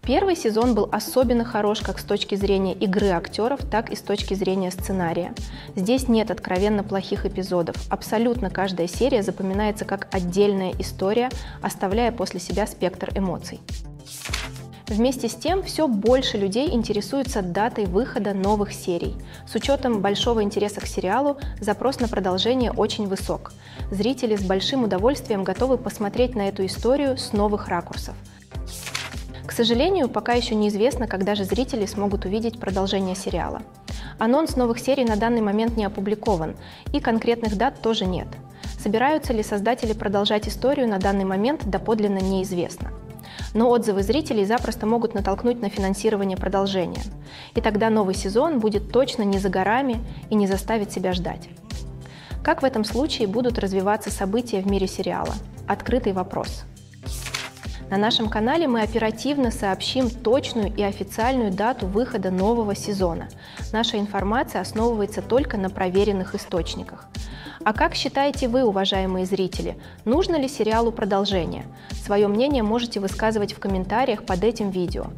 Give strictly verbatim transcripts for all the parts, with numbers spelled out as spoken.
Первый сезон был особенно хорош как с точки зрения игры актеров, так и с точки зрения сценария. Здесь нет откровенно плохих эпизодов. Абсолютно каждая серия запоминается как отдельная история, оставляя после себя спектр эмоций. Вместе с тем, все больше людей интересуются датой выхода новых серий. С учетом большого интереса к сериалу, запрос на продолжение очень высок. Зрители с большим удовольствием готовы посмотреть на эту историю с новых ракурсов. К сожалению, пока еще неизвестно, когда же зрители смогут увидеть продолжение сериала. Анонс новых серий на данный момент не опубликован, и конкретных дат тоже нет. Собираются ли создатели продолжать историю, на данный момент доподлинно неизвестно. Но отзывы зрителей запросто могут натолкнуть на финансирование продолжения. И тогда новый сезон будет точно не за горами и не заставит себя ждать. Как в этом случае будут развиваться события в мире сериала? Открытый вопрос. На нашем канале мы оперативно сообщим точную и официальную дату выхода нового сезона. Наша информация основывается только на проверенных источниках. А как считаете вы, уважаемые зрители, нужно ли сериалу продолжение? Свое мнение можете высказывать в комментариях под этим видео.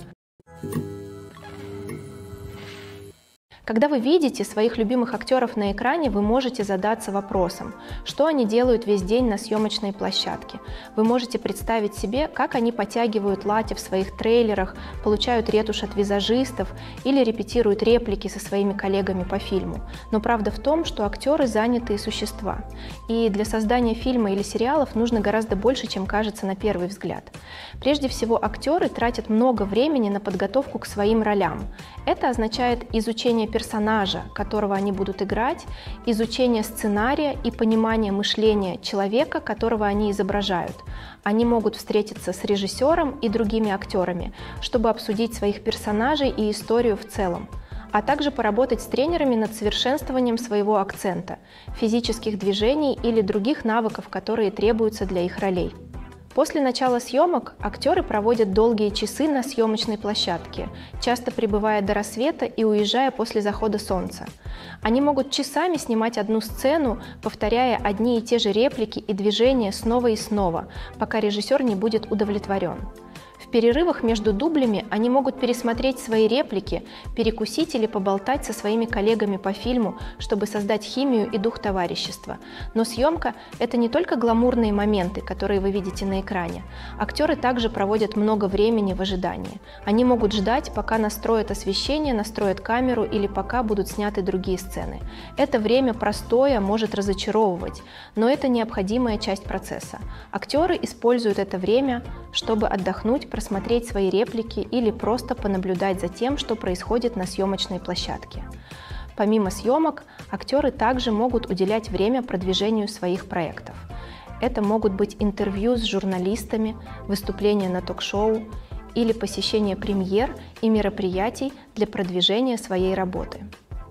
Когда вы видите своих любимых актеров на экране, вы можете задаться вопросом, что они делают весь день на съемочной площадке. Вы можете представить себе, как они подтягивают лати в своих трейлерах, получают ретушь от визажистов или репетируют реплики со своими коллегами по фильму. Но правда в том, что актеры занятые существа. И для создания фильма или сериалов нужно гораздо больше, чем кажется на первый взгляд. Прежде всего, актеры тратят много времени на подготовку к своим ролям. Это означает изучение персонажа, которого они будут играть, изучение сценария и понимание мышления человека, которого они изображают. Они могут встретиться с режиссером и другими актерами, чтобы обсудить своих персонажей и историю в целом, а также поработать с тренерами над совершенствованием своего акцента, физических движений или других навыков, которые требуются для их ролей. После начала съемок актеры проводят долгие часы на съемочной площадке, часто пребывая до рассвета и уезжая после захода солнца. Они могут часами снимать одну сцену, повторяя одни и те же реплики и движения снова и снова, пока режиссер не будет удовлетворен. В перерывах между дублями они могут пересмотреть свои реплики, перекусить или поболтать со своими коллегами по фильму, чтобы создать химию и дух товарищества. Но съемка – это не только гламурные моменты, которые вы видите на экране. Актеры также проводят много времени в ожидании. Они могут ждать, пока настроят освещение, настроят камеру или пока будут сняты другие сцены. Это время простое может разочаровывать, но это необходимая часть процесса. Актеры используют это время, чтобы отдохнуть, просмотреть свои реплики или просто понаблюдать за тем, что происходит на съемочной площадке. Помимо съемок, актеры также могут уделять время продвижению своих проектов. Это могут быть интервью с журналистами, выступления на ток-шоу или посещение премьер и мероприятий для продвижения своей работы.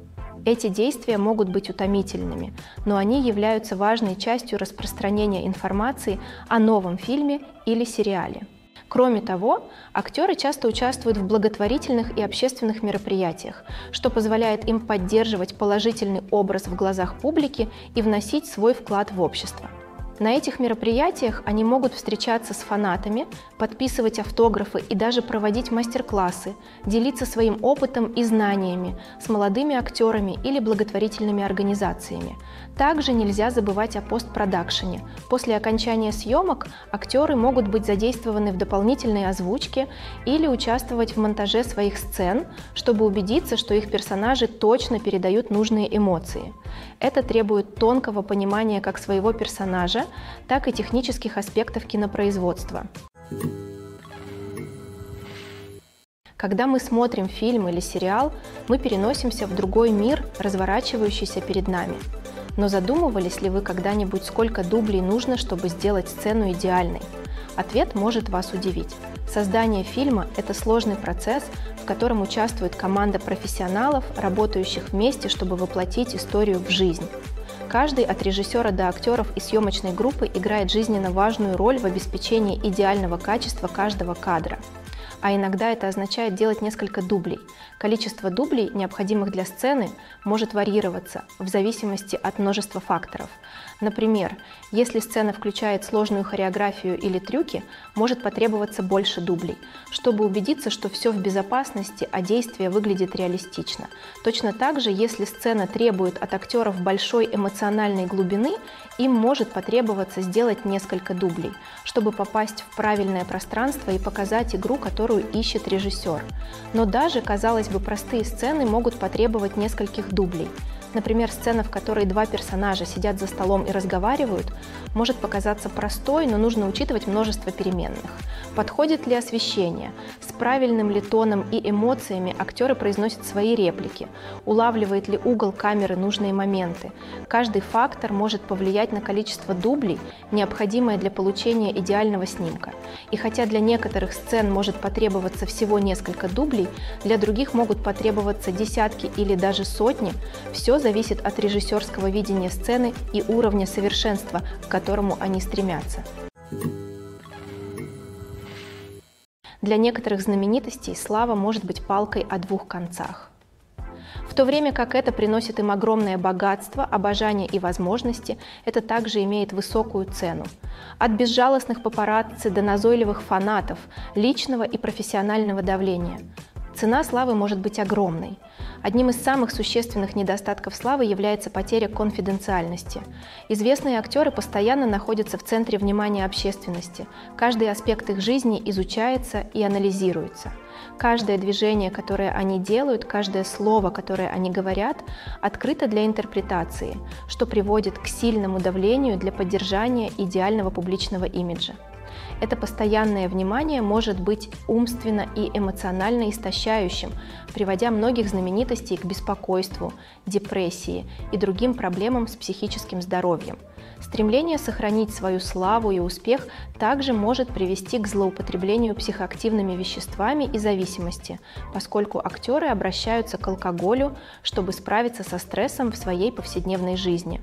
Эти действия могут быть утомительными, но они являются важной частью распространения информации о новом фильме или сериале. Кроме того, актеры часто участвуют в благотворительных и общественных мероприятиях, что позволяет им поддерживать положительный образ в глазах публики и вносить свой вклад в общество. На этих мероприятиях они могут встречаться с фанатами, подписывать автографы и даже проводить мастер-классы, делиться своим опытом и знаниями с молодыми актерами или благотворительными организациями. Также нельзя забывать о постпродакшене. После окончания съемок актеры могут быть задействованы в дополнительной озвучке или участвовать в монтаже своих сцен, чтобы убедиться, что их персонажи точно передают нужные эмоции. Это требует тонкого понимания как своего персонажа, так и технических аспектов кинопроизводства. Когда мы смотрим фильм или сериал, мы переносимся в другой мир, разворачивающийся перед нами. Но задумывались ли вы когда-нибудь, сколько дублей нужно, чтобы сделать сцену идеальной? Ответ может вас удивить. Создание фильма – это сложный процесс, в котором участвует команда профессионалов, работающих вместе, чтобы воплотить историю в жизнь. Каждый от режиссера до актеров и съемочной группы играет жизненно важную роль в обеспечении идеального качества каждого кадра. а иногда это означает делать несколько дублей. Количество дублей, необходимых для сцены, может варьироваться в зависимости от множества факторов. Например, если сцена включает сложную хореографию или трюки, может потребоваться больше дублей, чтобы убедиться, что все в безопасности, а действие выглядит реалистично. Точно так же, если сцена требует от актеров большой эмоциональной глубины, им может потребоваться сделать несколько дублей, чтобы попасть в правильное пространство и показать игру, которую ищет режиссер. Но даже, казалось бы, простые сцены могут потребовать нескольких дублей. Например, сцена, в которой два персонажа сидят за столом и разговаривают, может показаться простой, но нужно учитывать множество переменных. Подходит ли освещение? С правильным ли тоном и эмоциями актеры произносят свои реплики? Улавливает ли угол камеры нужные моменты? Каждый фактор может повлиять на количество дублей, необходимое для получения идеального снимка. И хотя для некоторых сцен может потребоваться всего несколько дублей, для других могут потребоваться десятки или даже сотни, все зависит от режиссерского видения сцены и уровня совершенства, к которому они стремятся. Для некоторых знаменитостей слава может быть палкой о двух концах. В то время как это приносит им огромное богатство, обожание и возможности, это также имеет высокую цену. От безжалостных папарацци до назойливых фанатов, личного и профессионального давления. Цена славы может быть огромной. Одним из самых существенных недостатков славы является потеря конфиденциальности. Известные актеры постоянно находятся в центре внимания общественности. Каждый аспект их жизни изучается и анализируется. Каждое движение, которое они делают, каждое слово, которое они говорят, открыто для интерпретации, что приводит к сильному давлению для поддержания идеального публичного имиджа. Это постоянное внимание может быть умственно и эмоционально истощающим, приводя многих знаменитостей к беспокойству, депрессии и другим проблемам с психическим здоровьем. Стремление сохранить свою славу и успех также может привести к злоупотреблению психоактивными веществами и зависимости, поскольку актеры обращаются к алкоголю, чтобы справиться со стрессом в своей повседневной жизни.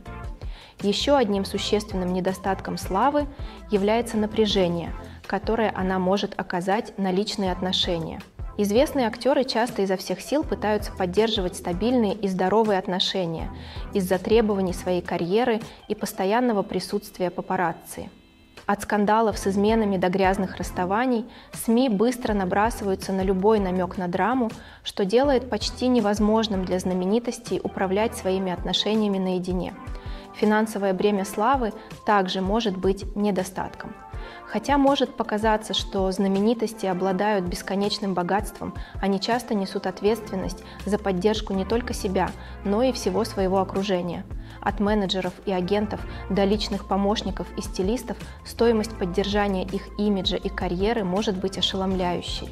Еще одним существенным недостатком славы является напряжение, которое она может оказать на личные отношения. Известные актеры часто изо всех сил пытаются поддерживать стабильные и здоровые отношения из-за требований своей карьеры и постоянного присутствия папарацци. От скандалов с изменами до грязных расставаний СМИ быстро набрасываются на любой намек на драму, что делает почти невозможным для знаменитостей управлять своими отношениями наедине. Финансовое бремя славы также может быть недостатком. Хотя может показаться, что знаменитости обладают бесконечным богатством, они часто несут ответственность за поддержку не только себя, но и всего своего окружения. От менеджеров и агентов до личных помощников и стилистов стоимость поддержания их имиджа и карьеры может быть ошеломляющей.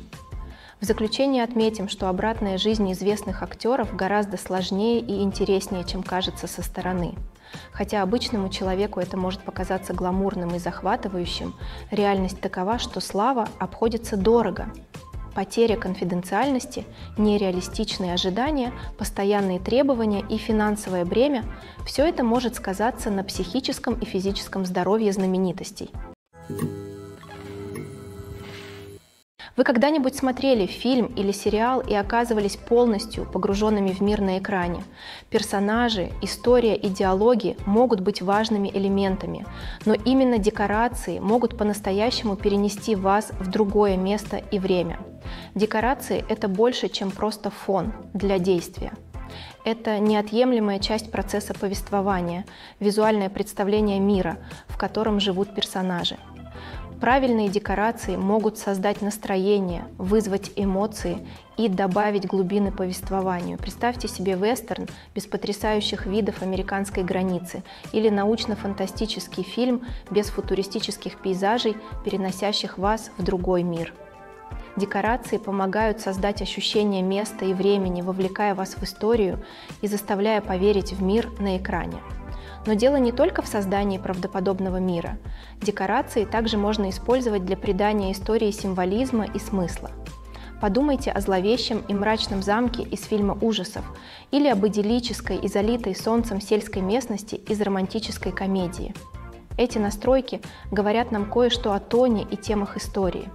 В заключение отметим, что обратная жизнь известных актеров гораздо сложнее и интереснее, чем кажется со стороны. Хотя обычному человеку это может показаться гламурным и захватывающим, реальность такова, что слава обходится дорого. Потеря конфиденциальности, нереалистичные ожидания, постоянные требования и финансовое бремя – все это может сказаться на психическом и физическом здоровье знаменитостей. Вы когда-нибудь смотрели фильм или сериал и оказывались полностью погруженными в мир на экране? Персонажи, история и диалоги могут быть важными элементами, но именно декорации могут по-настоящему перенести вас в другое место и время. Декорации – это больше, чем просто фон для действия. Это неотъемлемая часть процесса повествования, визуальное представление мира, в котором живут персонажи. Правильные декорации могут создать настроение, вызвать эмоции и добавить глубины повествованию. Представьте себе вестерн без потрясающих видов американской границы или научно-фантастический фильм без футуристических пейзажей, переносящих вас в другой мир. Декорации помогают создать ощущение места и времени, вовлекая вас в историю и заставляя поверить в мир на экране. Но дело не только в создании правдоподобного мира. Декорации также можно использовать для придания истории символизма и смысла. Подумайте о зловещем и мрачном замке из фильма ужасов или об идиллической и залитой солнцем сельской местности из романтической комедии. Эти настройки говорят нам кое-что о тоне и темах истории.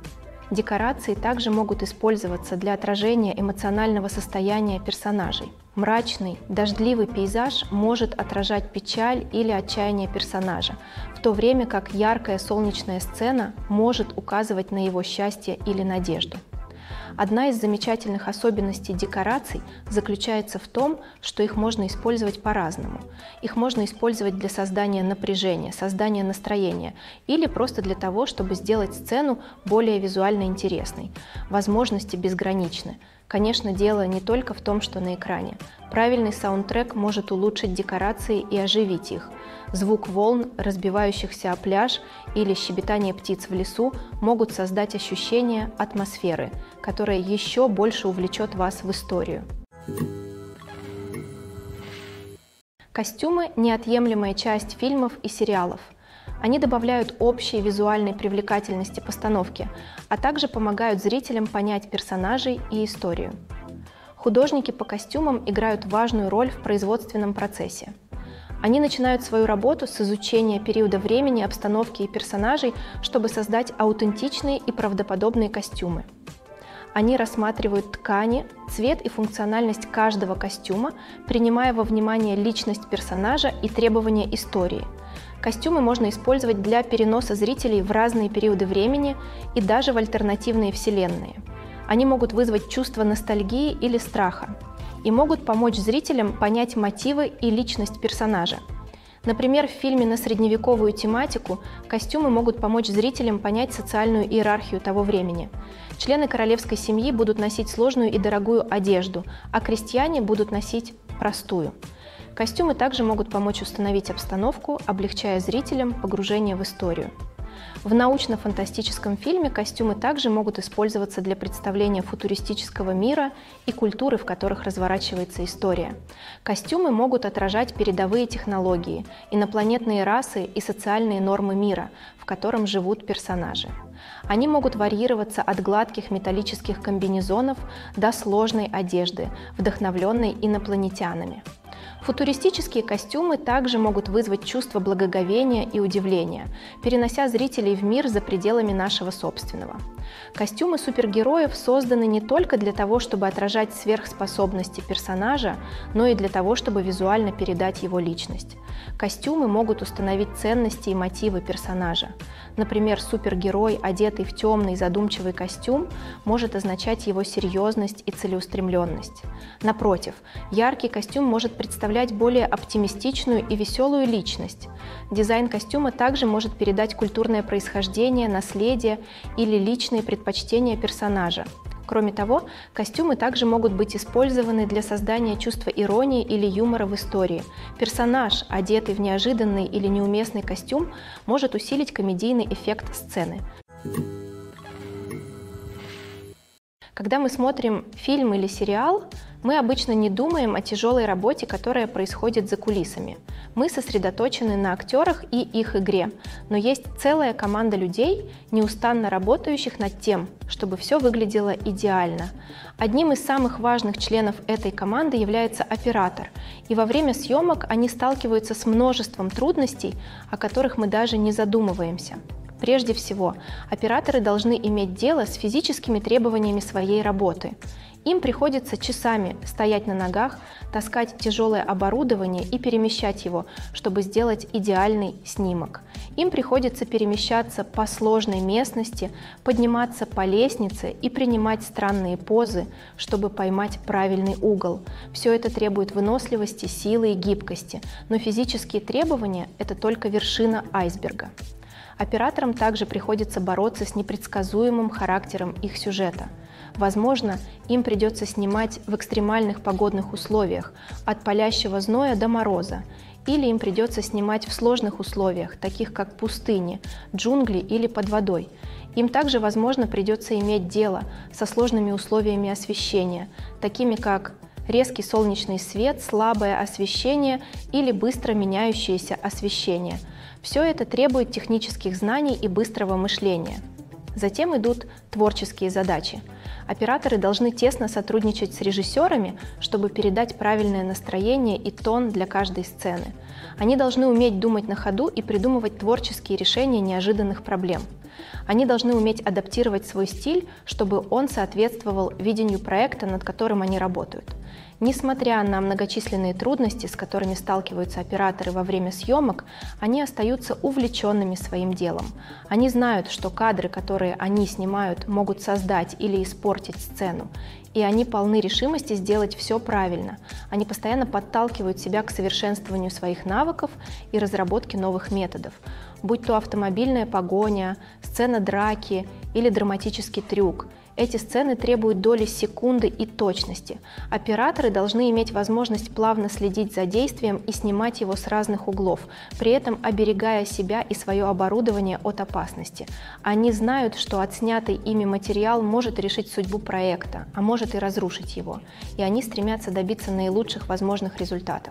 Декорации также могут использоваться для отражения эмоционального состояния персонажей. Мрачный, дождливый пейзаж может отражать печаль или отчаяние персонажа, в то время как яркая солнечная сцена может указывать на его счастье или надежду. Одна из замечательных особенностей декораций заключается в том, что их можно использовать по-разному. Их можно использовать для создания напряжения, создания настроения или просто для того, чтобы сделать сцену более визуально интересной. Возможности безграничны. Конечно, дело не только в том, что на экране. Правильный саундтрек может улучшить декорации и оживить их. Звук волн, разбивающихся о пляж, или щебетание птиц в лесу могут создать ощущение атмосферы, которое еще больше увлечет вас в историю. Костюмы – неотъемлемая часть фильмов и сериалов. Они добавляют общей визуальной привлекательности постановки, а также помогают зрителям понять персонажей и историю. Художники по костюмам играют важную роль в производственном процессе. Они начинают свою работу с изучения периода времени, обстановки и персонажей, чтобы создать аутентичные и правдоподобные костюмы. Они рассматривают ткани, цвет и функциональность каждого костюма, принимая во внимание личность персонажа и требования истории. Костюмы можно использовать для переноса зрителей в разные периоды времени и даже в альтернативные вселенные. Они могут вызвать чувство ностальгии или страха и могут помочь зрителям понять мотивы и личность персонажа. Например, в фильме на средневековую тематику костюмы могут помочь зрителям понять социальную иерархию того времени. Члены королевской семьи будут носить сложную и дорогую одежду, а крестьяне будут носить простую. Костюмы также могут помочь установить обстановку, облегчая зрителям погружение в историю. В научно-фантастическом фильме костюмы также могут использоваться для представления футуристического мира и культуры, в которых разворачивается история. Костюмы могут отражать передовые технологии, инопланетные расы и социальные нормы мира, в котором живут персонажи. Они могут варьироваться от гладких металлических комбинезонов до сложной одежды, вдохновленной инопланетянами. Футуристические костюмы также могут вызвать чувство благоговения и удивления, перенося зрителей в мир за пределами нашего собственного. Костюмы супергероев созданы не только для того, чтобы отражать сверхспособности персонажа, но и для того, чтобы визуально передать его личность. Костюмы могут установить ценности и мотивы персонажа. Например, супергерой, одетый в темный задумчивый костюм, может означать его серьезность и целеустремленность. Напротив, яркий костюм может представлять более оптимистичную и веселую личность. Дизайн костюма также может передать культурное происхождение, наследие или личные предпочтения персонажа. Кроме того, костюмы также могут быть использованы для создания чувства иронии или юмора в истории. Персонаж, одетый в неожиданный или неуместный костюм, может усилить комедийный эффект сцены. Когда мы смотрим фильм или сериал, мы обычно не думаем о тяжелой работе, которая происходит за кулисами. Мы сосредоточены на актерах и их игре, но есть целая команда людей, неустанно работающих над тем, чтобы все выглядело идеально. Одним из самых важных членов этой команды является оператор, и во время съемок они сталкиваются с множеством трудностей, о которых мы даже не задумываемся. Прежде всего, операторы должны иметь дело с физическими требованиями своей работы. Им приходится часами стоять на ногах, таскать тяжелое оборудование и перемещать его, чтобы сделать идеальный снимок. Им приходится перемещаться по сложной местности, подниматься по лестнице и принимать странные позы, чтобы поймать правильный угол. Все это требует выносливости, силы и гибкости, но физические требования – это только вершина айсберга. Операторам также приходится бороться с непредсказуемым характером их сюжета. Возможно, им придется снимать в экстремальных погодных условиях, от палящего зноя до мороза, или им придется снимать в сложных условиях, таких как пустыни, джунгли или под водой. Им также, возможно, придется иметь дело со сложными условиями освещения, такими как резкий солнечный свет, слабое освещение или быстро меняющееся освещение. Все это требует технических знаний и быстрого мышления. Затем идут творческие задачи. Операторы должны тесно сотрудничать с режиссерами, чтобы передать правильное настроение и тон для каждой сцены. Они должны уметь думать на ходу и придумывать творческие решения неожиданных проблем. Они должны уметь адаптировать свой стиль, чтобы он соответствовал видению проекта, над которым они работают. Несмотря на многочисленные трудности, с которыми сталкиваются операторы во время съемок, они остаются увлеченными своим делом. Они знают, что кадры, которые они снимают, могут создать или испортить сцену, и они полны решимости сделать все правильно. Они постоянно подталкивают себя к совершенствованию своих навыков и разработке новых методов, будь то автомобильная погоня, сцена драки или драматический трюк. Эти сцены требуют доли секунды и точности. Операторы должны иметь возможность плавно следить за действием и снимать его с разных углов, при этом оберегая себя и свое оборудование от опасности. Они знают, что отснятый ими материал может решить судьбу проекта, а может и разрушить его, и они стремятся добиться наилучших возможных результатов.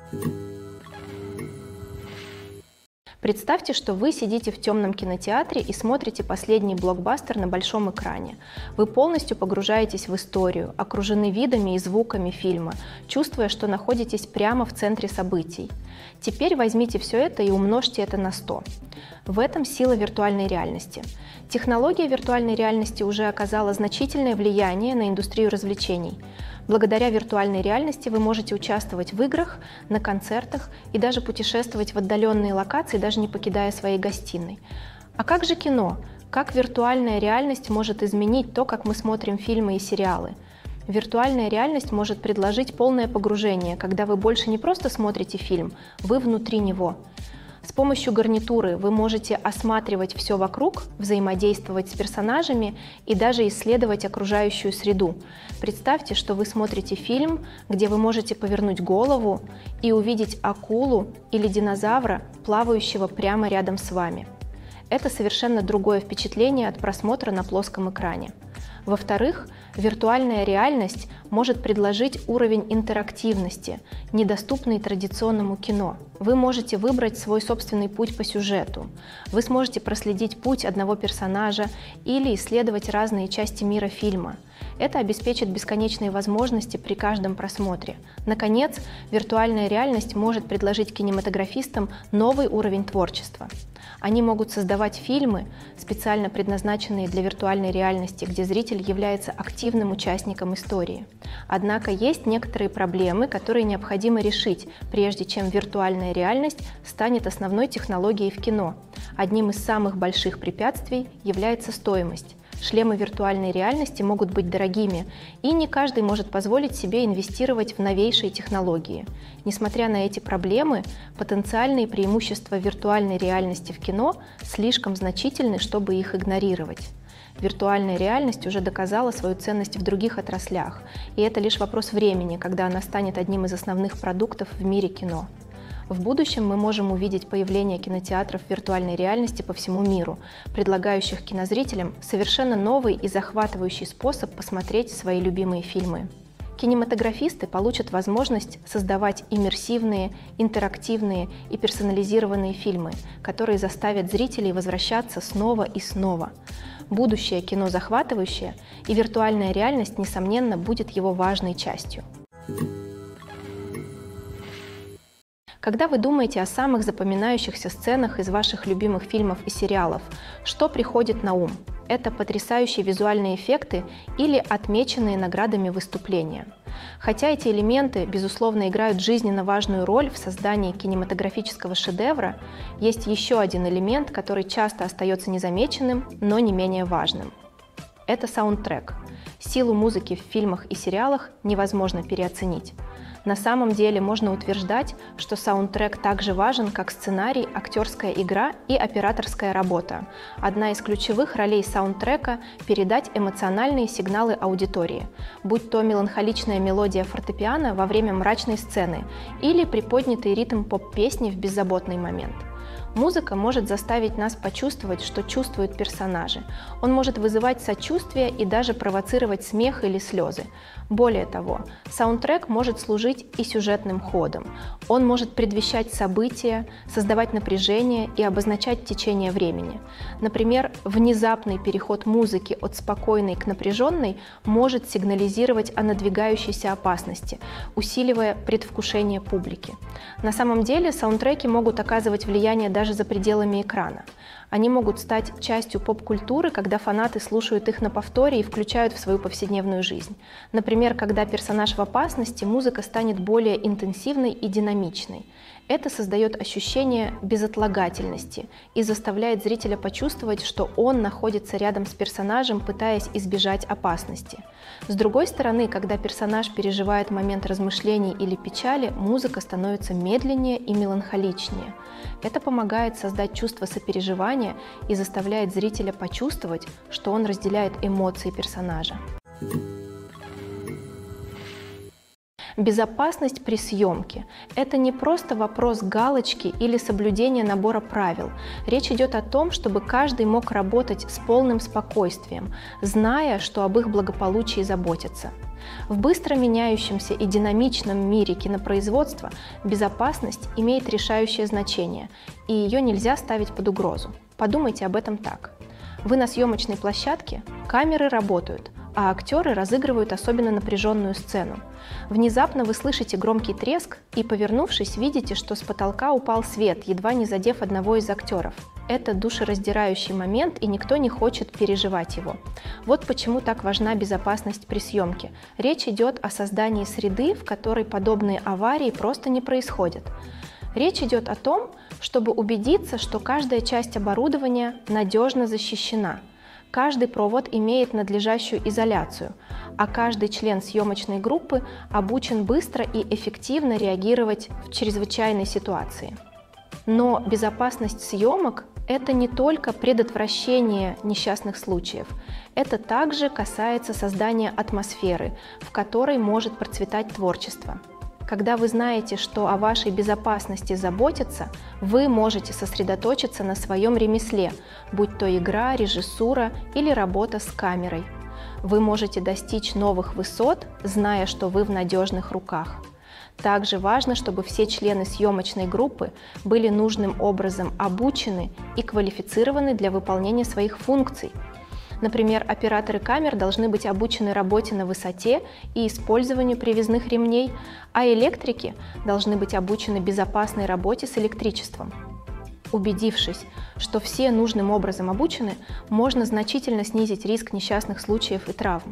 Представьте, что вы сидите в темном кинотеатре и смотрите последний блокбастер на большом экране. Вы полностью погружаетесь в историю, окружены видами и звуками фильма, чувствуя, что находитесь прямо в центре событий. Теперь возьмите все это и умножьте это на сто. В этом сила виртуальной реальности. Технология виртуальной реальности уже оказала значительное влияние на индустрию развлечений. Благодаря виртуальной реальности вы можете участвовать в играх, на концертах и даже путешествовать в отдаленные локации, даже не покидая своей гостиной. А как же кино? Как виртуальная реальность может изменить то, как мы смотрим фильмы и сериалы? Виртуальная реальность может предложить полное погружение, когда вы больше не просто смотрите фильм, вы внутри него. С помощью гарнитуры вы можете осматривать все вокруг, взаимодействовать с персонажами и даже исследовать окружающую среду. Представьте, что вы смотрите фильм, где вы можете повернуть голову и увидеть акулу или динозавра, плавающего прямо рядом с вами. Это совершенно другое впечатление от просмотра на плоском экране. Во-вторых, виртуальная реальность может предложить уровень интерактивности, недоступный традиционному кино. Вы можете выбрать свой собственный путь по сюжету. Вы сможете проследить путь одного персонажа или исследовать разные части мира фильма. Это обеспечит бесконечные возможности при каждом просмотре. Наконец, виртуальная реальность может предложить кинематографистам новый уровень творчества. Они могут создавать фильмы, специально предназначенные для виртуальной реальности, где зритель является активным участником истории. Однако есть некоторые проблемы, которые необходимо решить, прежде чем виртуальная реальность станет основной технологией в кино. Одним из самых больших препятствий является стоимость. Шлемы виртуальной реальности могут быть дорогими, и не каждый может позволить себе инвестировать в новейшие технологии. Несмотря на эти проблемы, потенциальные преимущества виртуальной реальности в кино слишком значительны, чтобы их игнорировать. Виртуальная реальность уже доказала свою ценность в других отраслях, и это лишь вопрос времени, когда она станет одним из основных продуктов в мире кино. В будущем мы можем увидеть появление кинотеатров виртуальной реальности по всему миру, предлагающих кинозрителям совершенно новый и захватывающий способ посмотреть свои любимые фильмы. Кинематографисты получат возможность создавать иммерсивные, интерактивные и персонализированные фильмы, которые заставят зрителей возвращаться снова и снова. Будущее кино захватывающее, и виртуальная реальность, несомненно, будет его важной частью. Когда вы думаете о самых запоминающихся сценах из ваших любимых фильмов и сериалов, что приходит на ум? Это потрясающие визуальные эффекты или отмеченные наградами выступления. Хотя эти элементы, безусловно, играют жизненно важную роль в создании кинематографического шедевра, есть еще один элемент, который часто остается незамеченным, но не менее важным. Это саундтрек. Силу музыки в фильмах и сериалах невозможно переоценить. На самом деле можно утверждать, что саундтрек так же важен, как сценарий, актерская игра и операторская работа. Одна из ключевых ролей саундтрека – передать эмоциональные сигналы аудитории, будь то меланхоличная мелодия фортепиано во время мрачной сцены или приподнятый ритм поп-песни в беззаботный момент. Музыка может заставить нас почувствовать, что чувствуют персонажи. Он может вызывать сочувствие и даже провоцировать смех или слезы. Более того, саундтрек может служить и сюжетным ходом. Он может предвещать события, создавать напряжение и обозначать течение времени. Например, внезапный переход музыки от спокойной к напряженной может сигнализировать о надвигающейся опасности, усиливая предвкушение публики. На самом деле саундтреки могут оказывать влияние даже за пределами экрана. Они могут стать частью поп-культуры, когда фанаты слушают их на повторе и включают в свою повседневную жизнь. Например, когда персонаж в опасности, музыка станет более интенсивной и динамичной. Это создает ощущение безотлагательности и заставляет зрителя почувствовать, что он находится рядом с персонажем, пытаясь избежать опасности. С другой стороны, когда персонаж переживает момент размышлений или печали, музыка становится медленнее и меланхоличнее. Это помогает создать чувство сопереживания и заставляет зрителя почувствовать, что он разделяет эмоции персонажа. Безопасность при съемке – это не просто вопрос галочки или соблюдения набора правил. Речь идет о том, чтобы каждый мог работать с полным спокойствием, зная, что об их благополучии заботятся. В быстро меняющемся и динамичном мире кинопроизводства безопасность имеет решающее значение, и ее нельзя ставить под угрозу. Подумайте об этом так. Вы на съемочной площадке, камеры работают, а актеры разыгрывают особенно напряженную сцену. Внезапно вы слышите громкий треск и, повернувшись, видите, что с потолка упал свет, едва не задев одного из актеров. Это душераздирающий момент, и никто не хочет переживать его. Вот почему так важна безопасность при съемке. Речь идет о создании среды, в которой подобные аварии просто не происходят. Речь идет о том, чтобы убедиться, что каждая часть оборудования надежно защищена. Каждый провод имеет надлежащую изоляцию, а каждый член съемочной группы обучен быстро и эффективно реагировать в чрезвычайной ситуации. Но безопасность съемок – это не только предотвращение несчастных случаев. Это также касается создания атмосферы, в которой может процветать творчество. Когда вы знаете, что о вашей безопасности заботятся, вы можете сосредоточиться на своем ремесле, будь то игра, режиссура или работа с камерой. Вы можете достичь новых высот, зная, что вы в надежных руках. Также важно, чтобы все члены съемочной группы были нужным образом обучены и квалифицированы для выполнения своих функций. Например, операторы камер должны быть обучены работе на высоте и использованию привязных ремней, а электрики должны быть обучены безопасной работе с электричеством. Убедившись, что все нужным образом обучены, можно значительно снизить риск несчастных случаев и травм.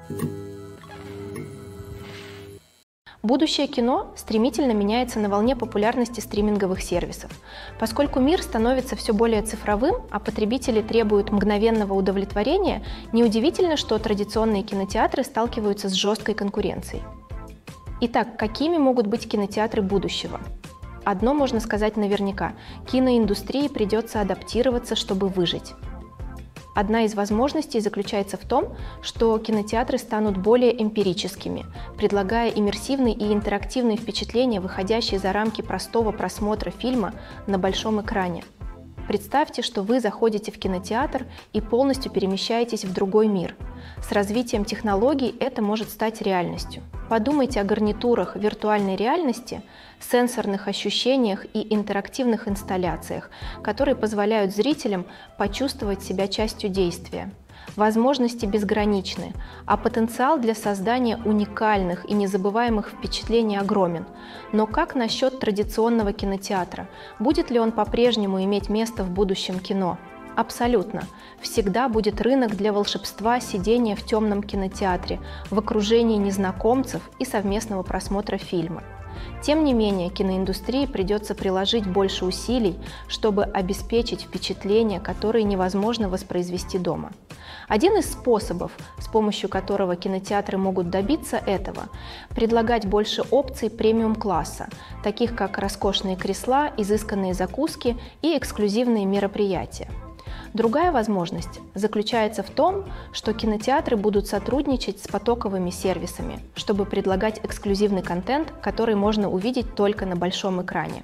Будущее кино стремительно меняется на волне популярности стриминговых сервисов. Поскольку мир становится все более цифровым, а потребители требуют мгновенного удовлетворения, неудивительно, что традиционные кинотеатры сталкиваются с жесткой конкуренцией. Итак, какими могут быть кинотеатры будущего? Одно можно сказать наверняка – киноиндустрии придется адаптироваться, чтобы выжить. Одна из возможностей заключается в том, что кинотеатры станут более эмпирическими, предлагая иммерсивные и интерактивные впечатления, выходящие за рамки простого просмотра фильма на большом экране. Представьте, что вы заходите в кинотеатр и полностью перемещаетесь в другой мир. С развитием технологий это может стать реальностью. Подумайте о гарнитурах виртуальной реальности, сенсорных ощущениях и интерактивных инсталляциях, которые позволяют зрителям почувствовать себя частью действия. Возможности безграничны, а потенциал для создания уникальных и незабываемых впечатлений огромен. Но как насчет традиционного кинотеатра? Будет ли он по-прежнему иметь место в будущем кино? Абсолютно. Всегда будет рынок для волшебства сидения в темном кинотеатре, в окружении незнакомцев и совместного просмотра фильма. Тем не менее, киноиндустрии придется приложить больше усилий, чтобы обеспечить впечатления, которые невозможно воспроизвести дома. Один из способов, с помощью которого кинотеатры могут добиться этого, предлагать больше опций премиум-класса, таких как роскошные кресла, изысканные закуски и эксклюзивные мероприятия. Другая возможность заключается в том, что кинотеатры будут сотрудничать с потоковыми сервисами, чтобы предлагать эксклюзивный контент, который можно увидеть только на большом экране.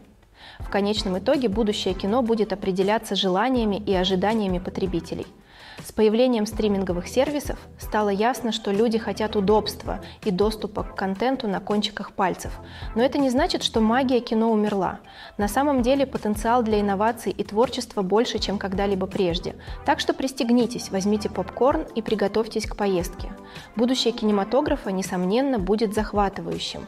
В конечном итоге будущее кино будет определяться желаниями и ожиданиями потребителей. С появлением стриминговых сервисов стало ясно, что люди хотят удобства и доступа к контенту на кончиках пальцев. Но это не значит, что магия кино умерла. На самом деле потенциал для инноваций и творчества больше, чем когда-либо прежде. Так что пристегнитесь, возьмите попкорн и приготовьтесь к поездке. Будущее кинематографа, несомненно, будет захватывающим.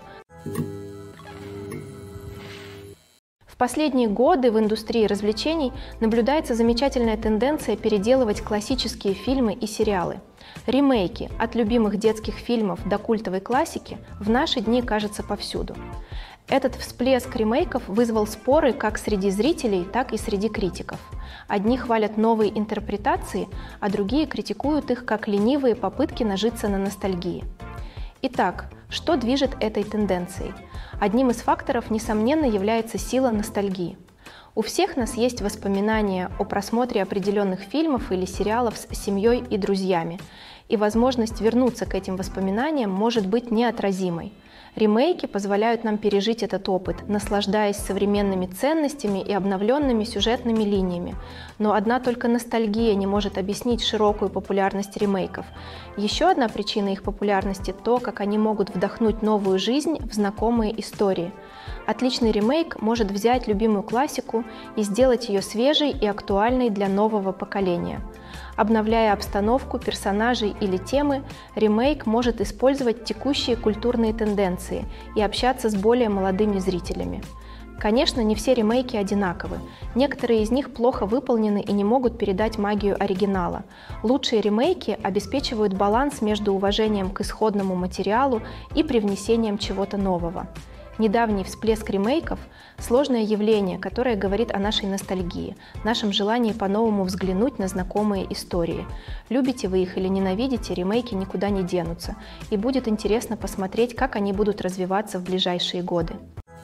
В последние годы в индустрии развлечений наблюдается замечательная тенденция переделывать классические фильмы и сериалы. Ремейки от любимых детских фильмов до культовой классики в наши дни кажется повсюду. Этот всплеск ремейков вызвал споры как среди зрителей, так и среди критиков. Одни хвалят новые интерпретации, а другие критикуют их как ленивые попытки нажиться на ностальгии. Итак, что движет этой тенденцией? Одним из факторов, несомненно, является сила ностальгии. У всех нас есть воспоминания о просмотре определенных фильмов или сериалов с семьей и друзьями, и возможность вернуться к этим воспоминаниям может быть неотразимой. Ремейки позволяют нам пережить этот опыт, наслаждаясь современными ценностями и обновленными сюжетными линиями. Но одна только ностальгия не может объяснить широкую популярность ремейков. Еще одна причина их популярности – то, как они могут вдохнуть новую жизнь в знакомые истории. Отличный ремейк может взять любимую классику и сделать ее свежей и актуальной для нового поколения. Обновляя обстановку, персонажей или темы, ремейк может использовать текущие культурные тенденции и общаться с более молодыми зрителями. Конечно, не все ремейки одинаковы. Некоторые из них плохо выполнены и не могут передать магию оригинала. Лучшие ремейки обеспечивают баланс между уважением к исходному материалу и привнесением чего-то нового. Недавний всплеск ремейков – сложное явление, которое говорит о нашей ностальгии, нашем желании по-новому взглянуть на знакомые истории. Любите вы их или ненавидите, ремейки никуда не денутся, и будет интересно посмотреть, как они будут развиваться в ближайшие годы.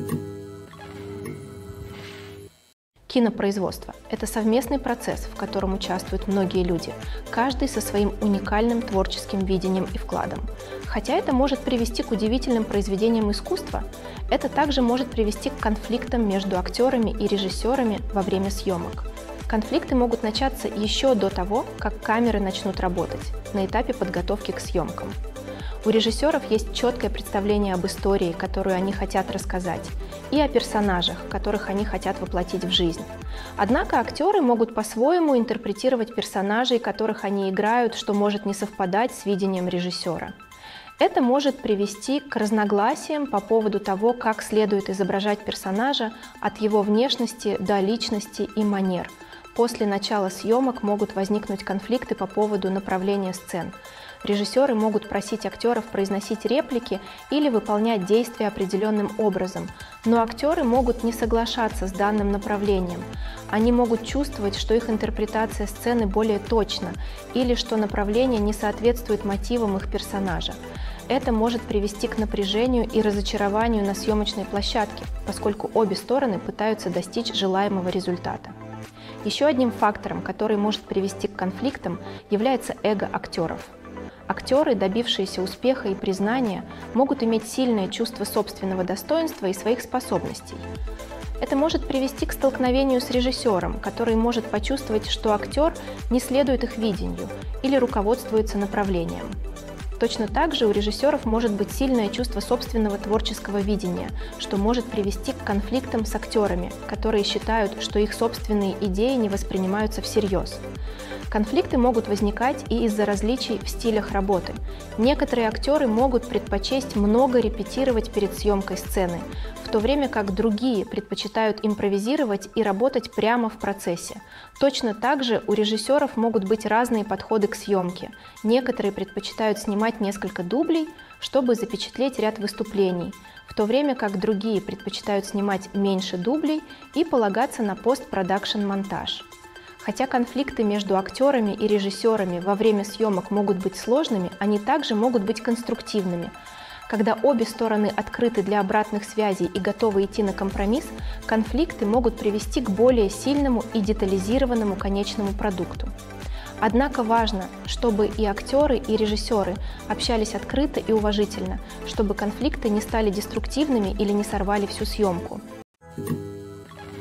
Кинопроизводство – это совместный процесс, в котором участвуют многие люди, каждый со своим уникальным творческим видением и вкладом. Хотя это может привести к удивительным произведениям искусства, это также может привести к конфликтам между актерами и режиссерами во время съемок. Конфликты могут начаться еще до того, как камеры начнут работать, на этапе подготовки к съемкам. У режиссеров есть четкое представление об истории, которую они хотят рассказать, и о персонажах, которых они хотят воплотить в жизнь. Однако актеры могут по-своему интерпретировать персонажей, которых они играют, что может не совпадать с видением режиссера. Это может привести к разногласиям по поводу того, как следует изображать персонажа от его внешности до личности и манер. После начала съемок могут возникнуть конфликты по поводу направления сцен. Режиссеры могут просить актеров произносить реплики или выполнять действия определенным образом, но актеры могут не соглашаться с данным направлением. Они могут чувствовать, что их интерпретация сцены более точна или что направление не соответствует мотивам их персонажа. Это может привести к напряжению и разочарованию на съемочной площадке, поскольку обе стороны пытаются достичь желаемого результата. Еще одним фактором, который может привести к конфликтам, является эго актеров. Актеры, добившиеся успеха и признания, могут иметь сильное чувство собственного достоинства и своих способностей. Это может привести к столкновению с режиссером, который может почувствовать, что актер не следует их видению или руководствуется направлением. Точно так же у режиссеров может быть сильное чувство собственного творческого видения, что может привести к конфликтам с актерами, которые считают, что их собственные идеи не воспринимаются всерьез. Конфликты могут возникать и из-за различий в стилях работы. Некоторые актеры могут предпочесть много репетировать перед съемкой сцены, в то время как другие предпочитают импровизировать и работать прямо в процессе. Точно так же у режиссеров могут быть разные подходы к съемке. Некоторые предпочитают снимать несколько дублей, чтобы запечатлеть ряд выступлений, в то время как другие предпочитают снимать меньше дублей и полагаться на постпродакшн-монтаж. Хотя конфликты между актерами и режиссерами во время съемок могут быть сложными, они также могут быть конструктивными. Когда обе стороны открыты для обратных связей и готовы идти на компромисс, конфликты могут привести к более сильному и детализированному конечному продукту. Однако важно, чтобы и актеры, и режиссеры общались открыто и уважительно, чтобы конфликты не стали деструктивными или не сорвали всю съемку.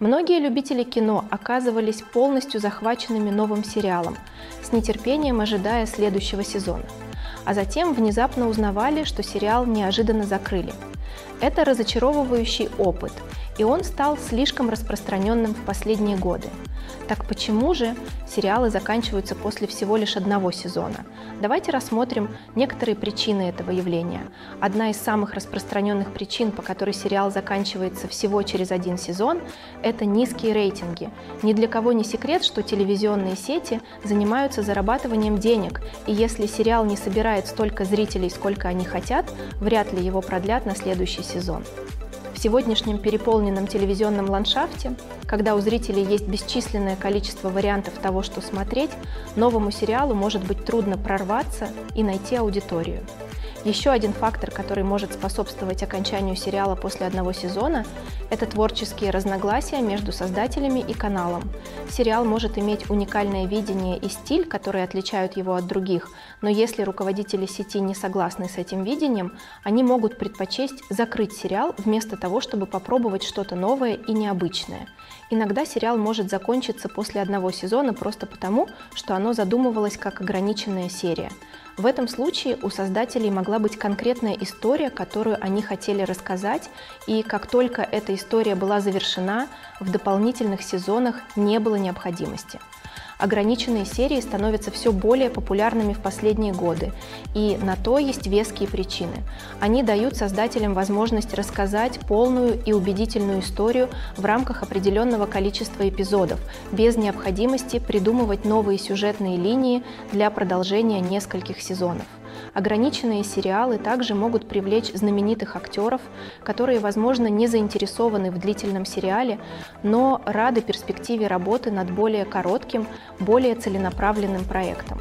Многие любители кино оказывались полностью захваченными новым сериалом, с нетерпением ожидая следующего сезона. А затем внезапно узнавали, что сериал неожиданно закрыли. Это разочаровывающий опыт, и он стал слишком распространенным в последние годы. Так почему же сериалы заканчиваются после всего лишь одного сезона? Давайте рассмотрим некоторые причины этого явления. Одна из самых распространенных причин, по которой сериал заканчивается всего через один сезон, это низкие рейтинги. Ни для кого не секрет, что телевизионные сети занимаются зарабатыванием денег, и если сериал не собирает столько зрителей, сколько они хотят, вряд ли его продлят на следующий сезон. В сегодняшнем переполненном телевизионном ландшафте, когда у зрителей есть бесчисленное количество вариантов того, что смотреть, новому сериалу может быть трудно прорваться и найти аудиторию. Еще один фактор, который может способствовать окончанию сериала после одного сезона, это творческие разногласия между создателями и каналом. Сериал может иметь уникальное видение и стиль, которые отличают его от других, но если руководители сети не согласны с этим видением, они могут предпочесть закрыть сериал вместо того, чтобы попробовать что-то новое и необычное. Иногда сериал может закончиться после одного сезона просто потому, что оно задумывалось как ограниченная серия. В этом случае у создателей могла быть конкретная история, которую они хотели рассказать, и как только эта история была завершена, в дополнительных сезонах не было необходимости. Ограниченные серии становятся все более популярными в последние годы, и на то есть веские причины. Они дают создателям возможность рассказать полную и убедительную историю в рамках определенного количества эпизодов, без необходимости придумывать новые сюжетные линии для продолжения нескольких сезонов. Ограниченные сериалы также могут привлечь знаменитых актеров, которые, возможно, не заинтересованы в длительном сериале, но рады перспективе работы над более коротким, более целенаправленным проектом.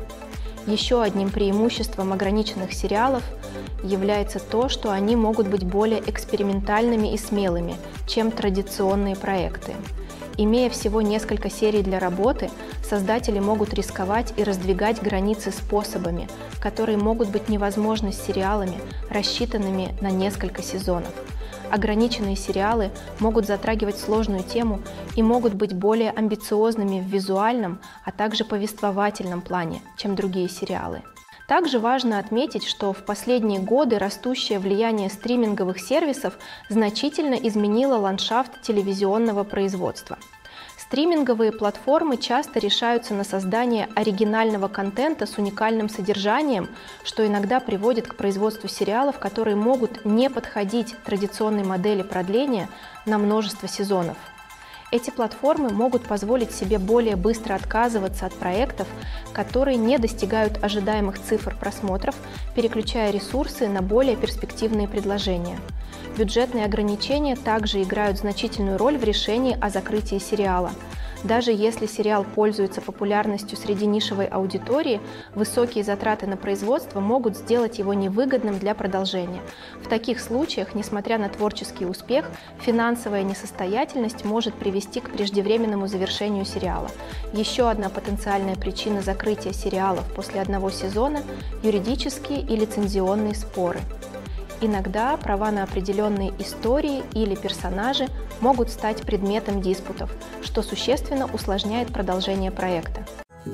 Еще одним преимуществом ограниченных сериалов является то, что они могут быть более экспериментальными и смелыми, чем традиционные проекты. Имея всего несколько серий для работы, создатели могут рисковать и раздвигать границы способами, которые могут быть невозможны с сериалами, рассчитанными на несколько сезонов. Ограниченные сериалы могут затрагивать сложную тему и могут быть более амбициозными в визуальном, а также повествовательном плане, чем другие сериалы. Также важно отметить, что в последние годы растущее влияние стриминговых сервисов значительно изменило ландшафт телевизионного производства. Стриминговые платформы часто решаются на создание оригинального контента с уникальным содержанием, что иногда приводит к производству сериалов, которые могут не подходить традиционной модели продления на множество сезонов. Эти платформы могут позволить себе более быстро отказываться от проектов, которые не достигают ожидаемых цифр просмотров, переключая ресурсы на более перспективные предложения. Бюджетные ограничения также играют значительную роль в решении о закрытии сериала. Даже если сериал пользуется популярностью среди нишевой аудитории, высокие затраты на производство могут сделать его невыгодным для продолжения. В таких случаях, несмотря на творческий успех, финансовая несостоятельность может привести к преждевременному завершению сериала. Еще одна потенциальная причина закрытия сериалов после одного сезона – юридические и лицензионные споры. Иногда права на определенные истории или персонажи могут стать предметом диспутов, что существенно усложняет продолжение проекта.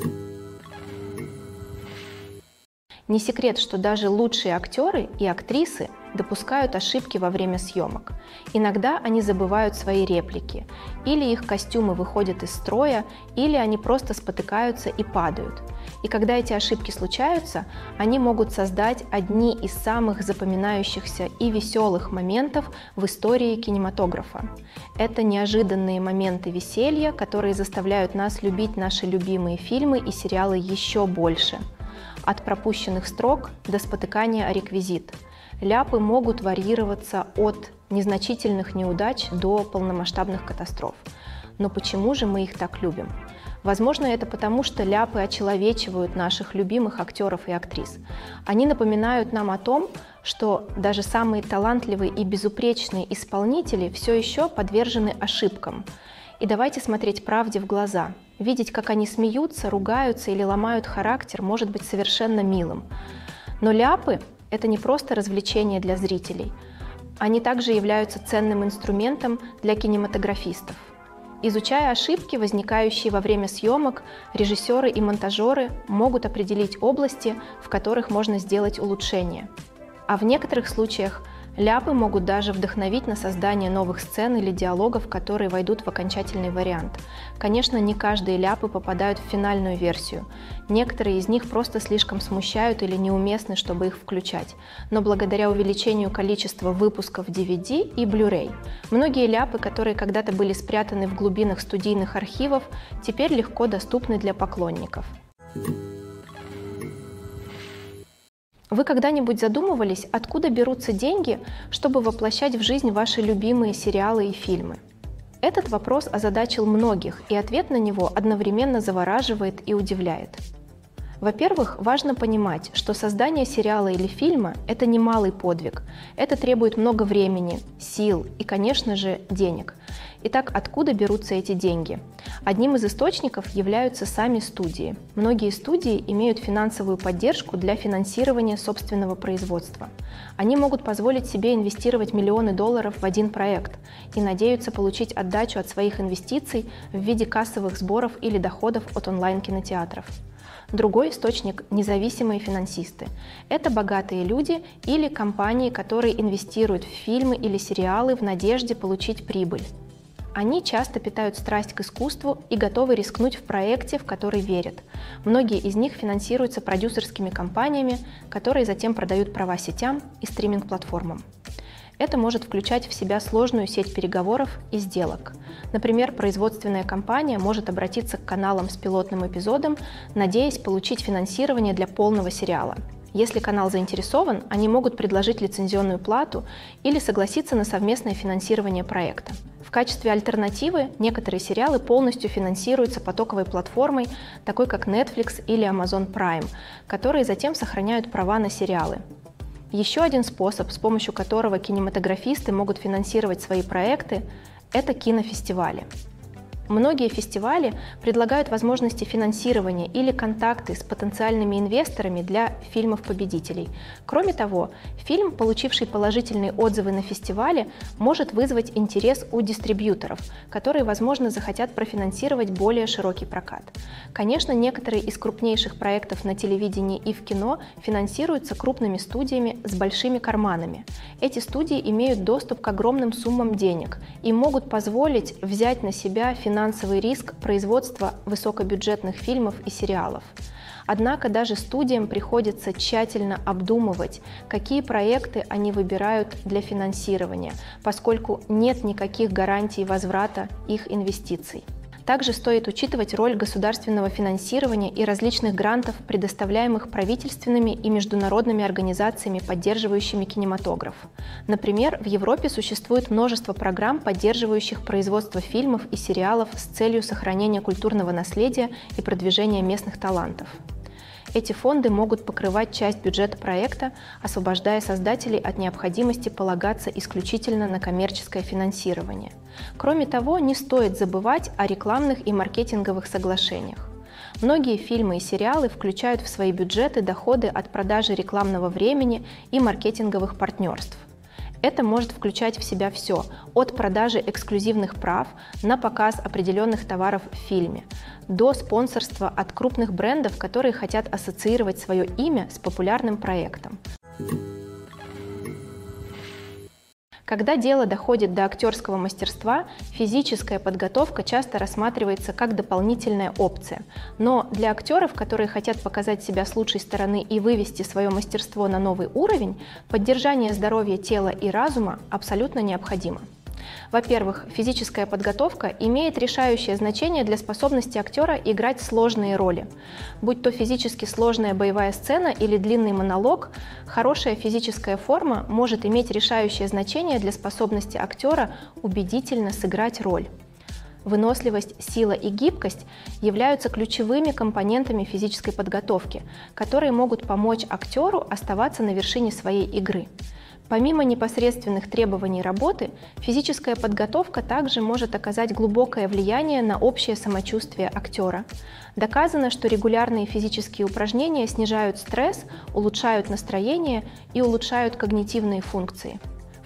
Не секрет, что даже лучшие актеры и актрисы допускают ошибки во время съемок. Иногда они забывают свои реплики, или их костюмы выходят из строя, или они просто спотыкаются и падают. И когда эти ошибки случаются, они могут создать одни из самых запоминающихся и веселых моментов в истории кинематографа. Это неожиданные моменты веселья, которые заставляют нас любить наши любимые фильмы и сериалы еще больше. От пропущенных строк до спотыкания о реквизит. Ляпы могут варьироваться от незначительных неудач до полномасштабных катастроф. Но почему же мы их так любим? Возможно, это потому, что ляпы очеловечивают наших любимых актеров и актрис. Они напоминают нам о том, что даже самые талантливые и безупречные исполнители все еще подвержены ошибкам. И давайте смотреть правде в глаза. Видеть, как они смеются, ругаются или ломают характер, может быть совершенно милым. Но ляпы – это не просто развлечение для зрителей. Они также являются ценным инструментом для кинематографистов. Изучая ошибки, возникающие во время съемок, режиссеры и монтажеры могут определить области, в которых можно сделать улучшения. А в некоторых случаях ляпы могут даже вдохновить на создание новых сцен или диалогов, которые войдут в окончательный вариант. Конечно, не каждые ляпы попадают в финальную версию. Некоторые из них просто слишком смущают или неуместны, чтобы их включать. Но благодаря увеличению количества выпусков ди ви ди и Blu-ray, многие ляпы, которые когда-то были спрятаны в глубинах студийных архивов, теперь легко доступны для поклонников. Вы когда-нибудь задумывались, откуда берутся деньги, чтобы воплощать в жизнь ваши любимые сериалы и фильмы? Этот вопрос озадачил многих, и ответ на него одновременно завораживает и удивляет. Во-первых, важно понимать, что создание сериала или фильма – это немалый подвиг. Это требует много времени, сил и, конечно же, денег. Итак, откуда берутся эти деньги? Одним из источников являются сами студии. Многие студии имеют финансовую поддержку для финансирования собственного производства. Они могут позволить себе инвестировать миллионы долларов в один проект и надеются получить отдачу от своих инвестиций в виде кассовых сборов или доходов от онлайн-кинотеатров. Другой источник – независимые финансисты. Это богатые люди или компании, которые инвестируют в фильмы или сериалы в надежде получить прибыль. Они часто питают страсть к искусству и готовы рискнуть в проекте, в который верят. Многие из них финансируются продюсерскими компаниями, которые затем продают права сетям и стриминг-платформам. Это может включать в себя сложную сеть переговоров и сделок. Например, производственная компания может обратиться к каналам с пилотным эпизодом, надеясь получить финансирование для полного сериала. Если канал заинтересован, они могут предложить лицензионную плату или согласиться на совместное финансирование проекта. В качестве альтернативы некоторые сериалы полностью финансируются потоковой платформой, такой как Netflix или Amazon Prime, которые затем сохраняют права на сериалы. Еще один способ, с помощью которого кинематографисты могут финансировать свои проекты, это кинофестивали. Многие фестивали предлагают возможности финансирования или контакты с потенциальными инвесторами для фильмов-победителей. Кроме того, фильм, получивший положительные отзывы на фестивале, может вызвать интерес у дистрибьюторов, которые, возможно, захотят профинансировать более широкий прокат. Конечно, некоторые из крупнейших проектов на телевидении и в кино финансируются крупными студиями с большими карманами. Эти студии имеют доступ к огромным суммам денег и могут позволить взять на себя финансовые финансовый риск производства высокобюджетных фильмов и сериалов. Однако даже студиям приходится тщательно обдумывать, какие проекты они выбирают для финансирования, поскольку нет никаких гарантий возврата их инвестиций. Также стоит учитывать роль государственного финансирования и различных грантов, предоставляемых правительственными и международными организациями, поддерживающими кинематограф. Например, в Европе существует множество программ, поддерживающих производство фильмов и сериалов с целью сохранения культурного наследия и продвижения местных талантов. Эти фонды могут покрывать часть бюджета проекта, освобождая создателей от необходимости полагаться исключительно на коммерческое финансирование. Кроме того, не стоит забывать о рекламных и маркетинговых соглашениях. Многие фильмы и сериалы включают в свои бюджеты доходы от продажи рекламного времени и маркетинговых партнерств. Это может включать в себя все, от продажи эксклюзивных прав на показ определенных товаров в фильме, до спонсорства от крупных брендов, которые хотят ассоциировать свое имя с популярным проектом. Когда дело доходит до актерского мастерства, физическая подготовка часто рассматривается как дополнительная опция. Но для актеров, которые хотят показать себя с лучшей стороны и вывести свое мастерство на новый уровень, поддержание здоровья тела и разума абсолютно необходимо. Во-первых, физическая подготовка имеет решающее значение для способности актера играть сложные роли. Будь то физически сложная боевая сцена или длинный монолог, хорошая физическая форма может иметь решающее значение для способности актера убедительно сыграть роль. Выносливость, сила и гибкость являются ключевыми компонентами физической подготовки, которые могут помочь актеру оставаться на вершине своей игры. Помимо непосредственных требований работы, физическая подготовка также может оказать глубокое влияние на общее самочувствие актера. Доказано, что регулярные физические упражнения снижают стресс, улучшают настроение и улучшают когнитивные функции.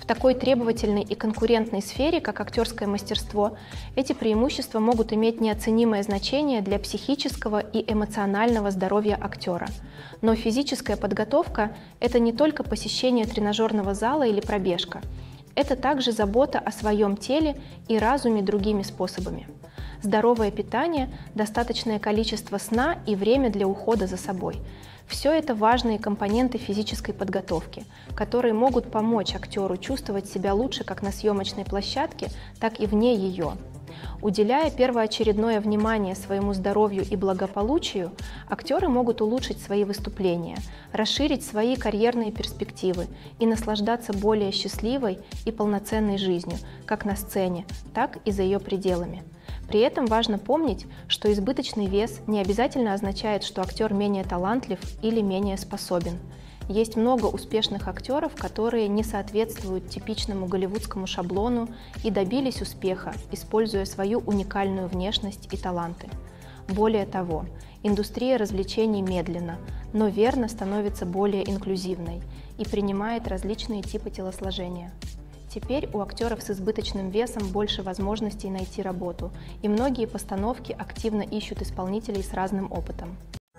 В такой требовательной и конкурентной сфере, как актерское мастерство, эти преимущества могут иметь неоценимое значение для психического и эмоционального здоровья актера. Но физическая подготовка – это не только посещение тренажерного зала или пробежка. Это также забота о своем теле и разуме другими способами. Здоровое питание, достаточное количество сна и время для ухода за собой – все это важные компоненты физической подготовки, которые могут помочь актеру чувствовать себя лучше как на съемочной площадке, так и вне ее. Уделяя первоочередное внимание своему здоровью и благополучию, актеры могут улучшить свои выступления, расширить свои карьерные перспективы и наслаждаться более счастливой и полноценной жизнью, как на сцене, так и за ее пределами. При этом важно помнить, что избыточный вес не обязательно означает, что актер менее талантлив или менее способен. Есть много успешных актеров, которые не соответствуют типичному голливудскому шаблону и добились успеха, используя свою уникальную внешность и таланты. Более того, индустрия развлечений медленно, но верно становится более инклюзивной и принимает различные типы телосложения. Теперь у актеров с избыточным весом больше возможностей найти работу, и многие постановки активно ищут исполнителей с разным опытом.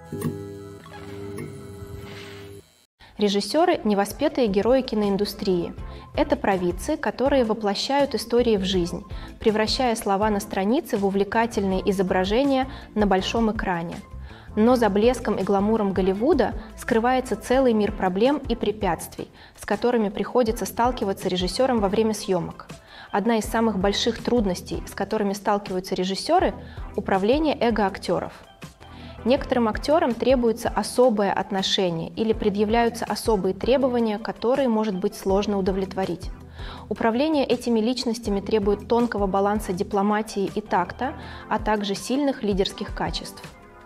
Режиссеры – невоспетые герои киноиндустрии. Это провидцы, которые воплощают истории в жизнь, превращая слова на странице в увлекательные изображения на большом экране. Но за блеском и гламуром Голливуда скрывается целый мир проблем и препятствий, с которыми приходится сталкиваться режиссерам во время съемок. Одна из самых больших трудностей, с которыми сталкиваются режиссеры – управление эго актеров. Некоторым актерам требуется особое отношение или предъявляются особые требования, которые может быть сложно удовлетворить. Управление этими личностями требует тонкого баланса дипломатии и такта, а также сильных лидерских качеств.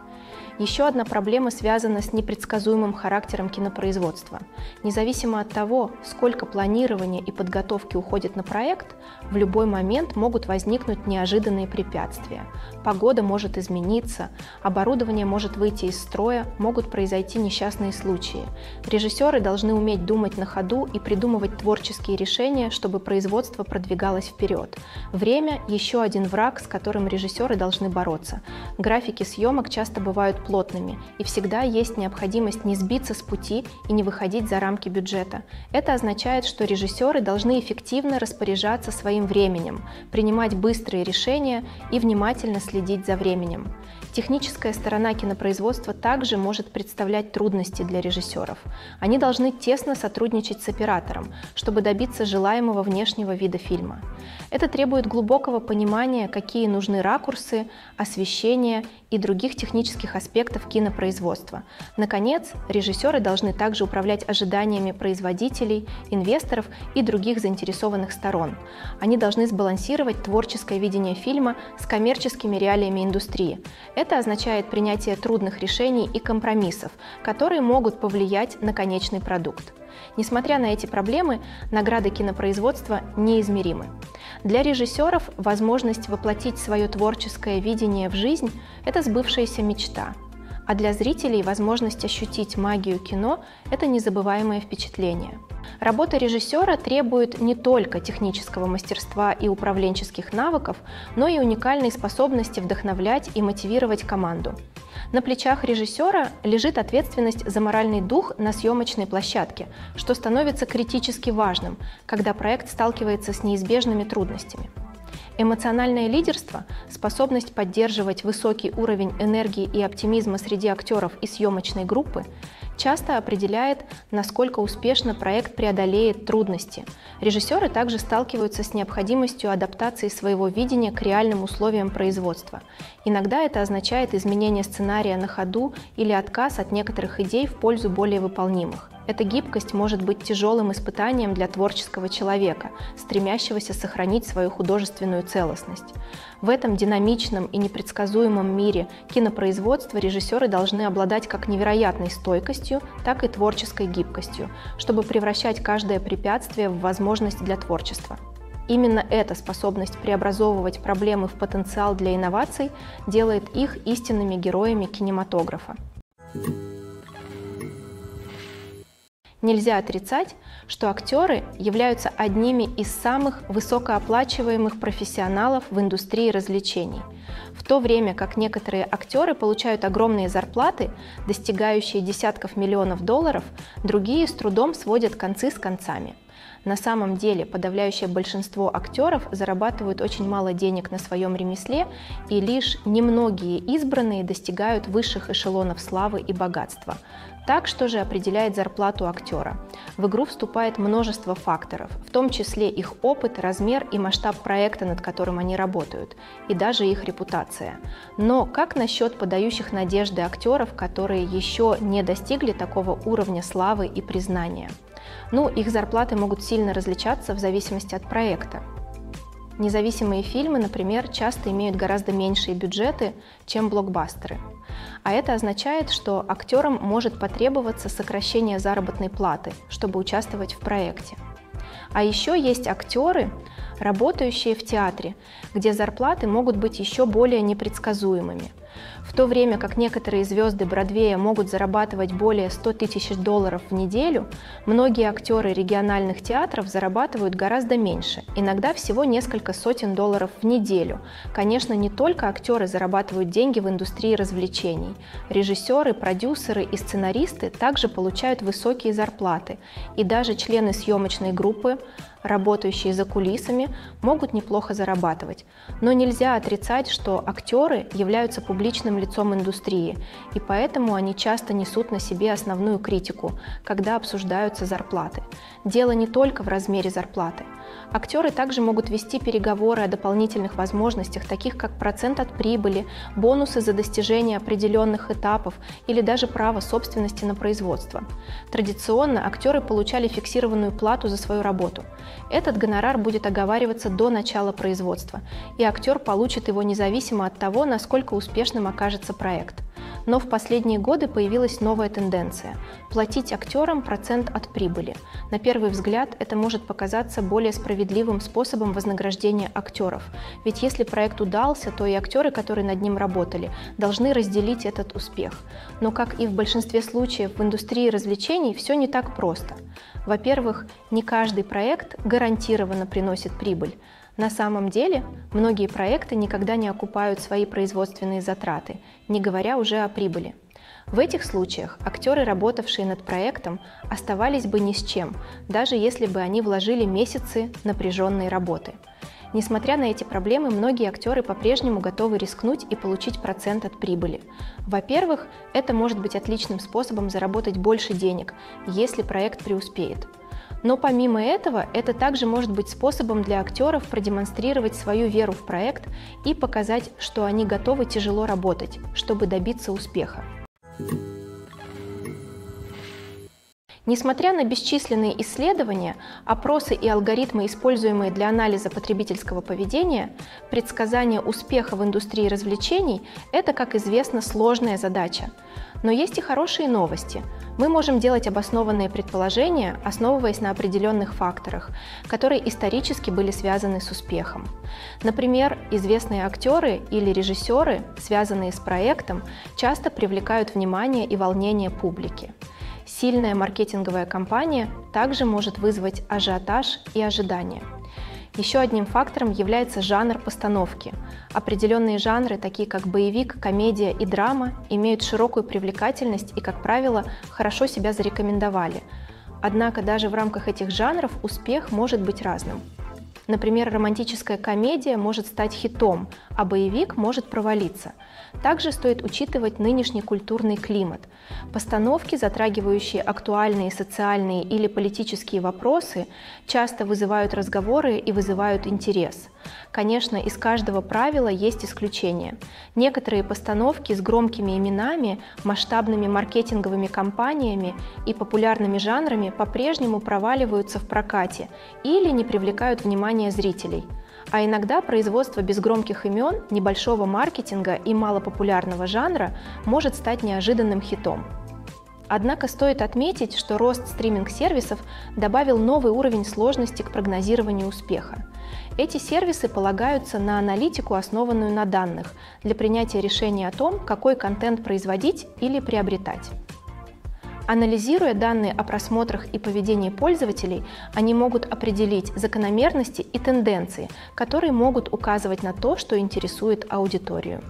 Еще одна проблема связана с непредсказуемым характером кинопроизводства. Независимо от того, сколько планирования и подготовки уходит на проект, в любой момент могут возникнуть неожиданные препятствия. Погода может измениться, оборудование может выйти из строя, могут произойти несчастные случаи. Режиссеры должны уметь думать на ходу и придумывать творческие решения, чтобы производство продвигалось вперед. Время – еще один враг, с которым режиссеры должны бороться. Графики съемок часто бывают плотными, и всегда есть необходимость не сбиться с пути и не выходить за рамки бюджета. Это означает, что режиссеры должны эффективно распоряжаться своим временем, принимать быстрые решения и внимательно следить за временем. Техническая сторона кинопроизводства также может представлять трудности для режиссеров. Они должны тесно сотрудничать с оператором, чтобы добиться желаемого внешнего вида фильма. Это требует глубокого понимания, какие нужны ракурсы, освещение и других технических аспектов кинопроизводства. Наконец, режиссеры должны также управлять ожиданиями производителей, инвесторов и других заинтересованных сторон. Они должны сбалансировать творческое видение фильма с коммерческими реалиями индустрии. Это означает принятие трудных решений и компромиссов, которые могут повлиять на конечный продукт. Несмотря на эти проблемы, награды кинопроизводства неизмеримы. Для режиссеров возможность воплотить свое творческое видение в жизнь – это сбывшаяся мечта. А для зрителей возможность ощутить магию кино – это незабываемое впечатление. Работа режиссера требует не только технического мастерства и управленческих навыков, но и уникальной способности вдохновлять и мотивировать команду. На плечах режиссера лежит ответственность за моральный дух на съемочной площадке, что становится критически важным, когда проект сталкивается с неизбежными трудностями. Эмоциональное лидерство, способность поддерживать высокий уровень энергии и оптимизма среди актеров и съемочной группы, часто определяет, насколько успешно проект преодолеет трудности. Режиссеры также сталкиваются с необходимостью адаптации своего видения к реальным условиям производства. Иногда это означает изменение сценария на ходу или отказ от некоторых идей в пользу более выполнимых. Эта гибкость может быть тяжелым испытанием для творческого человека, стремящегося сохранить свою художественную целостность. В этом динамичном и непредсказуемом мире кинопроизводства режиссеры должны обладать как невероятной стойкостью, так и творческой гибкостью, чтобы превращать каждое препятствие в возможность для творчества. Именно эта способность преобразовывать проблемы в потенциал для инноваций делает их истинными героями кинематографа. Нельзя отрицать, что актеры являются одними из самых высокооплачиваемых профессионалов в индустрии развлечений, в то время как некоторые актеры получают огромные зарплаты, достигающие десятков миллионов долларов, другие с трудом сводят концы с концами. На самом деле подавляющее большинство актеров зарабатывают очень мало денег на своем ремесле, и лишь немногие избранные достигают высших эшелонов славы и богатства. Так, что же определяет зарплату актера? В игру вступает множество факторов, в том числе их опыт, размер и масштаб проекта, над которым они работают, и даже их репутация. Но как насчет подающих надежды актеров, которые еще не достигли такого уровня славы и признания? Ну, их зарплаты могут сильно различаться в зависимости от проекта. Независимые фильмы, например, часто имеют гораздо меньшие бюджеты, чем блокбастеры. А это означает, что актерам может потребоваться сокращение заработной платы, чтобы участвовать в проекте. А еще есть актеры, работающие в театре, где зарплаты могут быть еще более непредсказуемыми. В то время как некоторые звезды Бродвея могут зарабатывать более ста тысяч долларов в неделю, многие актеры региональных театров зарабатывают гораздо меньше, иногда всего несколько сотен долларов в неделю. Конечно, не только актеры зарабатывают деньги в индустрии развлечений. Режиссеры, продюсеры и сценаристы также получают высокие зарплаты, и даже члены съемочной группы, работающие за кулисами, могут неплохо зарабатывать. Но нельзя отрицать, что актеры являются публичным лицом индустрии, и поэтому они часто несут на себе основную критику, когда обсуждаются зарплаты. Дело не только в размере зарплаты. Актеры также могут вести переговоры о дополнительных возможностях, таких как процент от прибыли, бонусы за достижение определенных этапов или даже право собственности на производство. Традиционно актеры получали фиксированную плату за свою работу. Этот гонорар будет оговариваться до начала производства, и актер получит его независимо от того, насколько успешным окажется проект. Но в последние годы появилась новая тенденция – платить актерам процент от прибыли. На первый взгляд это может показаться более справедливым способом вознаграждения актеров, ведь если проект удался, то и актеры, которые над ним работали, должны разделить этот успех. Но, как и в большинстве случаев в индустрии развлечений, все не так просто. Во-первых, не каждый проект гарантированно приносит прибыль. На самом деле, многие проекты никогда не окупают свои производственные затраты, не говоря уже о прибыли. В этих случаях актеры, работавшие над проектом, оставались бы ни с чем, даже если бы они вложили месяцы напряженной работы. Несмотря на эти проблемы, многие актеры по-прежнему готовы рискнуть и получить процент от прибыли. Во-первых, это может быть отличным способом заработать больше денег, если проект преуспеет. Но помимо этого, это также может быть способом для актеров продемонстрировать свою веру в проект и показать, что они готовы тяжело работать, чтобы добиться успеха. Несмотря на бесчисленные исследования, опросы и алгоритмы, используемые для анализа потребительского поведения, предсказание успеха в индустрии развлечений – это, как известно, сложная задача. Но есть и хорошие новости. Мы можем делать обоснованные предположения, основываясь на определенных факторах, которые исторически были связаны с успехом. Например, известные актеры или режиссеры, связанные с проектом, часто привлекают внимание и волнение публики. Сильная маркетинговая кампания также может вызвать ажиотаж и ожидания. Еще одним фактором является жанр постановки. Определенные жанры, такие как боевик, комедия и драма, имеют широкую привлекательность и, как правило, хорошо себя зарекомендовали. Однако даже в рамках этих жанров успех может быть разным. Например, романтическая комедия может стать хитом, а боевик может провалиться. Также стоит учитывать нынешний культурный климат. Постановки, затрагивающие актуальные социальные или политические вопросы, часто вызывают разговоры и вызывают интерес. Конечно, из каждого правила есть исключения. Некоторые постановки с громкими именами, масштабными маркетинговыми кампаниями и популярными жанрами по-прежнему проваливаются в прокате или не привлекают внимания зрителей. А иногда производство без громких имен, небольшого маркетинга и малопопулярного жанра может стать неожиданным хитом. Однако стоит отметить, что рост стриминг-сервисов добавил новый уровень сложности к прогнозированию успеха. Эти сервисы полагаются на аналитику, основанную на данных, для принятия решения о том, какой контент производить или приобретать. Анализируя данные о просмотрах и поведении пользователей, они могут определить закономерности и тенденции, которые могут указывать на то, что интересует аудиторию.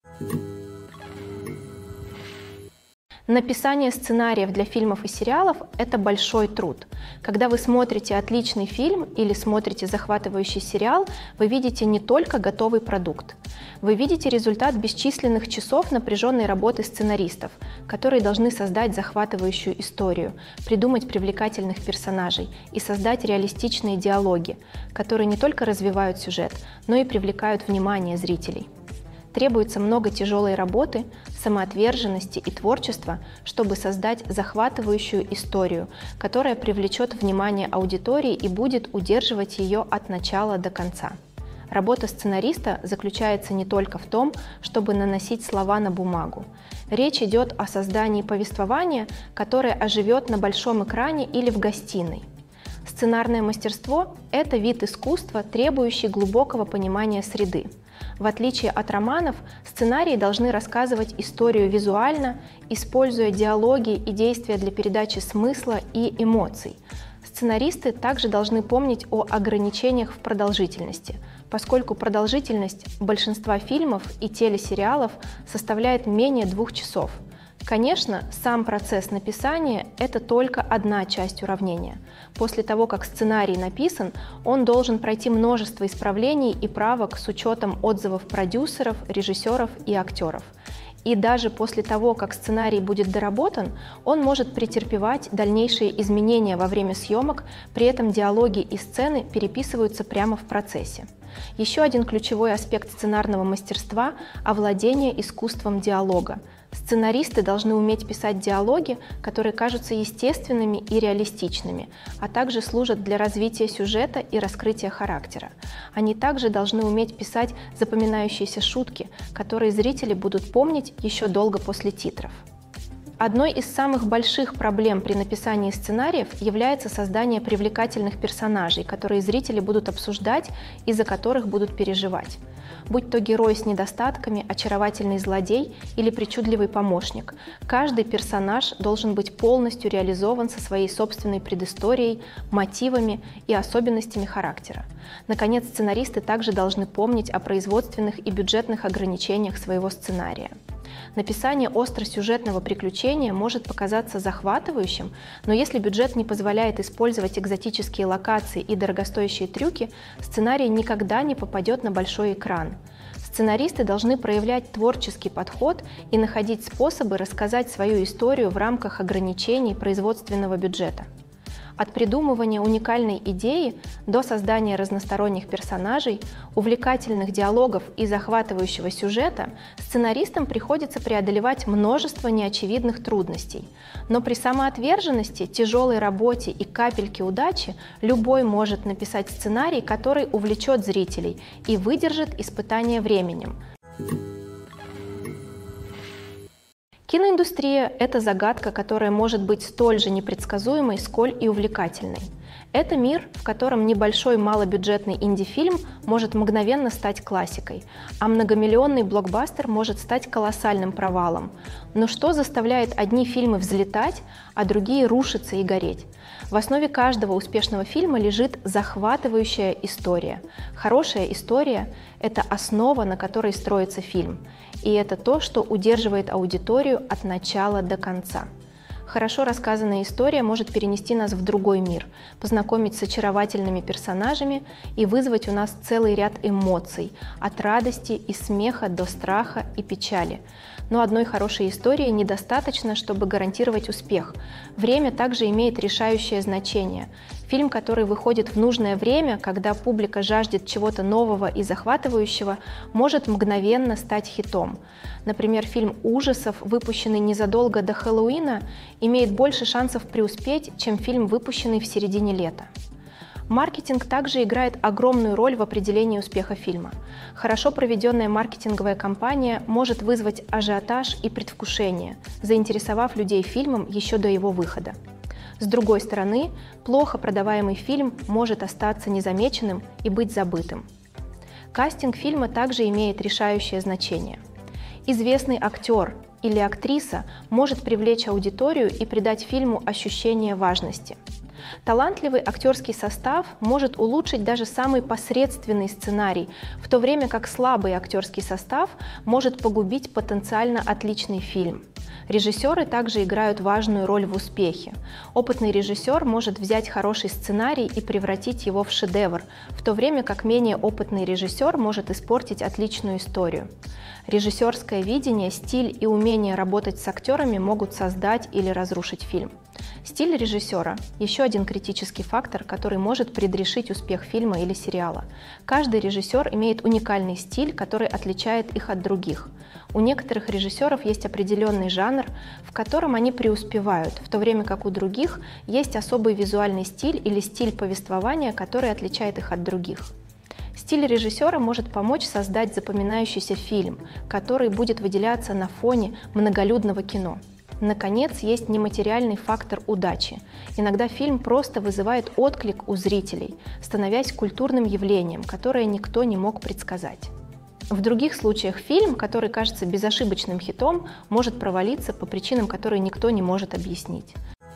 Написание сценариев для фильмов и сериалов – это большой труд. Когда вы смотрите отличный фильм или смотрите захватывающий сериал, вы видите не только готовый продукт. Вы видите результат бесчисленных часов напряженной работы сценаристов, которые должны создать захватывающую историю, придумать привлекательных персонажей и создать реалистичные диалоги, которые не только развивают сюжет, но и привлекают внимание зрителей. Требуется много тяжелой работы, самоотверженности и творчества, чтобы создать захватывающую историю, которая привлечет внимание аудитории и будет удерживать ее от начала до конца. Работа сценариста заключается не только в том, чтобы наносить слова на бумагу. Речь идет о создании повествования, которое оживет на большом экране или в гостиной. Сценарное мастерство – это вид искусства, требующий глубокого понимания среды. В отличие от романов, сценарии должны рассказывать историю визуально, используя диалоги и действия для передачи смысла и эмоций. Сценаристы также должны помнить о ограничениях в продолжительности, поскольку продолжительность большинства фильмов и телесериалов составляет менее двух часов. Конечно, сам процесс написания – это только одна часть уравнения. После того, как сценарий написан, он должен пройти множество исправлений и правок с учетом отзывов продюсеров, режиссеров и актеров. И даже после того, как сценарий будет доработан, он может претерпевать дальнейшие изменения во время съемок, при этом диалоги и сцены переписываются прямо в процессе. Еще один ключевой аспект сценарного мастерства – овладение искусством диалога. Сценаристы должны уметь писать диалоги, которые кажутся естественными и реалистичными, а также служат для развития сюжета и раскрытия характера. Они также должны уметь писать запоминающиеся шутки, которые зрители будут помнить еще долго после титров. Одной из самых больших проблем при написании сценариев является создание привлекательных персонажей, которые зрители будут обсуждать и за которых будут переживать. Будь то герой с недостатками, очаровательный злодей или причудливый помощник, каждый персонаж должен быть полностью реализован со своей собственной предысторией, мотивами и особенностями характера. Наконец, сценаристы также должны помнить о производственных и бюджетных ограничениях своего сценария. Написание остросюжетного приключения может показаться захватывающим, но если бюджет не позволяет использовать экзотические локации и дорогостоящие трюки, сценарий никогда не попадет на большой экран. Сценаристы должны проявлять творческий подход и находить способы рассказать свою историю в рамках ограничений производственного бюджета. От придумывания уникальной идеи до создания разносторонних персонажей, увлекательных диалогов и захватывающего сюжета сценаристам приходится преодолевать множество неочевидных трудностей. Но при самоотверженности, тяжелой работе и капельке удачи любой может написать сценарий, который увлечет зрителей и выдержит испытание временем. Киноиндустрия – это загадка, которая может быть столь же непредсказуемой, сколь и увлекательной. Это мир, в котором небольшой малобюджетный инди-фильм может мгновенно стать классикой, а многомиллионный блокбастер может стать колоссальным провалом. Но что заставляет одни фильмы взлетать, а другие рушиться и гореть? В основе каждого успешного фильма лежит захватывающая история. Хорошая история – это основа, на которой строится фильм. И это то, что удерживает аудиторию от начала до конца. Хорошо рассказанная история может перенести нас в другой мир, познакомить с очаровательными персонажами и вызвать у нас целый ряд эмоций, от радости и смеха до страха и печали. Но одной хорошей истории недостаточно, чтобы гарантировать успех. Время также имеет решающее значение. Фильм, который выходит в нужное время, когда публика жаждет чего-то нового и захватывающего, может мгновенно стать хитом. Например, фильм ужасов, выпущенный незадолго до Хэллоуина, имеет больше шансов преуспеть, чем фильм, выпущенный в середине лета. Маркетинг также играет огромную роль в определении успеха фильма. Хорошо проведенная маркетинговая кампания может вызвать ажиотаж и предвкушение, заинтересовав людей фильмом еще до его выхода. С другой стороны, плохо продаваемый фильм может остаться незамеченным и быть забытым. Кастинг фильма также имеет решающее значение. Известный актер, или актриса может привлечь аудиторию и придать фильму ощущение важности. Талантливый актерский состав может улучшить даже самый посредственный сценарий, в то время как слабый актерский состав может погубить потенциально отличный фильм. Режиссеры также играют важную роль в успехе. Опытный режиссер может взять хороший сценарий и превратить его в шедевр, в то время как менее опытный режиссер может испортить отличную историю. Режиссерское видение, стиль и умение работать с актерами могут создать или разрушить фильм. Стиль режиссера – еще один критический фактор, который может предрешить успех фильма или сериала. Каждый режиссер имеет уникальный стиль, который отличает их от других. У некоторых режиссеров есть определенный жанр, в котором они преуспевают, в то время как у других есть особый визуальный стиль или стиль повествования, который отличает их от других. Стиль режиссера может помочь создать запоминающийся фильм, который будет выделяться на фоне многолюдного кино. Наконец, есть нематериальный фактор удачи. Иногда фильм просто вызывает отклик у зрителей, становясь культурным явлением, которое никто не мог предсказать. В других случаях фильм, который кажется безошибочным хитом, может провалиться по причинам, которые никто не может объяснить.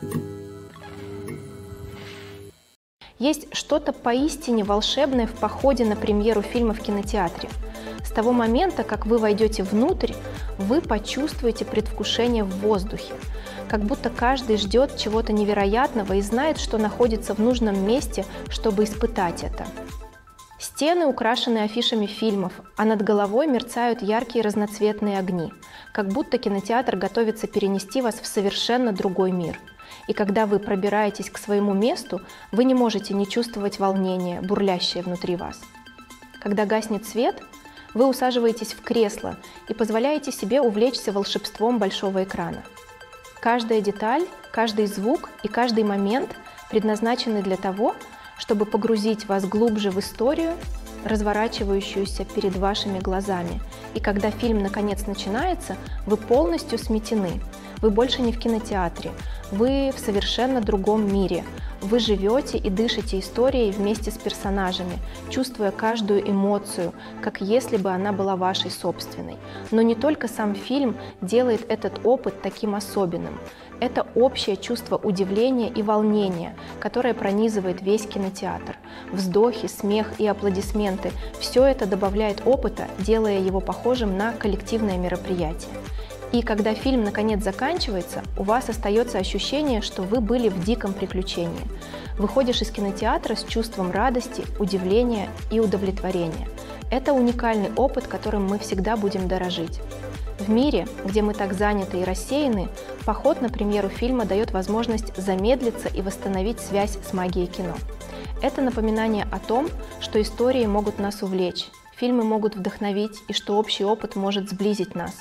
Есть что-то поистине волшебное в походе на премьеру фильма в кинотеатре. С того момента, как вы войдете внутрь, вы почувствуете предвкушение в воздухе, как будто каждый ждет чего-то невероятного и знает, что находится в нужном месте, чтобы испытать это. Стены украшены афишами фильмов, а над головой мерцают яркие разноцветные огни, как будто кинотеатр готовится перенести вас в совершенно другой мир. И когда вы пробираетесь к своему месту, вы не можете не чувствовать волнения, бурлящее внутри вас. Когда гаснет свет, вы усаживаетесь в кресло и позволяете себе увлечься волшебством большого экрана. Каждая деталь, каждый звук и каждый момент предназначены для того, чтобы погрузить вас глубже в историю, разворачивающуюся перед вашими глазами. И когда фильм наконец начинается, вы полностью сметены. Вы больше не в кинотеатре, вы в совершенно другом мире. Вы живете и дышите историей вместе с персонажами, чувствуя каждую эмоцию, как если бы она была вашей собственной. Но не только сам фильм делает этот опыт таким особенным. Это общее чувство удивления и волнения, которое пронизывает весь кинотеатр. Вздохи, смех и аплодисменты – все это добавляет опыта, делая его похожим на коллективное мероприятие. И когда фильм наконец заканчивается, у вас остается ощущение, что вы были в диком приключении. Выходишь из кинотеатра с чувством радости, удивления и удовлетворения. Это уникальный опыт, которым мы всегда будем дорожить. В мире, где мы так заняты и рассеяны, поход на премьеру фильма дает возможность замедлиться и восстановить связь с магией кино. Это напоминание о том, что истории могут нас увлечь, фильмы могут вдохновить и что общий опыт может сблизить нас.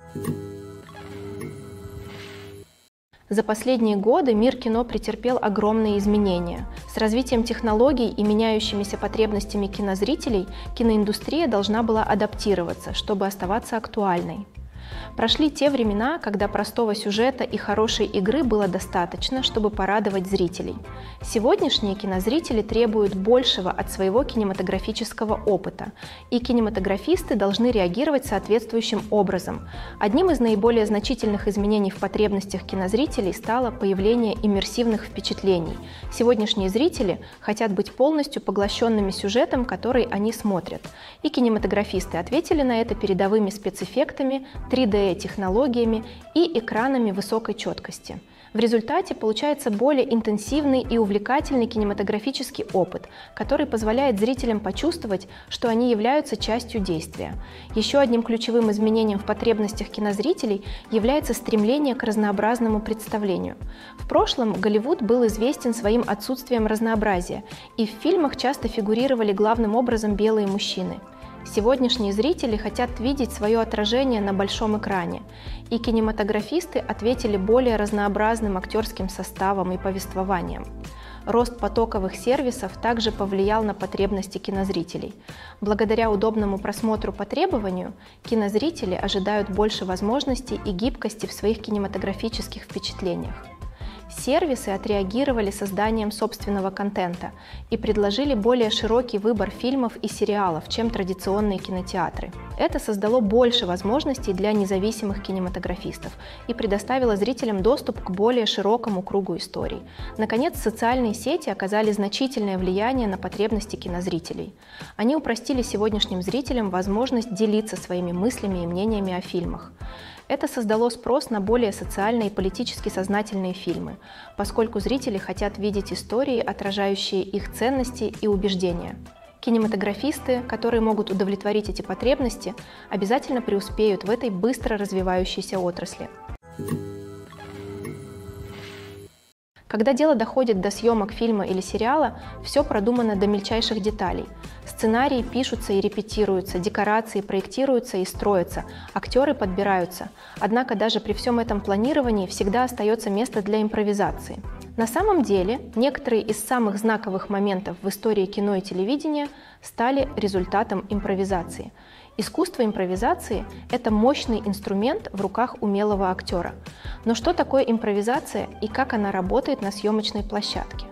За последние годы мир кино претерпел огромные изменения. С развитием технологий и меняющимися потребностями кинозрителей киноиндустрия должна была адаптироваться, чтобы оставаться актуальной. Прошли те времена, когда простого сюжета и хорошей игры было достаточно, чтобы порадовать зрителей. Сегодняшние кинозрители требуют большего от своего кинематографического опыта, и кинематографисты должны реагировать соответствующим образом. Одним из наиболее значительных изменений в потребностях кинозрителей стало появление иммерсивных впечатлений. Сегодняшние зрители хотят быть полностью поглощенными сюжетом, который они смотрят. И кинематографисты ответили на это передовыми спецэффектами, три дэ-технологиями и экранами высокой четкости. В результате получается более интенсивный и увлекательный кинематографический опыт, который позволяет зрителям почувствовать, что они являются частью действия. Еще одним ключевым изменением в потребностях кинозрителей является стремление к разнообразному представлению. В прошлом Голливуд был известен своим отсутствием разнообразия, и в фильмах часто фигурировали главным образом белые мужчины. Сегодняшние зрители хотят видеть свое отражение на большом экране, и кинематографисты ответили более разнообразным актерским составом и повествованием. Рост потоковых сервисов также повлиял на потребности кинозрителей. Благодаря удобному просмотру по требованию, кинозрители ожидают больше возможностей и гибкости в своих кинематографических впечатлениях. Сервисы отреагировали созданием собственного контента и предложили более широкий выбор фильмов и сериалов, чем традиционные кинотеатры. Это создало больше возможностей для независимых кинематографистов и предоставило зрителям доступ к более широкому кругу историй. Наконец, социальные сети оказали значительное влияние на потребности кинозрителей. Они упростили сегодняшним зрителям возможность делиться своими мыслями и мнениями о фильмах. Это создало спрос на более социально и политически сознательные фильмы, поскольку зрители хотят видеть истории, отражающие их ценности и убеждения. Кинематографисты, которые могут удовлетворить эти потребности, обязательно преуспеют в этой быстро развивающейся отрасли. Когда дело доходит до съемок фильма или сериала, все продумано до мельчайших деталей. Сценарии пишутся и репетируются, декорации проектируются и строятся, актеры подбираются. Однако даже при всем этом планировании всегда остается место для импровизации. На самом деле, некоторые из самых знаковых моментов в истории кино и телевидения стали результатом импровизации. Искусство импровизации – это мощный инструмент в руках умелого актера. Но что такое импровизация и как она работает на съемочной площадке?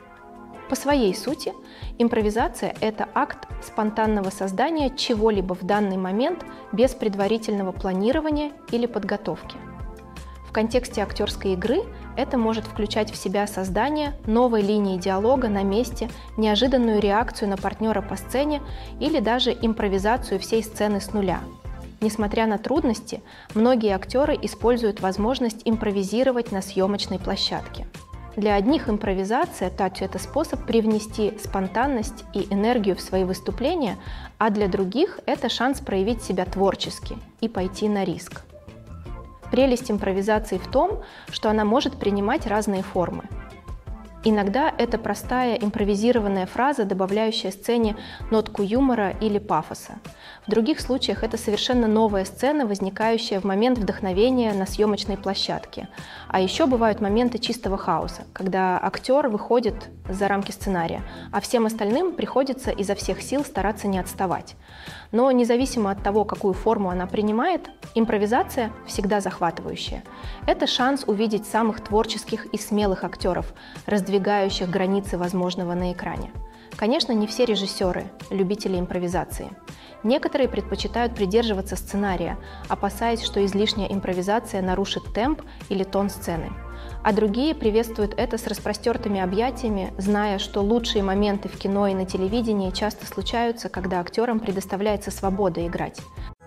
По своей сути, импровизация – это акт спонтанного создания чего-либо в данный момент без предварительного планирования или подготовки. В контексте актерской игры это может включать в себя создание новой линии диалога на месте, неожиданную реакцию на партнера по сцене или даже импровизацию всей сцены с нуля. Несмотря на трудности, многие актеры используют возможность импровизировать на съемочной площадке. Для одних импровизация – это способ привнести спонтанность и энергию в свои выступления, а для других – это шанс проявить себя творчески и пойти на риск. Прелесть импровизации в том, что она может принимать разные формы. Иногда это простая импровизированная фраза, добавляющая сцене нотку юмора или пафоса. В других случаях это совершенно новая сцена, возникающая в момент вдохновения на съемочной площадке. А еще бывают моменты чистого хаоса, когда актер выходит за рамки сценария, а всем остальным приходится изо всех сил стараться не отставать. Но независимо от того, какую форму она принимает, импровизация всегда захватывающая. Это шанс увидеть самых творческих и смелых актеров, раздвигающих границы возможного на экране. Конечно, не все режиссеры – любители импровизации. Некоторые предпочитают придерживаться сценария, опасаясь, что излишняя импровизация нарушит темп или тон сцены. А другие приветствуют это с распростертыми объятиями, зная, что лучшие моменты в кино и на телевидении часто случаются, когда актерам предоставляется свобода играть.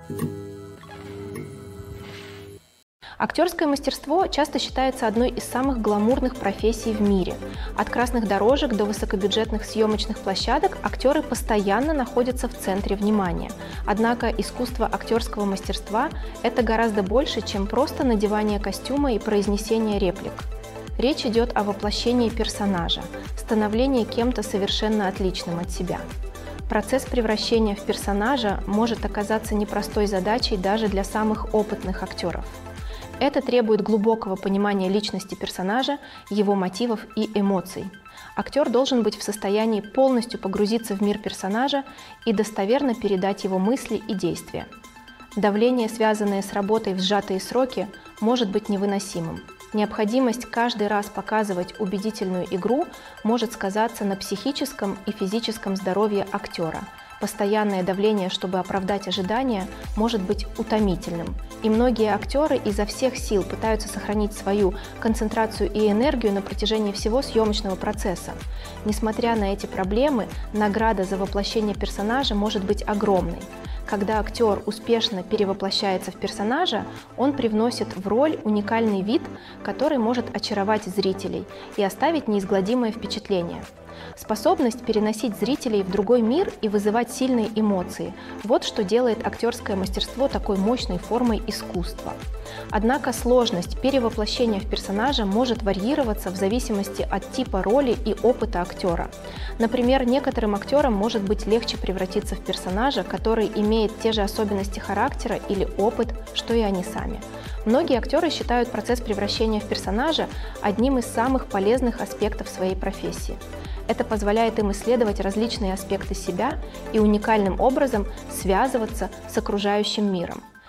Актерское мастерство часто считается одной из самых гламурных профессий в мире. От красных дорожек до высокобюджетных съемочных площадок актеры постоянно находятся в центре внимания. Однако искусство актерского мастерства – это гораздо больше, чем просто надевание костюма и произнесение реплик. Речь идет о воплощении персонажа, становлении кем-то совершенно отличным от себя. Процесс превращения в персонажа может оказаться непростой задачей даже для самых опытных актеров. Это требует глубокого понимания личности персонажа, его мотивов и эмоций. Актер должен быть в состоянии полностью погрузиться в мир персонажа и достоверно передать его мысли и действия. Давление, связанное с работой в сжатые сроки, может быть невыносимым. Необходимость каждый раз показывать убедительную игру может сказаться на психическом и физическом здоровье актера. Постоянное давление, чтобы оправдать ожидания, может быть утомительным. И многие актеры изо всех сил пытаются сохранить свою концентрацию и энергию на протяжении всего съемочного процесса. Несмотря на эти проблемы, награда за воплощение персонажа может быть огромной. Когда актер успешно перевоплощается в персонажа, он привносит в роль уникальный вид, который может очаровать зрителей и оставить неизгладимое впечатление. Способность переносить зрителей в другой мир и вызывать сильные эмоции – вот что делает актерское мастерство такой мощной формой искусства. Однако сложность перевоплощения в персонажа может варьироваться в зависимости от типа роли и опыта актера. Например, некоторым актерам может быть легче превратиться в персонажа, который имеет те же особенности характера или опыт, что и они сами. Многие актеры считают процесс превращения в персонажа одним из самых полезных аспектов своей профессии. Это позволяет им исследовать различные аспекты себя и уникальным образом связываться с окружающим миром.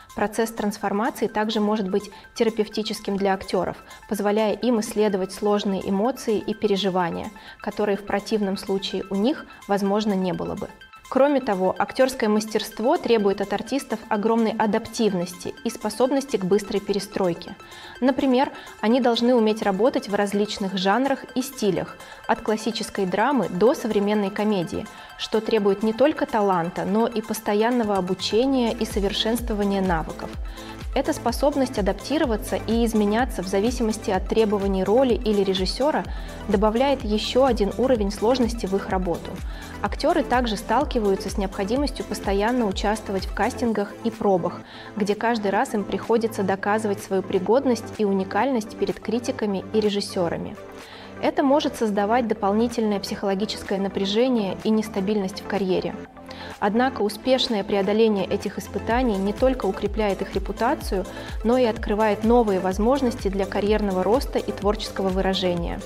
Процесс трансформации также может быть терапевтическим для актеров, позволяя им исследовать сложные эмоции и переживания, которые в противном случае у них, возможно, не было бы. Кроме того, актерское мастерство требует от артистов огромной адаптивности и способности к быстрой перестройке. Например, они должны уметь работать в различных жанрах и стилях, от классической драмы до современной комедии, что требует не только таланта, но и постоянного обучения и совершенствования навыков. Эта способность адаптироваться и изменяться в зависимости от требований роли или режиссера добавляет еще один уровень сложности в их работу. Актеры также сталкиваются с необходимостью постоянно участвовать в кастингах и пробах, где каждый раз им приходится доказывать свою пригодность и уникальность перед критиками и режиссерами. Это может создавать дополнительное психологическое напряжение и нестабильность в карьере. Однако успешное преодоление этих испытаний не только укрепляет их репутацию, но и открывает новые возможности для карьерного роста и творческого выражения.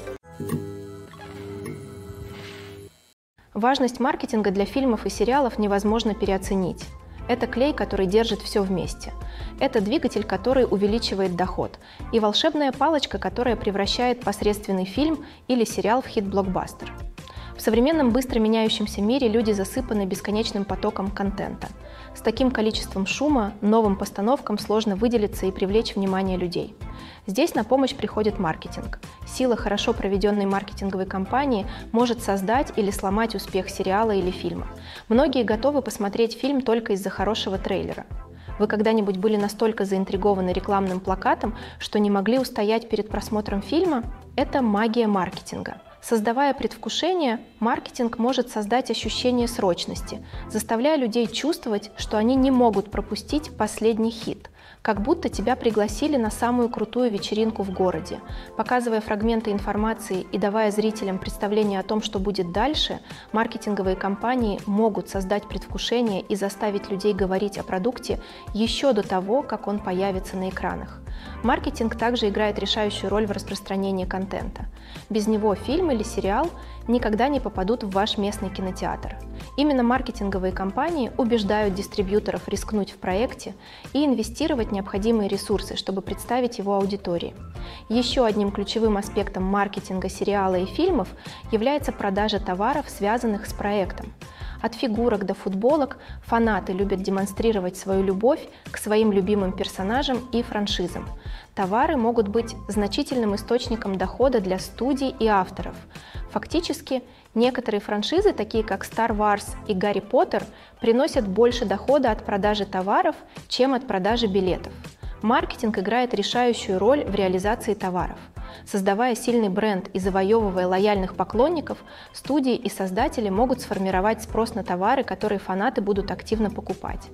Важность маркетинга для фильмов и сериалов невозможно переоценить. Это клей, который держит все вместе. Это двигатель, который увеличивает доход. И волшебная палочка, которая превращает посредственный фильм или сериал в хит-блокбастер. В современном быстро меняющемся мире люди засыпаны бесконечным потоком контента. С таким количеством шума новым постановкам сложно выделиться и привлечь внимание людей. Здесь на помощь приходит маркетинг. Сила хорошо проведенной маркетинговой кампании может создать или сломать успех сериала или фильма. Многие готовы посмотреть фильм только из-за хорошего трейлера. Вы когда-нибудь были настолько заинтригованы рекламным плакатом, что не могли устоять перед просмотром фильма? Это магия маркетинга. Создавая предвкушение, маркетинг может создать ощущение срочности, заставляя людей чувствовать, что они не могут пропустить последний хит, как будто тебя пригласили на самую крутую вечеринку в городе. Показывая фрагменты информации и давая зрителям представление о том, что будет дальше, маркетинговые компании могут создать предвкушение и заставить людей говорить о продукте еще до того, как он появится на экранах. Маркетинг также играет решающую роль в распространении контента. Без него фильм или сериал никогда не попадут в ваш местный кинотеатр. Именно маркетинговые компании убеждают дистрибьюторов рискнуть в проекте и инвестировать необходимые ресурсы, чтобы представить его аудитории. Еще одним ключевым аспектом маркетинга сериала и фильмов является продажа товаров, связанных с проектом. От фигурок до футболок фанаты любят демонстрировать свою любовь к своим любимым персонажам и франшизам. Товары могут быть значительным источником дохода для студий и авторов. Фактически, некоторые франшизы, такие как Star Wars и Гарри Поттер, приносят больше дохода от продажи товаров, чем от продажи билетов. Маркетинг играет решающую роль в реализации товаров. Создавая сильный бренд и завоевывая лояльных поклонников, студии и создатели могут сформировать спрос на товары, которые фанаты будут активно покупать.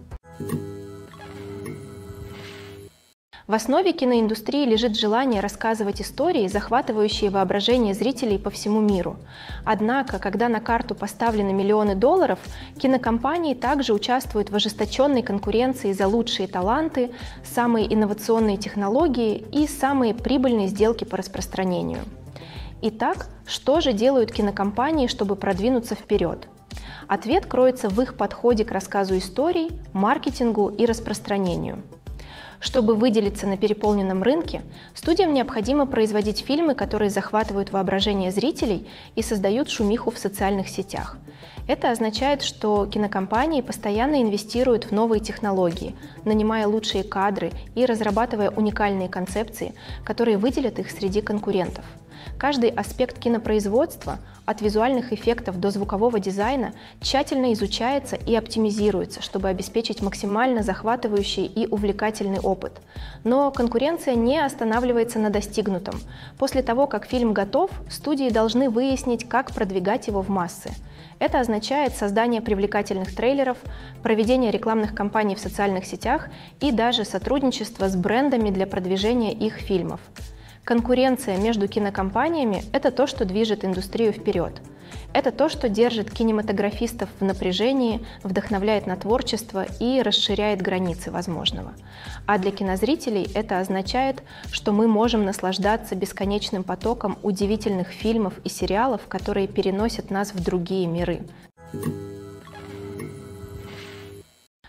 В основе киноиндустрии лежит желание рассказывать истории, захватывающие воображение зрителей по всему миру. Однако, когда на карту поставлены миллионы долларов, кинокомпании также участвуют в ожесточенной конкуренции за лучшие таланты, самые инновационные технологии и самые прибыльные сделки по распространению. Итак, что же делают кинокомпании, чтобы продвинуться вперед? Ответ кроется в их подходе к рассказу историй, маркетингу и распространению. Чтобы выделиться на переполненном рынке, студиям необходимо производить фильмы, которые захватывают воображение зрителей и создают шумиху в социальных сетях. Это означает, что кинокомпании постоянно инвестируют в новые технологии, нанимая лучшие кадры и разрабатывая уникальные концепции, которые выделят их среди конкурентов. Каждый аспект кинопроизводства, от визуальных эффектов до звукового дизайна, тщательно изучается и оптимизируется, чтобы обеспечить максимально захватывающий и увлекательный опыт. Но конкуренция не останавливается на достигнутом. После того, как фильм готов, студии должны выяснить, как продвигать его в массы. Это означает создание привлекательных трейлеров, проведение рекламных кампаний в социальных сетях и даже сотрудничество с брендами для продвижения их фильмов. Конкуренция между кинокомпаниями – это то, что движет индустрию вперед. Это то, что держит кинематографистов в напряжении, вдохновляет на творчество и расширяет границы возможного. А для кинозрителей это означает, что мы можем наслаждаться бесконечным потоком удивительных фильмов и сериалов, которые переносят нас в другие миры.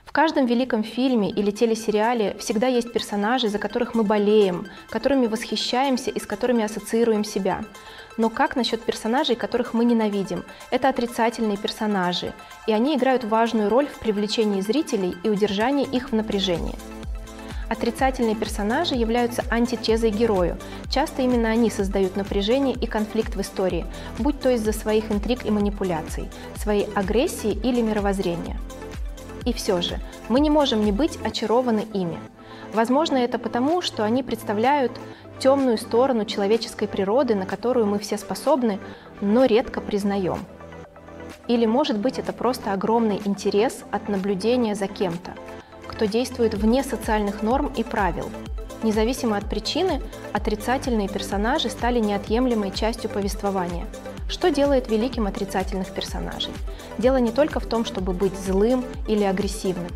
В каждом великом фильме или телесериале всегда есть персонажи, за которых мы болеем, которыми восхищаемся и с которыми ассоциируем себя. Но как насчет персонажей, которых мы ненавидим? Это отрицательные персонажи, и они играют важную роль в привлечении зрителей и удержании их в напряжении. Отрицательные персонажи являются антитезой герою. Часто именно они создают напряжение и конфликт в истории, будь то из-за своих интриг и манипуляций, своей агрессии или мировоззрения. И все же, мы не можем не быть очарованы ими. Возможно, это потому, что они представляют темную сторону человеческой природы, на которую мы все способны, но редко признаем. Или, может быть, это просто огромный интерес от наблюдения за кем-то, кто действует вне социальных норм и правил. Независимо от причины, отрицательные персонажи стали неотъемлемой частью повествования. Что делает великим отрицательных персонажей? Дело не только в том, чтобы быть злым или агрессивным.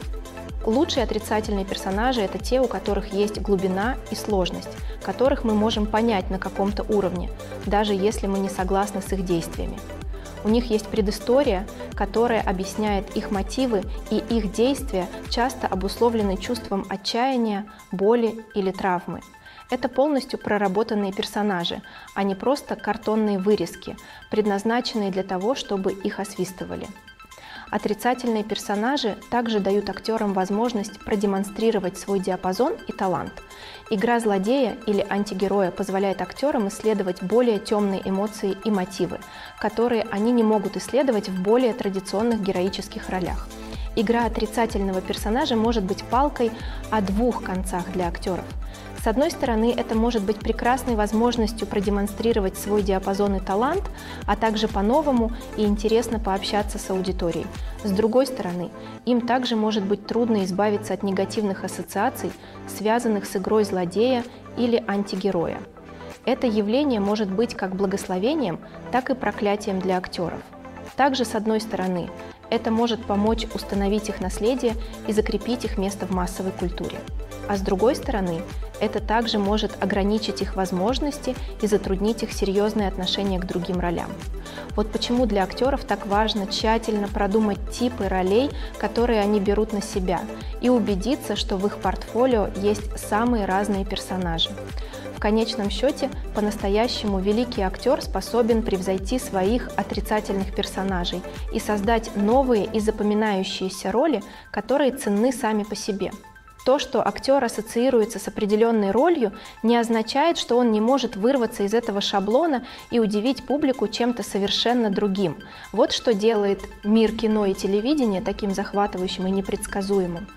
Лучшие отрицательные персонажи – это те, у которых есть глубина и сложность, которых мы можем понять на каком-то уровне, даже если мы не согласны с их действиями. У них есть предыстория, которая объясняет их мотивы, и их действия часто обусловлены чувством отчаяния, боли или травмы. Это полностью проработанные персонажи, а не просто картонные вырезки, предназначенные для того, чтобы их освистывали. Отрицательные персонажи также дают актерам возможность продемонстрировать свой диапазон и талант. Игра злодея или антигероя позволяет актерам исследовать более темные эмоции и мотивы, которые они не могут исследовать в более традиционных героических ролях. Игра отрицательного персонажа может быть палкой о двух концах для актеров. С одной стороны, это может быть прекрасной возможностью продемонстрировать свой диапазон и талант, а также по-новому и интересно пообщаться с аудиторией. С другой стороны, им также может быть трудно избавиться от негативных ассоциаций, связанных с игрой злодея или антигероя. Это явление может быть как благословением, так и проклятием для актеров. Также, с одной стороны, это может помочь установить их наследие и закрепить их место в массовой культуре. А с другой стороны, это также может ограничить их возможности и затруднить их серьезные отношения к другим ролям. Вот почему для актеров так важно тщательно продумать типы ролей, которые они берут на себя, и убедиться, что в их портфолио есть самые разные персонажи. В конечном счете, по-настоящему великий актер способен превзойти своих отрицательных персонажей и создать новые и запоминающиеся роли, которые ценны сами по себе. То, что актер ассоциируется с определенной ролью, не означает, что он не может вырваться из этого шаблона и удивить публику чем-то совершенно другим. Вот что делает мир кино и телевидения таким захватывающим и непредсказуемым.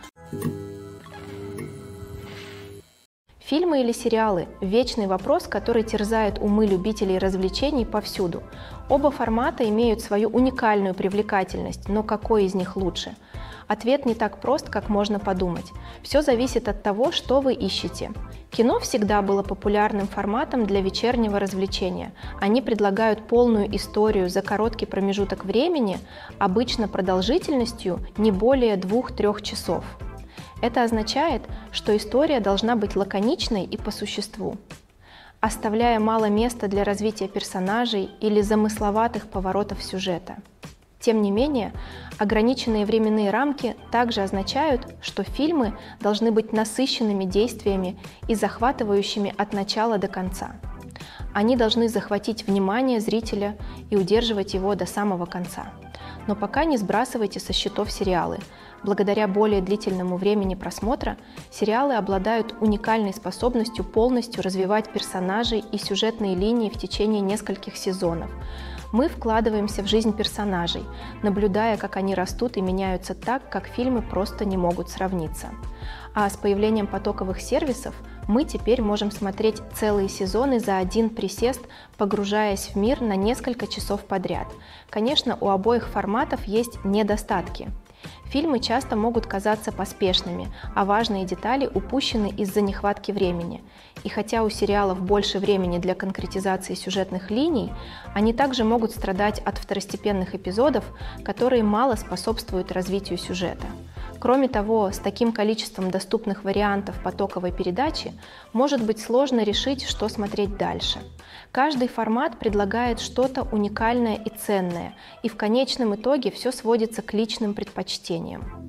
Фильмы или сериалы – вечный вопрос, который терзает умы любителей развлечений повсюду. Оба формата имеют свою уникальную привлекательность, но какой из них лучше? Ответ не так прост, как можно подумать. Все зависит от того, что вы ищете. Кино всегда было популярным форматом для вечернего развлечения. Они предлагают полную историю за короткий промежуток времени, обычно продолжительностью не более двух-трех часов. Это означает, что история должна быть лаконичной и по существу, оставляя мало места для развития персонажей или замысловатых поворотов сюжета. Тем не менее, ограниченные временные рамки также означают, что фильмы должны быть насыщенными действиями и захватывающими от начала до конца. Они должны захватить внимание зрителя и удерживать его до самого конца. Но пока не сбрасывайте со счетов сериалы. Благодаря более длительному времени просмотра, сериалы обладают уникальной способностью полностью развивать персонажей и сюжетные линии в течение нескольких сезонов. Мы вкладываемся в жизнь персонажей, наблюдая, как они растут и меняются так, как фильмы просто не могут сравниться. А с появлением потоковых сервисов мы теперь можем смотреть целые сезоны за один присест, погружаясь в мир на несколько часов подряд. Конечно, у обоих форматов есть недостатки. Фильмы часто могут казаться поспешными, а важные детали упущены из-за нехватки времени. И хотя у сериалов больше времени для конкретизации сюжетных линий, они также могут страдать от второстепенных эпизодов, которые мало способствуют развитию сюжета. Кроме того, с таким количеством доступных вариантов потоковой передачи может быть сложно решить, что смотреть дальше. Каждый формат предлагает что-то уникальное и ценное, и в конечном итоге все сводится к личным предпочтениям.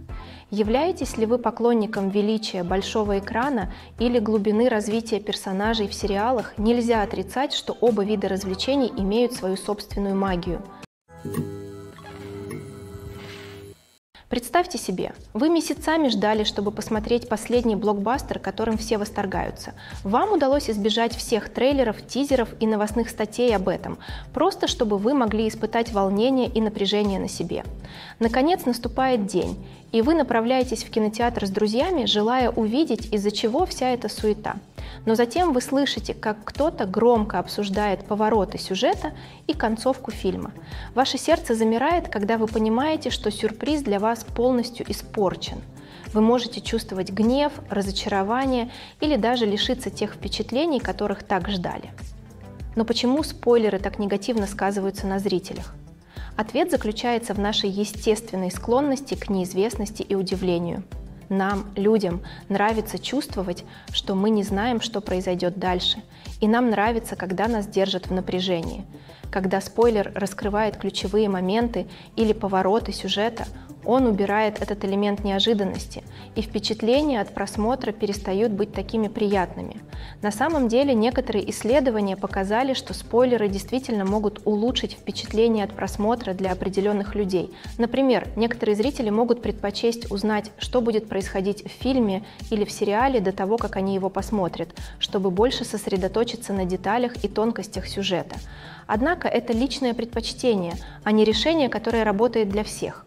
Являетесь ли вы поклонником величия большого экрана или глубины развития персонажей в сериалах, нельзя отрицать, что оба вида развлечений имеют свою собственную магию. Представьте себе, вы месяцами ждали, чтобы посмотреть последний блокбастер, которым все восторгаются. Вам удалось избежать всех трейлеров, тизеров и новостных статей об этом, просто чтобы вы могли испытать волнение и напряжение на себе. Наконец наступает день, и вы направляетесь в кинотеатр с друзьями, желая увидеть, из-за чего вся эта суета. Но затем вы слышите, как кто-то громко обсуждает повороты сюжета и концовку фильма. Ваше сердце замирает, когда вы понимаете, что сюрприз для вас полностью испорчен. Вы можете чувствовать гнев, разочарование или даже лишиться тех впечатлений, которых так ждали. Но почему спойлеры так негативно сказываются на зрителях? Ответ заключается в нашей естественной склонности к неизвестности и удивлению. Нам, людям, нравится чувствовать, что мы не знаем, что произойдет дальше, и нам нравится, когда нас держат в напряжении. Когда спойлер раскрывает ключевые моменты или повороты сюжета, он убирает этот элемент неожиданности, и впечатления от просмотра перестают быть такими приятными. На самом деле, некоторые исследования показали, что спойлеры действительно могут улучшить впечатление от просмотра для определенных людей. Например, некоторые зрители могут предпочесть узнать, что будет происходить в фильме или в сериале до того, как они его посмотрят, чтобы больше сосредоточиться на деталях и тонкостях сюжета. Однако это личное предпочтение, а не решение, которое работает для всех.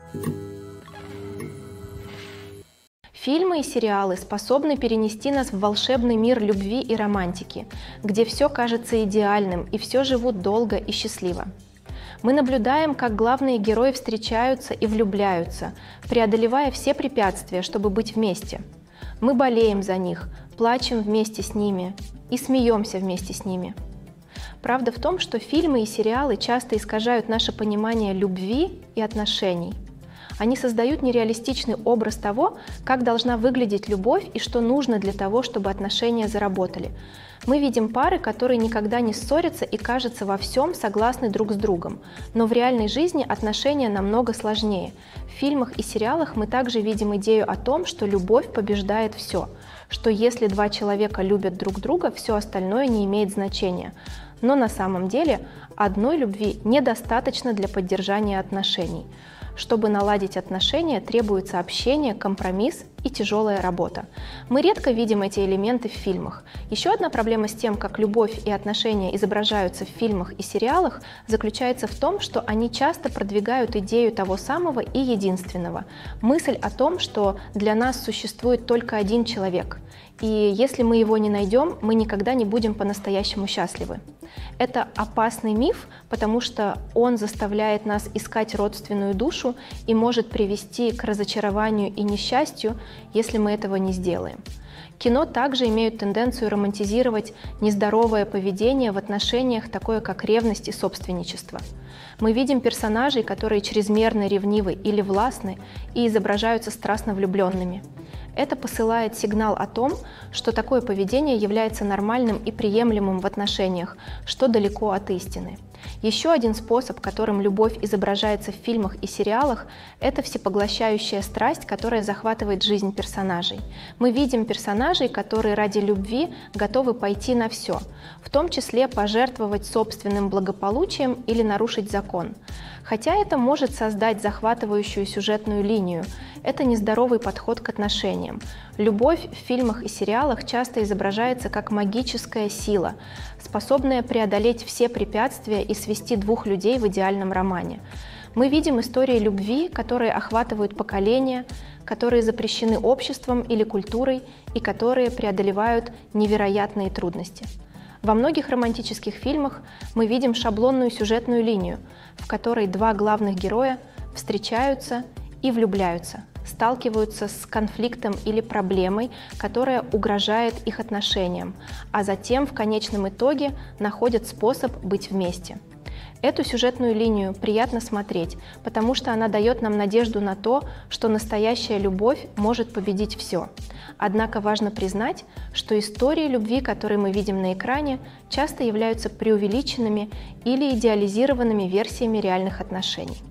Фильмы и сериалы способны перенести нас в волшебный мир любви и романтики, где все кажется идеальным и все живут долго и счастливо. Мы наблюдаем, как главные герои встречаются и влюбляются, преодолевая все препятствия, чтобы быть вместе. Мы болеем за них, плачем вместе с ними и смеемся вместе с ними. Правда в том, что фильмы и сериалы часто искажают наше понимание любви и отношений. Они создают нереалистичный образ того, как должна выглядеть любовь и что нужно для того, чтобы отношения заработали. Мы видим пары, которые никогда не ссорятся и, кажется, во всем согласны друг с другом. Но в реальной жизни отношения намного сложнее. В фильмах и сериалах мы также видим идею о том, что любовь побеждает все, что если два человека любят друг друга, все остальное не имеет значения. Но на самом деле одной любви недостаточно для поддержания отношений. Чтобы наладить отношения, требуется общение, компромисс и тяжелая работа. Мы редко видим эти элементы в фильмах. Еще одна проблема с тем, как любовь и отношения изображаются в фильмах и сериалах, заключается в том, что они часто продвигают идею того самого и единственного. Мысль о том, что для нас существует только один человек. И если мы его не найдем, мы никогда не будем по-настоящему счастливы. Это опасный миф, потому что он заставляет нас искать родственную душу и может привести к разочарованию и несчастью, если мы этого не сделаем. Кино также имеют тенденцию романтизировать нездоровое поведение в отношениях, такое как ревность и собственничество. Мы видим персонажей, которые чрезмерно ревнивы или властны и изображаются страстно влюбленными. Это посылает сигнал о том, что такое поведение является нормальным и приемлемым в отношениях, что далеко от истины. Еще один способ, которым любовь изображается в фильмах и сериалах, это всепоглощающая страсть, которая захватывает жизнь персонажей. Мы видим персонажей, которые ради любви готовы пойти на все, в том числе пожертвовать собственным благополучием или нарушить закон. Хотя это может создать захватывающую сюжетную линию, это нездоровый подход к отношениям. Любовь в фильмах и сериалах часто изображается как магическая сила, способная преодолеть все препятствия и свести двух людей в идеальном романе. Мы видим истории любви, которые охватывают поколения, которые запрещены обществом или культурой и которые преодолевают невероятные трудности. Во многих романтических фильмах мы видим шаблонную сюжетную линию, в которой два главных героя встречаются и влюбляются, сталкиваются с конфликтом или проблемой, которая угрожает их отношениям, а затем в конечном итоге находят способ быть вместе. Эту сюжетную линию приятно смотреть, потому что она дает нам надежду на то, что настоящая любовь может победить все. Однако важно признать, что истории любви, которые мы видим на экране, часто являются преувеличенными или идеализированными версиями реальных отношений.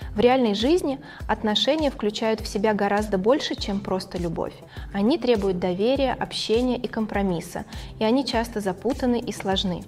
В реальной жизни отношения включают в себя гораздо больше, чем просто любовь. Они требуют доверия, общения и компромисса, и они часто запутаны и сложны.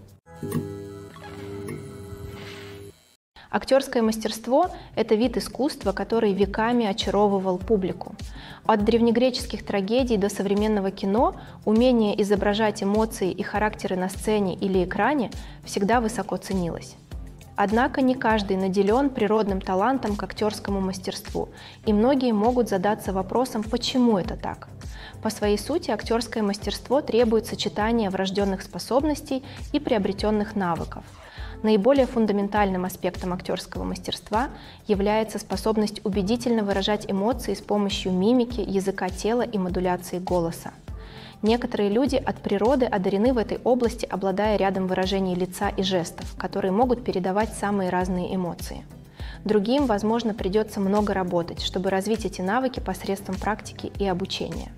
Актерское мастерство – это вид искусства, который веками очаровывал публику. От древнегреческих трагедий до современного кино умение изображать эмоции и характеры на сцене или экране всегда высоко ценилось. Однако не каждый наделен природным талантом к актерскому мастерству, и многие могут задаться вопросом, почему это так. По своей сути, актерское мастерство требует сочетания врожденных способностей и приобретенных навыков. Наиболее фундаментальным аспектом актерского мастерства является способность убедительно выражать эмоции с помощью мимики, языка тела и модуляции голоса. Некоторые люди от природы одарены в этой области, обладая рядом выражений лица и жестов, которые могут передавать самые разные эмоции. Другим, возможно, придется много работать, чтобы развить эти навыки посредством практики и обучения.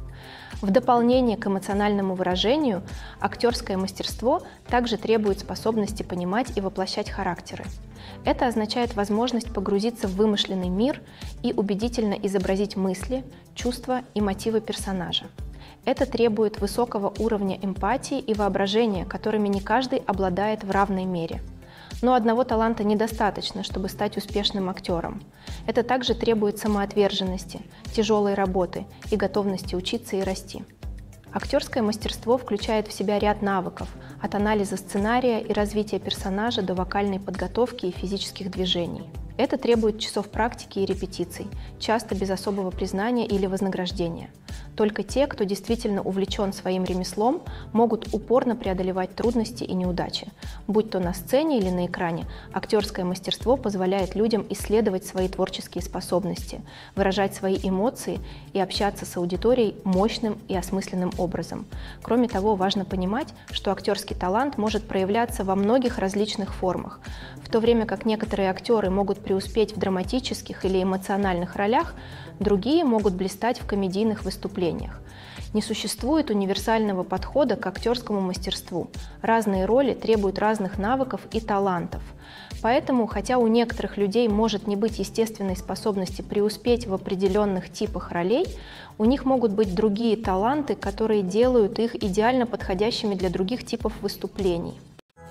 В дополнение к эмоциональному выражению, актерское мастерство также требует способности понимать и воплощать характеры. Это означает возможность погрузиться в вымышленный мир и убедительно изобразить мысли, чувства и мотивы персонажа. Это требует высокого уровня эмпатии и воображения, которыми не каждый обладает в равной мере. Но одного таланта недостаточно, чтобы стать успешным актером. Это также требует самоотверженности, тяжелой работы и готовности учиться и расти. Актерское мастерство включает в себя ряд навыков, от анализа сценария и развития персонажа до вокальной подготовки и физических движений. Это требует часов практики и репетиций, часто без особого признания или вознаграждения. Только те, кто действительно увлечен своим ремеслом, могут упорно преодолевать трудности и неудачи. Будь то на сцене или на экране, актерское мастерство позволяет людям исследовать свои творческие способности, выражать свои эмоции и общаться с аудиторией мощным и осмысленным образом. Кроме того, важно понимать, что актерский талант может проявляться во многих различных формах. В то время как некоторые актеры могут преуспеть в драматических или эмоциональных ролях, другие могут блистать в комедийных выступлениях. Не существует универсального подхода к актерскому мастерству. Разные роли требуют разных навыков и талантов. Поэтому, хотя у некоторых людей может не быть естественной способности преуспеть в определенных типах ролей, у них могут быть другие таланты, которые делают их идеально подходящими для других типов выступлений.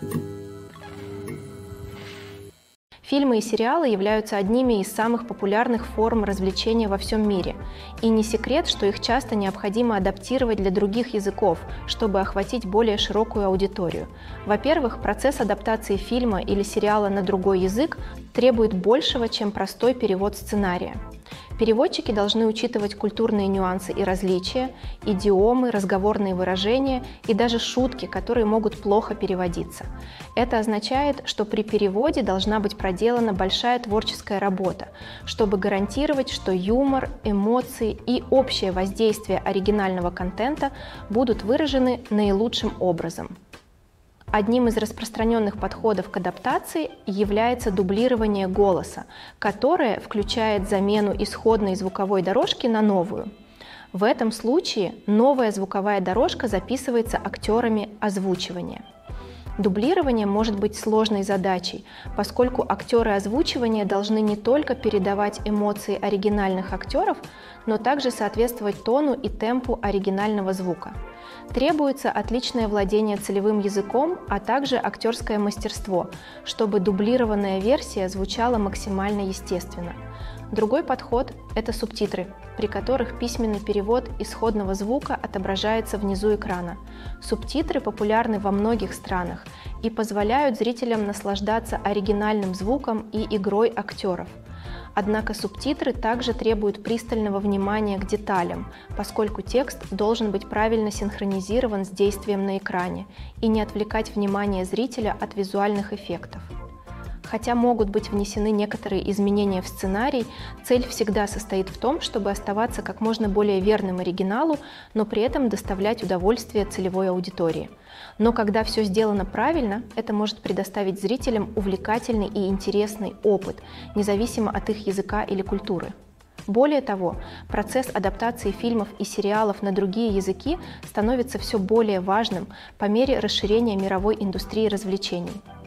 Фильмы и сериалы являются одними из самых популярных форм развлечения во всем мире. И не секрет, что их часто необходимо адаптировать для других языков, чтобы охватить более широкую аудиторию. Во-первых, процесс адаптации фильма или сериала на другой язык требует большего, чем простой перевод сценария. Переводчики должны учитывать культурные нюансы и различия, идиомы, разговорные выражения и даже шутки, которые могут плохо переводиться. Это означает, что при переводе должна быть проделана большая творческая работа, чтобы гарантировать, что юмор, эмоции и общее воздействие оригинального контента будут выражены наилучшим образом. Одним из распространенных подходов к адаптации является дублирование голоса, которое включает замену исходной звуковой дорожки на новую. В этом случае новая звуковая дорожка записывается актерами озвучивания. Дублирование может быть сложной задачей, поскольку актеры озвучивания должны не только передавать эмоции оригинальных актеров, но также соответствовать тону и темпу оригинального звука. Требуется отличное владение целевым языком, а также актерское мастерство, чтобы дублированная версия звучала максимально естественно. Другой подход – это субтитры, при которых письменный перевод исходного звука отображается внизу экрана. Субтитры популярны во многих странах и позволяют зрителям наслаждаться оригинальным звуком и игрой актеров. Однако субтитры также требуют пристального внимания к деталям, поскольку текст должен быть правильно синхронизирован с действием на экране и не отвлекать внимание зрителя от визуальных эффектов. Хотя могут быть внесены некоторые изменения в сценарий, цель всегда состоит в том, чтобы оставаться как можно более верным оригиналу, но при этом доставлять удовольствие целевой аудитории. Но когда все сделано правильно, это может предоставить зрителям увлекательный и интересный опыт, независимо от их языка или культуры. Более того, процесс адаптации фильмов и сериалов на другие языки становится все более важным по мере расширения мировой индустрии развлечений.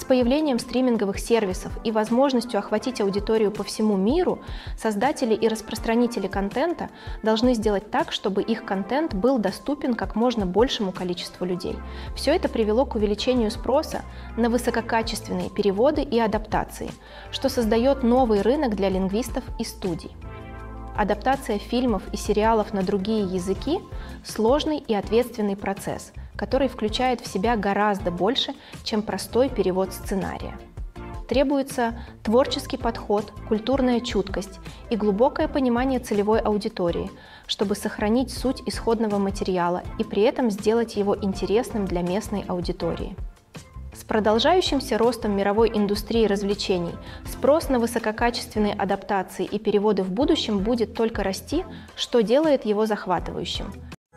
С появлением стриминговых сервисов и возможностью охватить аудиторию по всему миру, создатели и распространители контента должны сделать так, чтобы их контент был доступен как можно большему количеству людей. Все это привело к увеличению спроса на высококачественные переводы и адаптации, что создает новый рынок для лингвистов и студий. Адаптация фильмов и сериалов на другие языки – сложный и ответственный процесс, который включает в себя гораздо больше, чем простой перевод сценария. Требуется творческий подход, культурная чуткость и глубокое понимание целевой аудитории, чтобы сохранить суть исходного материала и при этом сделать его интересным для местной аудитории. С продолжающимся ростом мировой индустрии развлечений спрос на высококачественные адаптации и переводы в будущем будет только расти, что делает его захватывающим.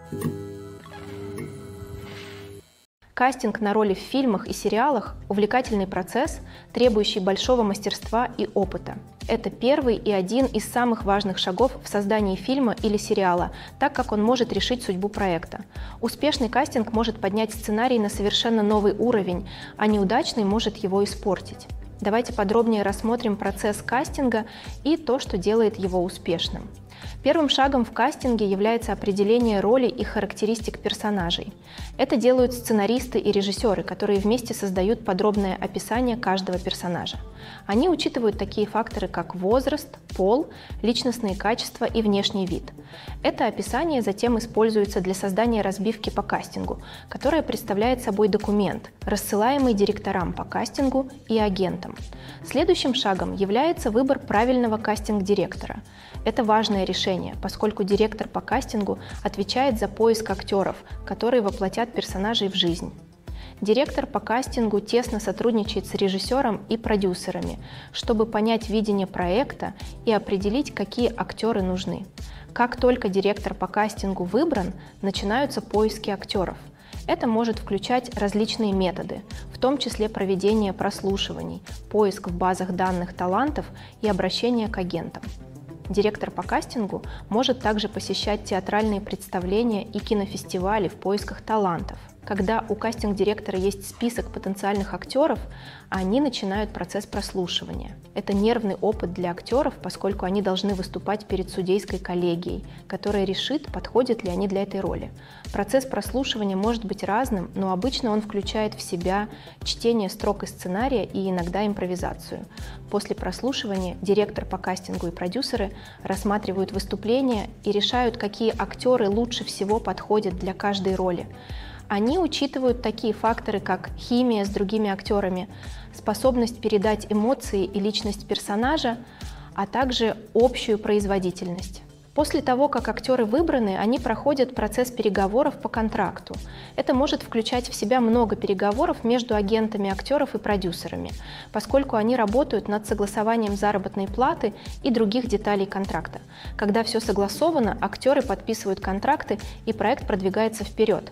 Кастинг на роли в фильмах и сериалах – увлекательный процесс, требующий большого мастерства и опыта. Это первый и один из самых важных шагов в создании фильма или сериала, так как он может решить судьбу проекта. Успешный кастинг может поднять сценарий на совершенно новый уровень, а неудачный может его испортить. Давайте подробнее рассмотрим процесс кастинга и то, что делает его успешным. Первым шагом в кастинге является определение роли и характеристик персонажей. Это делают сценаристы и режиссеры, которые вместе создают подробное описание каждого персонажа. Они учитывают такие факторы, как возраст, пол, личностные качества и внешний вид. Это описание затем используется для создания разбивки по кастингу, которая представляет собой документ, рассылаемый директорам по кастингу и агентам. Следующим шагом является выбор правильного кастинг-директора. Это важное решение, поскольку директор по кастингу отвечает за поиск актеров, которые воплотят персонажей в жизнь. Директор по кастингу тесно сотрудничает с режиссером и продюсерами, чтобы понять видение проекта и определить, какие актеры нужны. Как только директор по кастингу выбран, начинаются поиски актеров. Это может включать различные методы, в том числе проведение прослушиваний, поиск в базах данных талантов и обращение к агентам. Директор по кастингу может также посещать театральные представления и кинофестивали в поисках талантов. Когда у кастинг-директора есть список потенциальных актеров, они начинают процесс прослушивания. Это нервный опыт для актеров, поскольку они должны выступать перед судейской коллегией, которая решит, подходят ли они для этой роли. Процесс прослушивания может быть разным, но обычно он включает в себя чтение строк из сценария и иногда импровизацию. После прослушивания директор по кастингу и продюсеры рассматривают выступления и решают, какие актеры лучше всего подходят для каждой роли. Они учитывают такие факторы, как химия с другими актерами, способность передать эмоции и личность персонажа, а также общую производительность. После того, как актеры выбраны, они проходят процесс переговоров по контракту. Это может включать в себя много переговоров между агентами актеров и продюсерами, поскольку они работают над согласованием заработной платы и других деталей контракта. Когда все согласовано, актеры подписывают контракты, и проект продвигается вперед.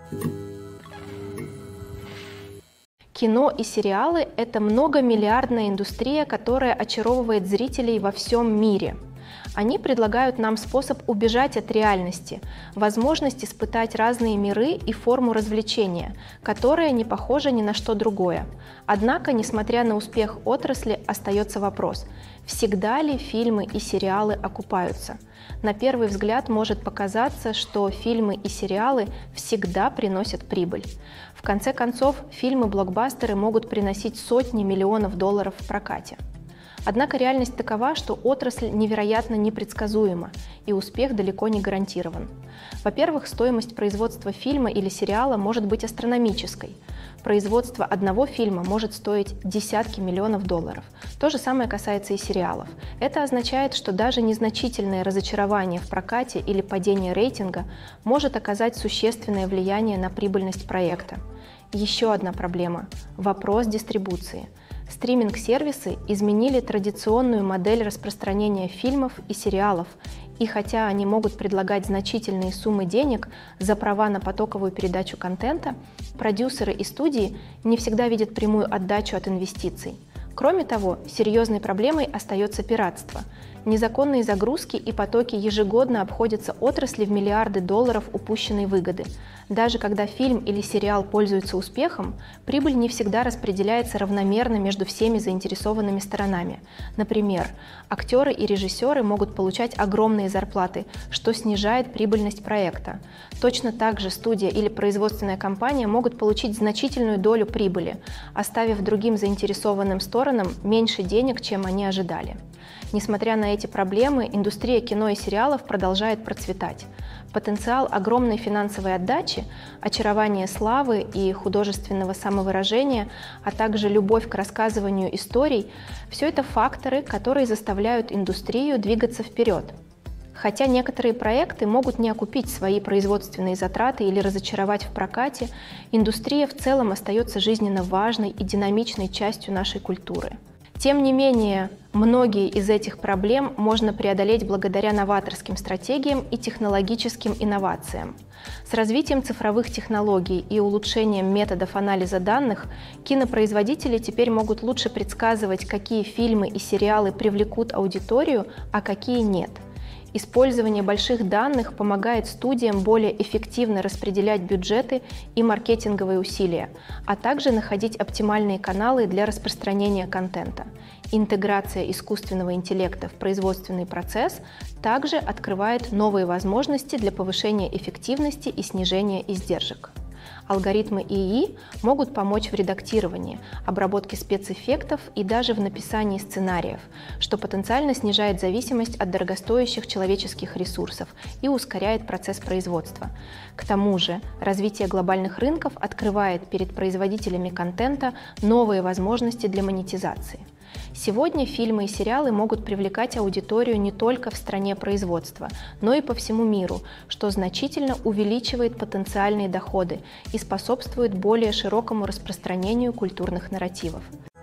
Кино и сериалы – это многомиллиардная индустрия, которая очаровывает зрителей во всем мире. Они предлагают нам способ убежать от реальности, возможность испытать разные миры и форму развлечения, которая не похожа ни на что другое. Однако, несмотря на успех отрасли, остается вопрос: всегда ли фильмы и сериалы окупаются? На первый взгляд может показаться, что фильмы и сериалы всегда приносят прибыль. В конце концов, фильмы-блокбастеры могут приносить сотни миллионов долларов в прокате. Однако реальность такова, что отрасль невероятно непредсказуема, и успех далеко не гарантирован. Во-первых, стоимость производства фильма или сериала может быть астрономической. Производство одного фильма может стоить десятки миллионов долларов. То же самое касается и сериалов. Это означает, что даже незначительное разочарование в прокате или падение рейтинга может оказать существенное влияние на прибыльность проекта. Еще одна проблема – вопрос дистрибуции. Стриминг-сервисы изменили традиционную модель распространения фильмов и сериалов, и хотя они могут предлагать значительные суммы денег за права на потоковую передачу контента, продюсеры и студии не всегда видят прямую отдачу от инвестиций. Кроме того, серьезной проблемой остается пиратство. Незаконные загрузки и потоки ежегодно обходятся отрасли в миллиарды долларов упущенной выгоды. Даже когда фильм или сериал пользуются успехом, прибыль не всегда распределяется равномерно между всеми заинтересованными сторонами. Например, актеры и режиссеры могут получать огромные зарплаты, что снижает прибыльность проекта. Точно так же студия или производственная компания могут получить значительную долю прибыли, оставив другим заинтересованным сторонам меньше денег, чем они ожидали. Несмотря на эти проблемы, индустрия кино и сериалов продолжает процветать. Потенциал огромной финансовой отдачи, очарование славы и художественного самовыражения, а также любовь к рассказыванию историй – все это факторы, которые заставляют индустрию двигаться вперед. Хотя некоторые проекты могут не окупить свои производственные затраты или разочаровать в прокате, индустрия в целом остается жизненно важной и динамичной частью нашей культуры. Тем не менее, многие из этих проблем можно преодолеть благодаря новаторским стратегиям и технологическим инновациям. С развитием цифровых технологий и улучшением методов анализа данных кинопроизводители теперь могут лучше предсказывать, какие фильмы и сериалы привлекут аудиторию, а какие нет. Использование больших данных помогает студиям более эффективно распределять бюджеты и маркетинговые усилия, а также находить оптимальные каналы для распространения контента. Интеграция искусственного интеллекта в производственный процесс также открывает новые возможности для повышения эффективности и снижения издержек. Алгоритмы ИИ могут помочь в редактировании, обработке спецэффектов и даже в написании сценариев, что потенциально снижает зависимость от дорогостоящих человеческих ресурсов и ускоряет процесс производства. К тому же, развитие глобальных рынков открывает перед производителями контента новые возможности для монетизации. Сегодня фильмы и сериалы могут привлекать аудиторию не только в стране производства, но и по всему миру, что значительно увеличивает потенциальные доходы и способствует более широкому распространению культурных нарративов.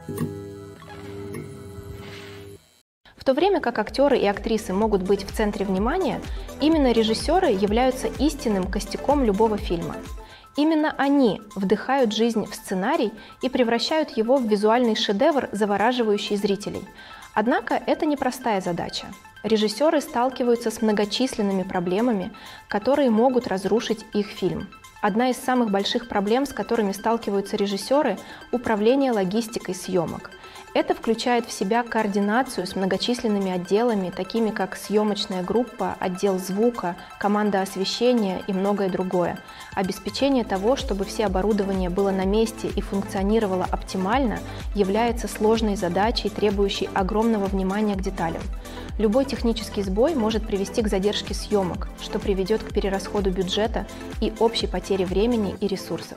В то время как актеры и актрисы могут быть в центре внимания, именно режиссеры являются истинным костяком любого фильма. Именно они вдыхают жизнь в сценарий и превращают его в визуальный шедевр, завораживающий зрителей. Однако это непростая задача. Режиссеры сталкиваются с многочисленными проблемами, которые могут разрушить их фильм. Одна из самых больших проблем, с которыми сталкиваются режиссеры – управление логистикой съемок. Это включает в себя координацию с многочисленными отделами, такими как съемочная группа, отдел звука, команда освещения и многое другое. Обеспечение того, чтобы все оборудование было на месте и функционировало оптимально, является сложной задачей, требующей огромного внимания к деталям. Любой технический сбой может привести к задержке съемок, что приведет к перерасходу бюджета и общей потере времени и ресурсов.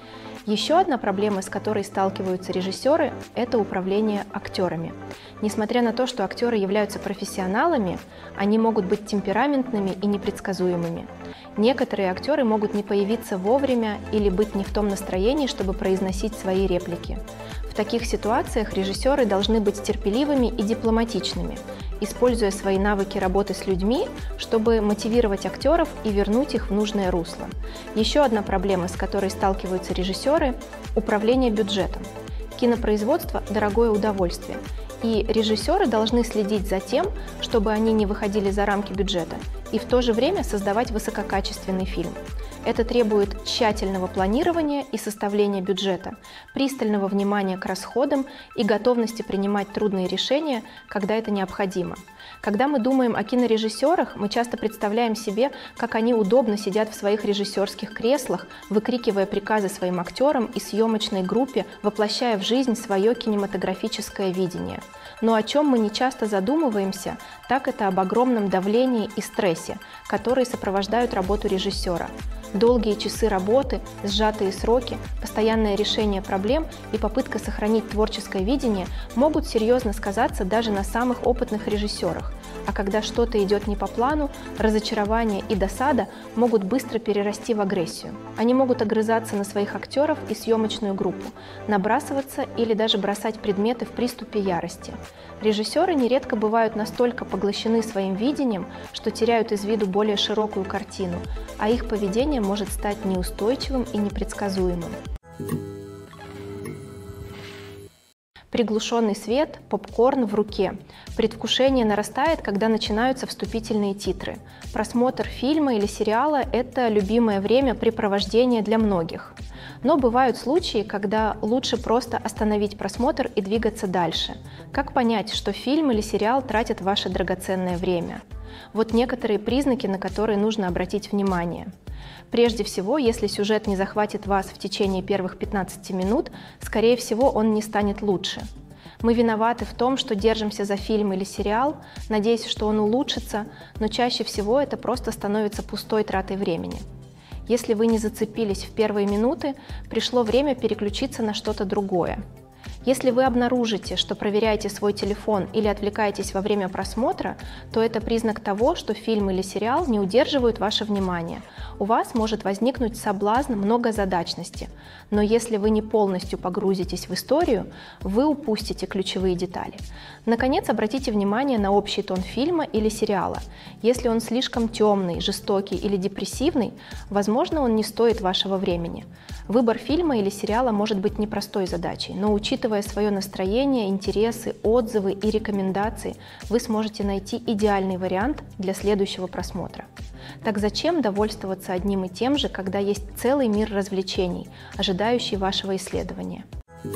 Еще одна проблема, с которой сталкиваются режиссеры, это управление актерами. Несмотря на то, что актеры являются профессионалами, они могут быть темпераментными и непредсказуемыми. Некоторые актеры могут не появиться вовремя или быть не в том настроении, чтобы произносить свои реплики. В таких ситуациях режиссеры должны быть терпеливыми и дипломатичными, используя свои навыки работы с людьми, чтобы мотивировать актеров и вернуть их в нужное русло. Еще одна проблема, с которой сталкиваются режиссеры – управление бюджетом. Кинопроизводство – дорогое удовольствие, и режиссеры должны следить за тем, чтобы они не выходили за рамки бюджета, и в то же время создавать высококачественный фильм. Это требует тщательного планирования и составления бюджета, пристального внимания к расходам и готовности принимать трудные решения, когда это необходимо. Когда мы думаем о кинорежиссерах, мы часто представляем себе, как они удобно сидят в своих режиссерских креслах, выкрикивая приказы своим актерам и съемочной группе, воплощая в жизнь свое кинематографическое видение. Но о чем мы не часто задумываемся, так это об огромном давлении и стрессе, которые сопровождают работу режиссера. Долгие часы работы, сжатые сроки, постоянное решение проблем и попытка сохранить творческое видение могут серьезно сказаться даже на самых опытных режиссерах. А когда что-то идет не по плану, разочарование и досада могут быстро перерасти в агрессию. Они могут огрызаться на своих актеров и съемочную группу, набрасываться или даже бросать предметы в приступе ярости. Режиссеры нередко бывают настолько поглощены своим видением, что теряют из виду более широкую картину, а их поведение может стать неустойчивым и непредсказуемым. Приглушенный свет, попкорн в руке. Предвкушение нарастает, когда начинаются вступительные титры. Просмотр фильма или сериала – это любимое времяпрепровождение для многих. Но бывают случаи, когда лучше просто остановить просмотр и двигаться дальше. Как понять, что фильм или сериал тратят ваше драгоценное время? Вот некоторые признаки, на которые нужно обратить внимание. Прежде всего, если сюжет не захватит вас в течение первых пятнадцати минут, скорее всего, он не станет лучше. Мы виноваты в том, что держимся за фильм или сериал, надеясь, что он улучшится, но чаще всего это просто становится пустой тратой времени. Если вы не зацепились в первые минуты, пришло время переключиться на что-то другое. Если вы обнаружите, что проверяете свой телефон или отвлекаетесь во время просмотра, то это признак того, что фильм или сериал не удерживают ваше внимание. У вас может возникнуть соблазн многозадачности, но если вы не полностью погрузитесь в историю, вы упустите ключевые детали. Наконец, обратите внимание на общий тон фильма или сериала. Если он слишком темный, жестокий или депрессивный, возможно, он не стоит вашего времени. Выбор фильма или сериала может быть непростой задачей, но учитывая свое настроение, интересы, отзывы и рекомендации, вы сможете найти идеальный вариант для следующего просмотра. Так зачем довольствоваться одним и тем же, когда есть целый мир развлечений, ожидающий вашего исследования?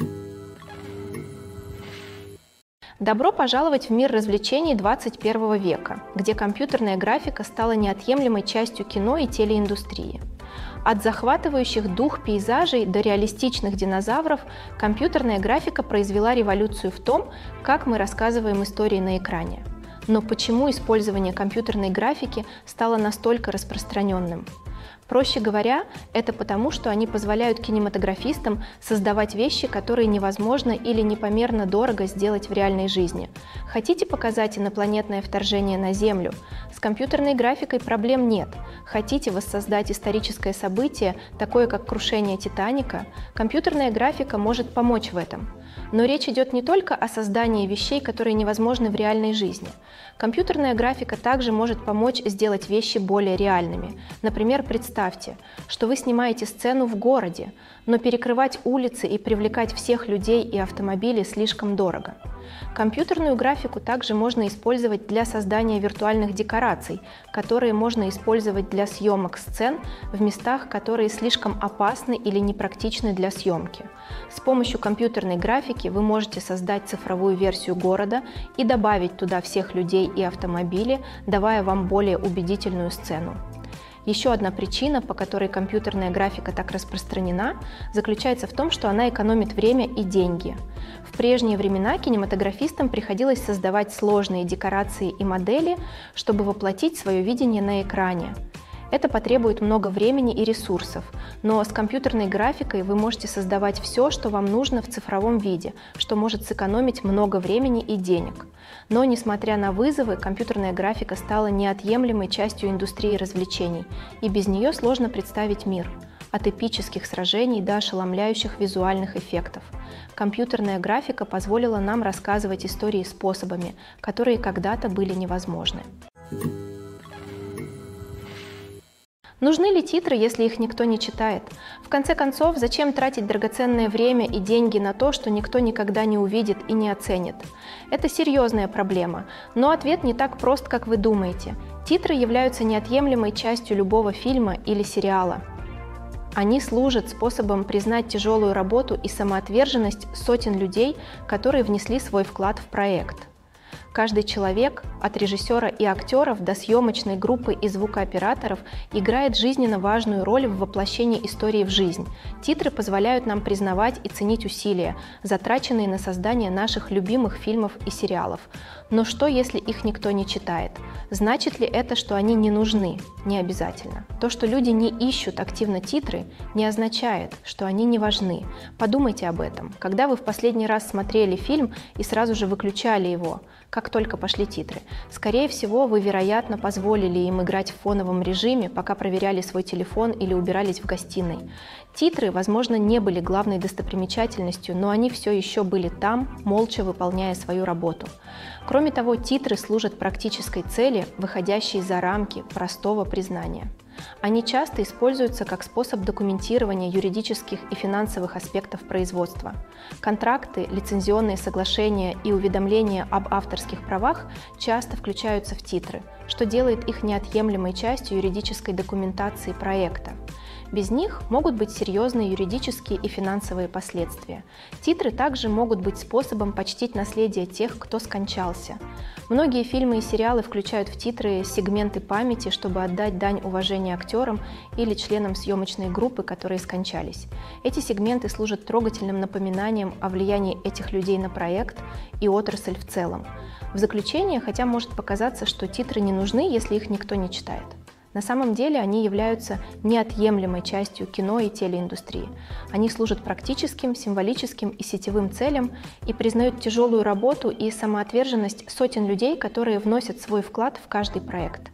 Добро пожаловать в мир развлечений двадцать первого века, где компьютерная графика стала неотъемлемой частью кино и телеиндустрии. От захватывающих дух пейзажей до реалистичных динозавров компьютерная графика произвела революцию в том, как мы рассказываем истории на экране. Но почему использование компьютерной графики стало настолько распространенным? Проще говоря, это потому, что они позволяют кинематографистам создавать вещи, которые невозможно или непомерно дорого сделать в реальной жизни. Хотите показать инопланетное вторжение на Землю? С компьютерной графикой проблем нет. Хотите воссоздать историческое событие, такое как крушение Титаника? Компьютерная графика может помочь в этом. Но речь идет не только о создании вещей, которые невозможны в реальной жизни. Компьютерная графика также может помочь сделать вещи более реальными. Например, представьте, что вы снимаете сцену в городе, но перекрывать улицы и привлекать всех людей и автомобили слишком дорого. Компьютерную графику также можно использовать для создания виртуальных декораций, которые можно использовать для съемок сцен в местах, которые слишком опасны или непрактичны для съемки. С помощью компьютерной графики вы можете создать цифровую версию города и добавить туда всех людей и автомобили, давая вам более убедительную сцену. Еще одна причина, по которой компьютерная графика так распространена, заключается в том, что она экономит время и деньги. В прежние времена кинематографистам приходилось создавать сложные декорации и модели, чтобы воплотить свое видение на экране. Это потребует много времени и ресурсов, но с компьютерной графикой вы можете создавать все, что вам нужно в цифровом виде, что может сэкономить много времени и денег. Но, несмотря на вызовы, компьютерная графика стала неотъемлемой частью индустрии развлечений, и без нее сложно представить мир. От эпических сражений до ошеломляющих визуальных эффектов. Компьютерная графика позволила нам рассказывать истории способами, которые когда-то были невозможны. Нужны ли титры, если их никто не читает? В конце концов, зачем тратить драгоценное время и деньги на то, что никто никогда не увидит и не оценит? Это серьезная проблема, но ответ не так прост, как вы думаете. Титры являются неотъемлемой частью любого фильма или сериала. Они служат способом признать тяжелую работу и самоотверженность сотен людей, которые внесли свой вклад в проект. Каждый человек, от режиссера и актеров до съемочной группы и звукооператоров, играет жизненно важную роль в воплощении истории в жизнь. Титры позволяют нам признавать и ценить усилия, затраченные на создание наших любимых фильмов и сериалов. Но что, если их никто не читает? Значит ли это, что они не нужны? Не обязательно. То, что люди не ищут активно титры, не означает, что они не важны. Подумайте об этом. Когда вы в последний раз смотрели фильм и сразу же выключали его, как только пошли титры? Скорее всего, вы, вероятно, позволили им играть в фоновом режиме, пока проверяли свой телефон или убирались в гостиной. Титры, возможно, не были главной достопримечательностью, но они все еще были там, молча выполняя свою работу. Кроме того, титры служат практической цели, выходящей за рамки простого признания. Они часто используются как способ документирования юридических и финансовых аспектов производства. Контракты, лицензионные соглашения и уведомления об авторских правах часто включаются в титры, что делает их неотъемлемой частью юридической документации проекта. Без них могут быть серьезные юридические и финансовые последствия. Титры также могут быть способом почтить наследие тех, кто скончался. Многие фильмы и сериалы включают в титры сегменты памяти, чтобы отдать дань уважения актерам или членам съемочной группы, которые скончались. Эти сегменты служат трогательным напоминанием о влиянии этих людей на проект и отрасль в целом. В заключение, хотя может показаться, что титры не нужны, если их никто не читает. На самом деле они являются неотъемлемой частью кино и телеиндустрии. Они служат практическим, символическим и сетевым целям и признают тяжелую работу и самоотверженность сотен людей, которые вносят свой вклад в каждый проект.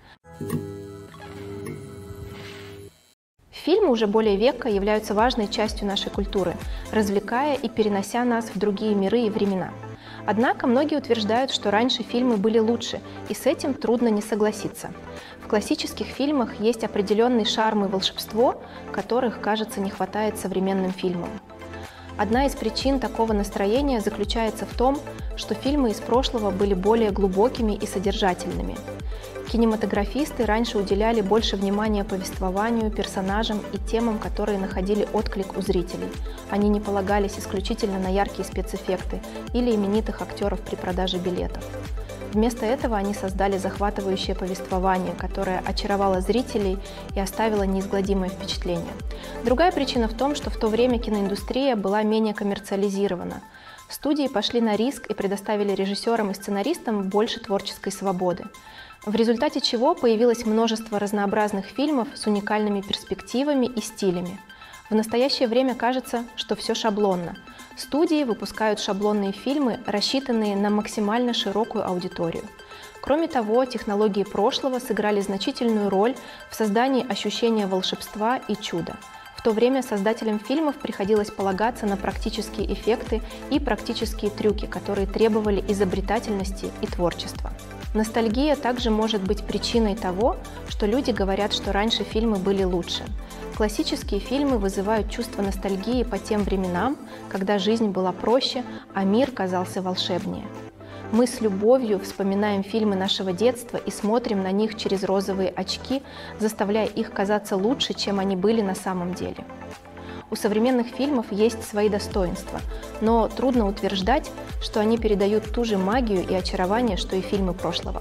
Фильмы уже более века являются важной частью нашей культуры, развлекая и перенося нас в другие миры и времена. Однако многие утверждают, что раньше фильмы были лучше, и с этим трудно не согласиться. В классических фильмах есть определенный шарм и волшебство, которых, кажется, не хватает современным фильмам. Одна из причин такого настроения заключается в том, что фильмы из прошлого были более глубокими и содержательными. Кинематографисты раньше уделяли больше внимания повествованию, персонажам и темам, которые находили отклик у зрителей. Они не полагались исключительно на яркие спецэффекты или именитых актеров при продаже билетов. Вместо этого они создали захватывающее повествование, которое очаровало зрителей и оставило неизгладимое впечатление. Другая причина в том, что в то время киноиндустрия была менее коммерциализирована. Студии пошли на риск и предоставили режиссерам и сценаристам больше творческой свободы, в результате чего появилось множество разнообразных фильмов с уникальными перспективами и стилями. В настоящее время кажется, что все шаблонно. Студии выпускают шаблонные фильмы, рассчитанные на максимально широкую аудиторию. Кроме того, технологии прошлого сыграли значительную роль в создании ощущения волшебства и чуда. В то время создателям фильмов приходилось полагаться на практические эффекты и практические трюки, которые требовали изобретательности и творчества. Ностальгия также может быть причиной того, что люди говорят, что раньше фильмы были лучше. Классические фильмы вызывают чувство ностальгии по тем временам, когда жизнь была проще, а мир казался волшебнее. Мы с любовью вспоминаем фильмы нашего детства и смотрим на них через розовые очки, заставляя их казаться лучше, чем они были на самом деле. У современных фильмов есть свои достоинства, но трудно утверждать, что они передают ту же магию и очарование, что и фильмы прошлого.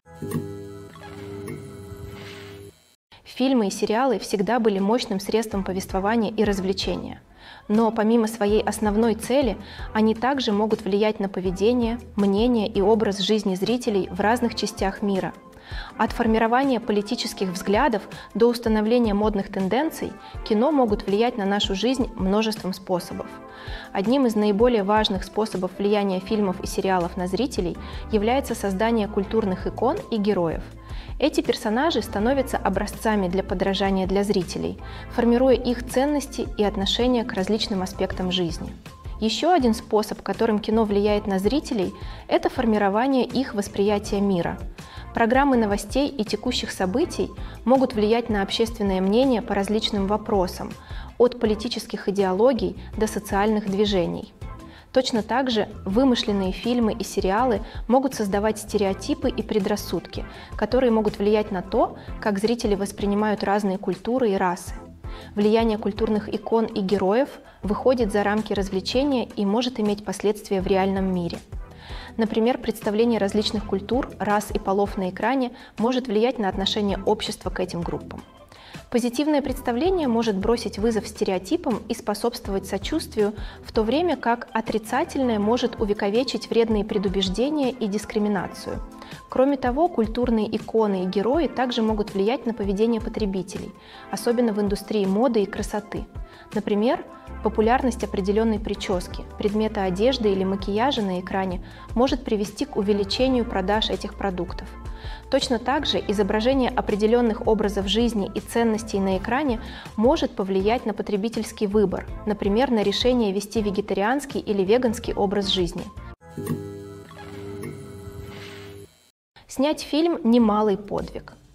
Фильмы и сериалы всегда были мощным средством повествования и развлечения. Но помимо своей основной цели, они также могут влиять на поведение, мнение и образ жизни зрителей в разных частях мира. От формирования политических взглядов до установления модных тенденций кино могут влиять на нашу жизнь множеством способов. Одним из наиболее важных способов влияния фильмов и сериалов на зрителей является создание культурных икон и героев. Эти персонажи становятся образцами для подражания для зрителей, формируя их ценности и отношения к различным аспектам жизни. Еще один способ, которым кино влияет на зрителей, это формирование их восприятия мира. Программы новостей и текущих событий могут влиять на общественное мнение по различным вопросам, от политических идеологий до социальных движений. Точно так же вымышленные фильмы и сериалы могут создавать стереотипы и предрассудки, которые могут влиять на то, как зрители воспринимают разные культуры и расы. Влияние культурных икон и героев выходит за рамки развлечения и может иметь последствия в реальном мире. Например, представление различных культур, рас и полов на экране может влиять на отношение общества к этим группам. Позитивное представление может бросить вызов стереотипам и способствовать сочувствию, в то время как отрицательное может увековечить вредные предубеждения и дискриминацию. Кроме того, культурные иконы и герои также могут влиять на поведение потребителей, особенно в индустрии моды и красоты. Например, популярность определенной прически, предмета одежды или макияжа на экране может привести к увеличению продаж этих продуктов. Точно так же изображение определенных образов жизни и ценностей на экране может повлиять на потребительский выбор, например, на решение вести вегетарианский или веганский образ жизни. Снять фильм – немалый подвиг.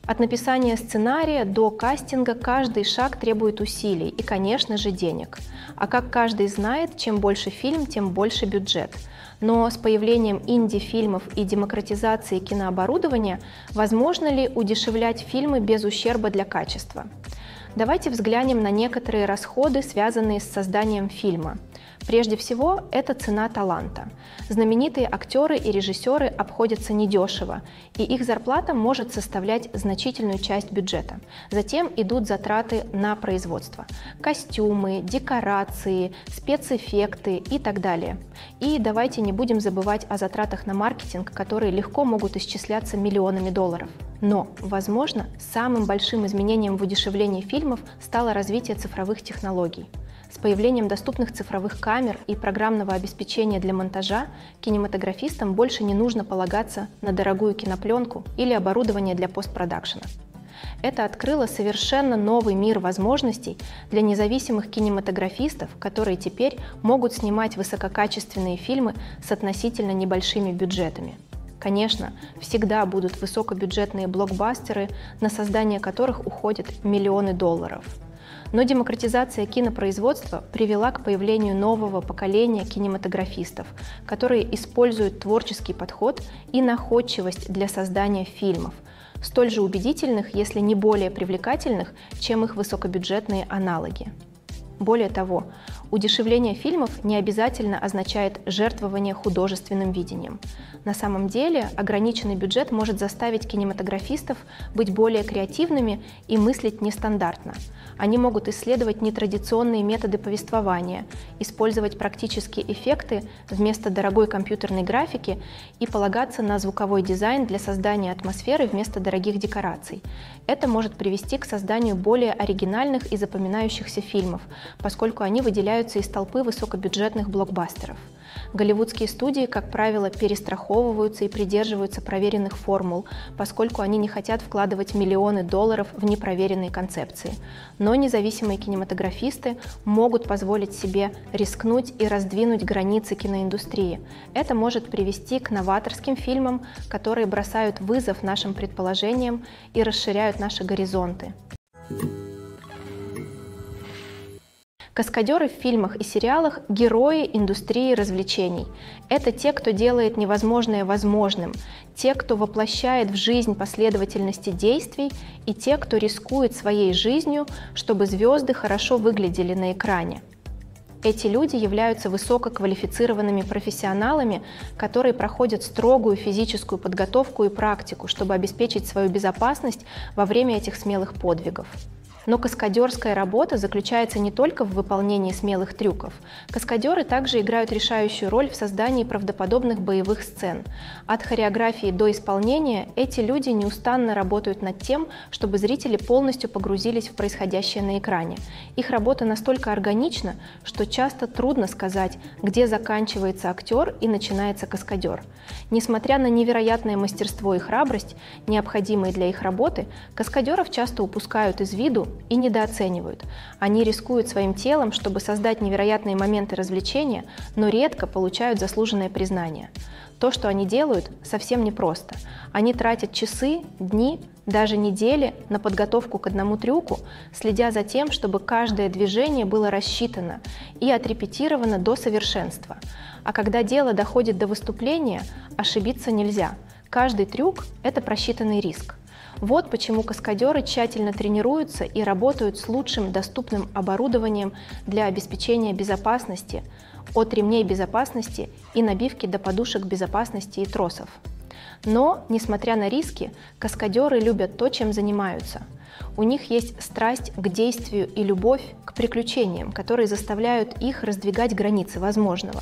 От написания сценария до кастинга каждый шаг требует усилий и, конечно же, денег. А как каждый знает, чем больше фильм, тем больше бюджет. Но с появлением инди-фильмов и демократизацией кинооборудования возможно ли удешевлять фильмы без ущерба для качества? Давайте взглянем на некоторые расходы, связанные с созданием фильма. Прежде всего, это цена таланта. Знаменитые актеры и режиссеры обходятся недешево, и их зарплата может составлять значительную часть бюджета. Затем идут затраты на производство. Костюмы, декорации, спецэффекты и так далее. И давайте не будем забывать о затратах на маркетинг, которые легко могут исчисляться миллионами долларов. Но, возможно, самым большим изменением в удешевлении фильмов стало развитие цифровых технологий. С появлением доступных цифровых камер и программного обеспечения для монтажа кинематографистам больше не нужно полагаться на дорогую кинопленку или оборудование для постпродакшена. Это открыло совершенно новый мир возможностей для независимых кинематографистов, которые теперь могут снимать высококачественные фильмы с относительно небольшими бюджетами. Конечно, всегда будут высокобюджетные блокбастеры, на создание которых уходят миллионы долларов. Но демократизация кинопроизводства привела к появлению нового поколения кинематографистов, которые используют творческий подход и находчивость для создания фильмов, столь же убедительных, если не более привлекательных, чем их высокобюджетные аналоги. Более того, удешевление фильмов не обязательно означает жертвование художественным видением. На самом деле, ограниченный бюджет может заставить кинематографистов быть более креативными и мыслить нестандартно. Они могут исследовать нетрадиционные методы повествования, использовать практические эффекты вместо дорогой компьютерной графики и полагаться на звуковой дизайн для создания атмосферы вместо дорогих декораций. Это может привести к созданию более оригинальных и запоминающихся фильмов, поскольку они выделяются из толпы высокобюджетных блокбастеров. Голливудские студии, как правило, перестраховываются и придерживаются проверенных формул, поскольку они не хотят вкладывать миллионы долларов в непроверенные концепции. Но независимые кинематографисты могут позволить себе рискнуть и раздвинуть границы киноиндустрии. Это может привести к новаторским фильмам, которые бросают вызов нашим предположениям и расширяют наши горизонты. Каскадеры в фильмах и сериалах – герои индустрии развлечений. Это те, кто делает невозможное возможным, те, кто воплощает в жизнь последовательности действий, и те, кто рискует своей жизнью, чтобы звезды хорошо выглядели на экране. Эти люди являются высококвалифицированными профессионалами, которые проходят строгую физическую подготовку и практику, чтобы обеспечить свою безопасность во время этих смелых подвигов. Но каскадерская работа заключается не только в выполнении смелых трюков. Каскадеры также играют решающую роль в создании правдоподобных боевых сцен. От хореографии до исполнения эти люди неустанно работают над тем, чтобы зрители полностью погрузились в происходящее на экране. Их работа настолько органична, что часто трудно сказать, где заканчивается актер и начинается каскадер. Несмотря на невероятное мастерство и храбрость, необходимые для их работы, каскадеров часто упускают из виду и недооценивают. Они рискуют своим телом, чтобы создать невероятные моменты развлечения, но редко получают заслуженное признание. То, что они делают, совсем непросто. Они тратят часы, дни, даже недели на подготовку к одному трюку, следя за тем, чтобы каждое движение было рассчитано и отрепетировано до совершенства. А когда дело доходит до выступления, ошибиться нельзя. Каждый трюк – это просчитанный риск. Вот почему каскадеры тщательно тренируются и работают с лучшим доступным оборудованием для обеспечения безопасности, от ремней безопасности и набивки до подушек безопасности и тросов. Но, несмотря на риски, каскадеры любят то, чем занимаются. У них есть страсть к действию и любовь к приключениям, которые заставляют их раздвигать границы возможного.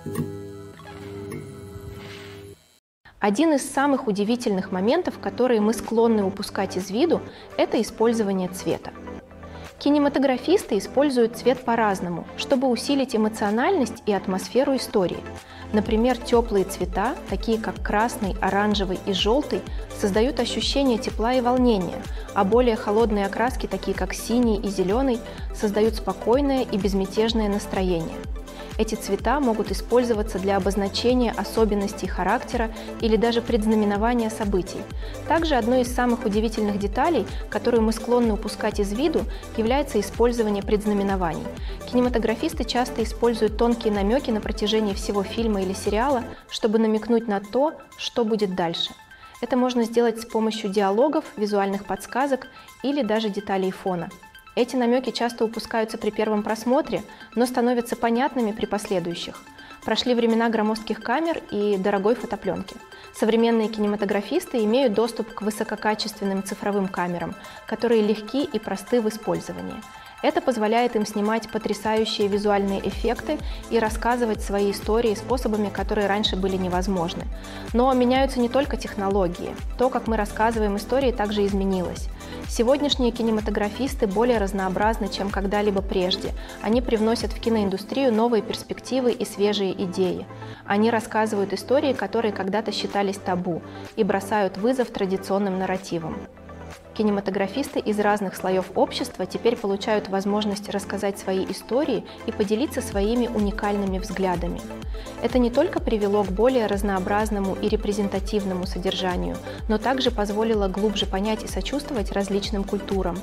Один из самых удивительных моментов, которые мы склонны упускать из виду, это использование цвета. Кинематографисты используют цвет по-разному, чтобы усилить эмоциональность и атмосферу истории. Например, теплые цвета, такие как красный, оранжевый и желтый, создают ощущение тепла и волнения, а более холодные окраски, такие как синий и зеленый, создают спокойное и безмятежное настроение. Эти цвета могут использоваться для обозначения особенностей характера или даже предзнаменования событий. Также одной из самых удивительных деталей, которую мы склонны упускать из виду, является использование предзнаменований. Кинематографисты часто используют тонкие намеки на протяжении всего фильма или сериала, чтобы намекнуть на то, что будет дальше. Это можно сделать с помощью диалогов, визуальных подсказок или даже деталей фона. Эти намеки часто упускаются при первом просмотре, но становятся понятными при последующих. Прошли времена громоздких камер и дорогой фотопленки. Современные кинематографисты имеют доступ к высококачественным цифровым камерам, которые легки и просты в использовании. Это позволяет им снимать потрясающие визуальные эффекты и рассказывать свои истории способами, которые раньше были невозможны. Но меняются не только технологии. То, как мы рассказываем истории, также изменилось. Сегодняшние кинематографисты более разнообразны, чем когда-либо прежде. Они привносят в киноиндустрию новые перспективы и свежие идеи. Они рассказывают истории, которые когда-то считались табу, и бросают вызов традиционным нарративам. Кинематографисты из разных слоев общества теперь получают возможность рассказать свои истории и поделиться своими уникальными взглядами. Это не только привело к более разнообразному и репрезентативному содержанию, но также позволило глубже понять и сочувствовать различным культурам.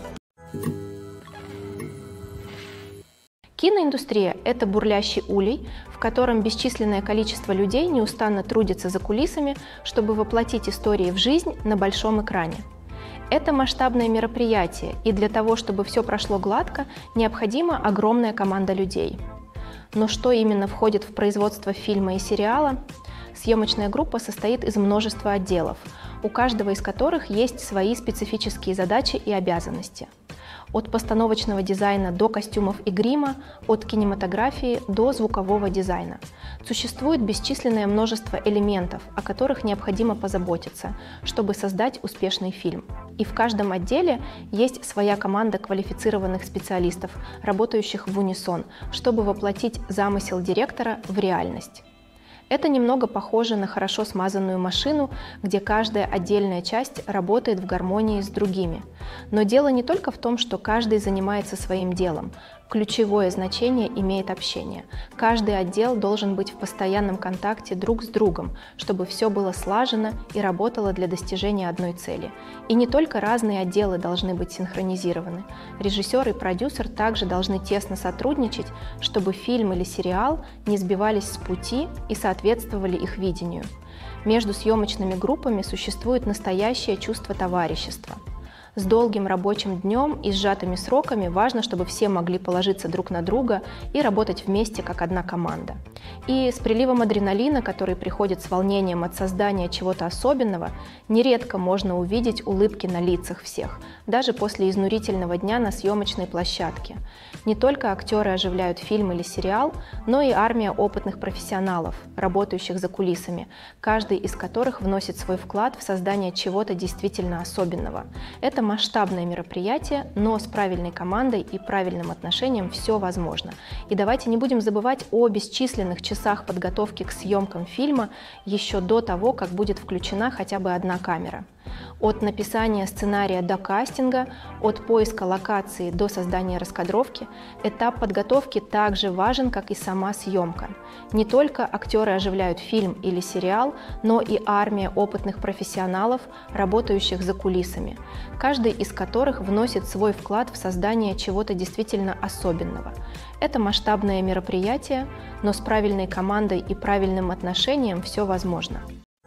Киноиндустрия – это бурлящий улей, в котором бесчисленное количество людей неустанно трудится за кулисами, чтобы воплотить истории в жизнь на большом экране. Это масштабное мероприятие, и для того, чтобы все прошло гладко, необходима огромная команда людей. Но что именно входит в производство фильма и сериала? Съемочная группа состоит из множества отделов, у каждого из которых есть свои специфические задачи и обязанности. От постановочного дизайна до костюмов и грима, от кинематографии до звукового дизайна. Существует бесчисленное множество элементов, о которых необходимо позаботиться, чтобы создать успешный фильм. И в каждом отделе есть своя команда квалифицированных специалистов, работающих в унисон, чтобы воплотить замысел директора в реальность. Это немного похоже на хорошо смазанную машину, где каждая отдельная часть работает в гармонии с другими. Но дело не только в том, что каждый занимается своим делом. Ключевое значение имеет общение. Каждый отдел должен быть в постоянном контакте друг с другом, чтобы все было слажено и работало для достижения одной цели. И не только разные отделы должны быть синхронизированы. Режиссер и продюсер также должны тесно сотрудничать, чтобы фильм или сериал не сбивались с пути и соответствовали их видению. Между съемочными группами существует настоящее чувство товарищества. С долгим рабочим днем и сжатыми сроками важно, чтобы все могли положиться друг на друга и работать вместе как одна команда. И с приливом адреналина, который приходит с волнением от создания чего-то особенного, нередко можно увидеть улыбки на лицах всех, даже после изнурительного дня на съемочной площадке. Не только актеры оживляют фильм или сериал, но и армия опытных профессионалов, работающих за кулисами, каждый из которых вносит свой вклад в создание чего-то действительно особенного. Это масштабное мероприятие, но с правильной командой и правильным отношением все возможно. И давайте не будем забывать о бесчисленных часах подготовки к съемкам фильма еще до того, как будет включена хотя бы одна камера. От написания сценария до кастинга, от поиска локации до создания раскадровки, этап подготовки также важен, как и сама съемка. Не только актеры оживляют фильм или сериал, но и армия опытных профессионалов, работающих за кулисами, каждый из которых вносит свой вклад в создание чего-то действительно особенного. Это масштабное мероприятие, но с правильной командой и правильным отношением все возможно.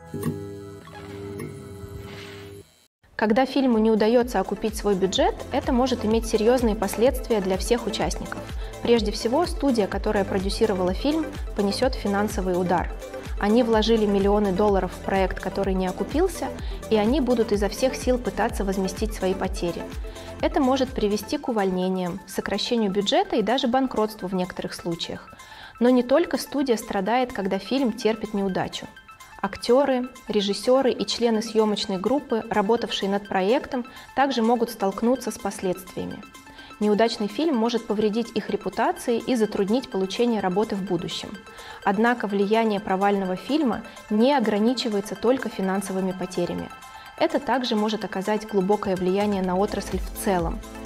Когда фильму не удается окупить свой бюджет, это может иметь серьезные последствия для всех участников. Прежде всего, студия, которая продюсировала фильм, понесет финансовый удар. Они вложили миллионы долларов в проект, который не окупился, и они будут изо всех сил пытаться возместить свои потери. Это может привести к увольнениям, сокращению бюджета и даже банкротству в некоторых случаях. Но не только студия страдает, когда фильм терпит неудачу. Актеры, режиссеры и члены съемочной группы, работавшие над проектом, также могут столкнуться с последствиями. Неудачный фильм может повредить их репутации и затруднить получение работы в будущем. Однако влияние провального фильма не ограничивается только финансовыми потерями. Это также может оказать глубокое влияние на отрасль в целом.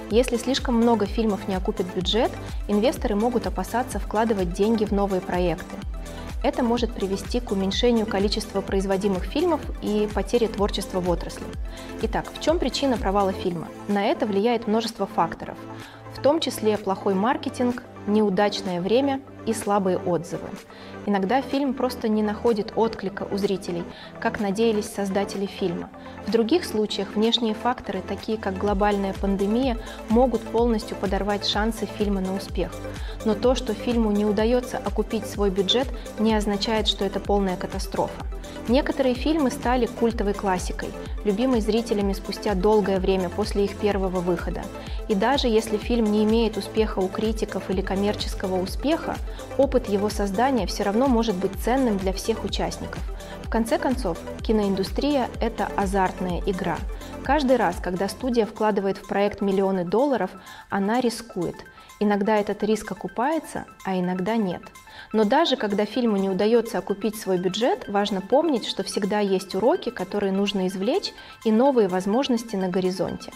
Если слишком много фильмов не окупит бюджет, инвесторы могут опасаться вкладывать деньги в новые проекты. Это может привести к уменьшению количества производимых фильмов и потере творчества в отрасли. Итак, в чем причина провала фильма? На это влияет множество факторов, в том числе плохой маркетинг, неудачное время и слабые отзывы. Иногда фильм просто не находит отклика у зрителей, как надеялись создатели фильма. В других случаях внешние факторы, такие как глобальная пандемия, могут полностью подорвать шансы фильма на успех. Но то, что фильму не удается окупить свой бюджет, не означает, что это полная катастрофа. Некоторые фильмы стали культовой классикой, любимой зрителями спустя долгое время после их первого выхода. И даже если фильм не имеет успеха у критиков или коммерческого успеха, опыт его создания все равно может быть ценным для всех участников. В конце концов, киноиндустрия – это азартная игра. Каждый раз, когда студия вкладывает в проект миллионы долларов, она рискует. Иногда этот риск окупается, а иногда нет. Но даже когда фильму не удается окупить свой бюджет, важно помнить, что всегда есть уроки, которые нужно извлечь, и новые возможности на горизонте.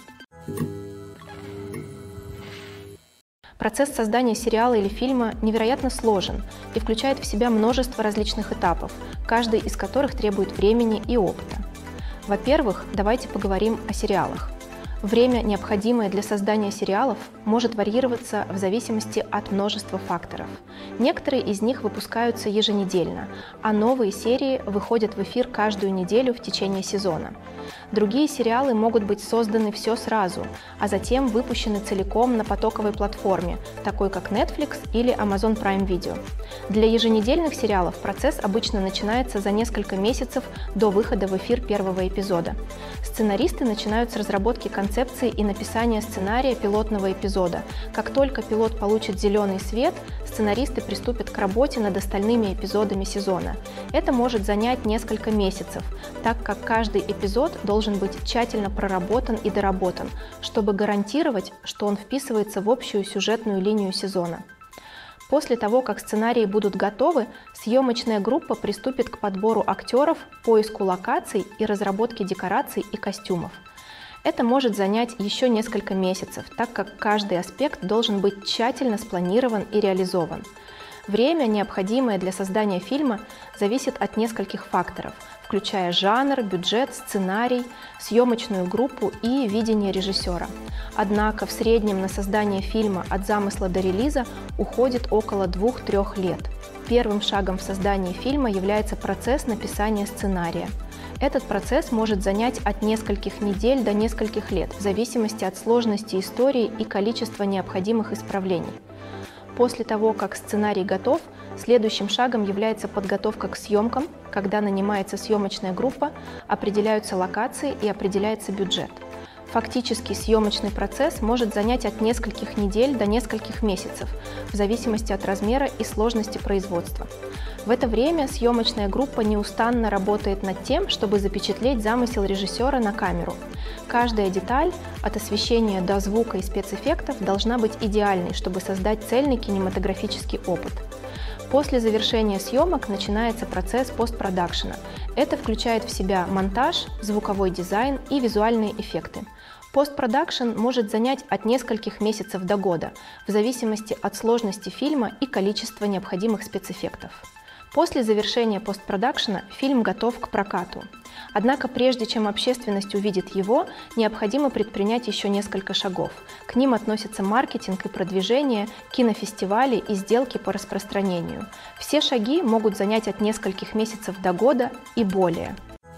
Процесс создания сериала или фильма невероятно сложен и включает в себя множество различных этапов, каждый из которых требует времени и опыта. Во-первых, давайте поговорим о сериалах. Время, необходимое для создания сериалов, может варьироваться в зависимости от множества факторов. Некоторые из них выпускаются еженедельно, а новые серии выходят в эфир каждую неделю в течение сезона. Другие сериалы могут быть созданы все сразу, а затем выпущены целиком на потоковой платформе, такой как Netflix или Amazon Prime Video. Для еженедельных сериалов процесс обычно начинается за несколько месяцев до выхода в эфир первого эпизода. Сценаристы начинают с разработки концепции и написания сценария пилотного эпизода. Как только пилот получит зеленый свет, сценаристы приступят к работе над остальными эпизодами сезона. Это может занять несколько месяцев, так как каждый эпизод должен быть тщательно проработан и доработан, чтобы гарантировать, что он вписывается в общую сюжетную линию сезона. После того, как сценарии будут готовы, съемочная группа приступит к подбору актеров, поиску локаций и разработке декораций и костюмов. Это может занять еще несколько месяцев, так как каждый аспект должен быть тщательно спланирован и реализован. Время, необходимое для создания фильма, зависит от нескольких факторов, включая жанр, бюджет, сценарий, съемочную группу и видение режиссера. Однако в среднем на создание фильма от замысла до релиза уходит около двух-трех лет. Первым шагом в создании фильма является процесс написания сценария. Этот процесс может занять от нескольких недель до нескольких лет, в зависимости от сложности истории и количества необходимых исправлений. После того, как сценарий готов, следующим шагом является подготовка к съемкам, когда нанимается съемочная группа, определяются локации и определяется бюджет. Фактически съемочный процесс может занять от нескольких недель до нескольких месяцев, в зависимости от размера и сложности производства. В это время съемочная группа неустанно работает над тем, чтобы запечатлеть замысел режиссера на камеру. Каждая деталь, от освещения до звука и спецэффектов, должна быть идеальной, чтобы создать цельный кинематографический опыт. После завершения съемок начинается процесс постпродакшена. Это включает в себя монтаж, звуковой дизайн и визуальные эффекты. Постпродакшн может занять от нескольких месяцев до года, в зависимости от сложности фильма и количества необходимых спецэффектов. После завершения постпродакшена фильм готов к прокату. Однако прежде чем общественность увидит его, необходимо предпринять еще несколько шагов. К ним относятся маркетинг и продвижение, кинофестивали и сделки по распространению. Все шаги могут занять от нескольких месяцев до года и более.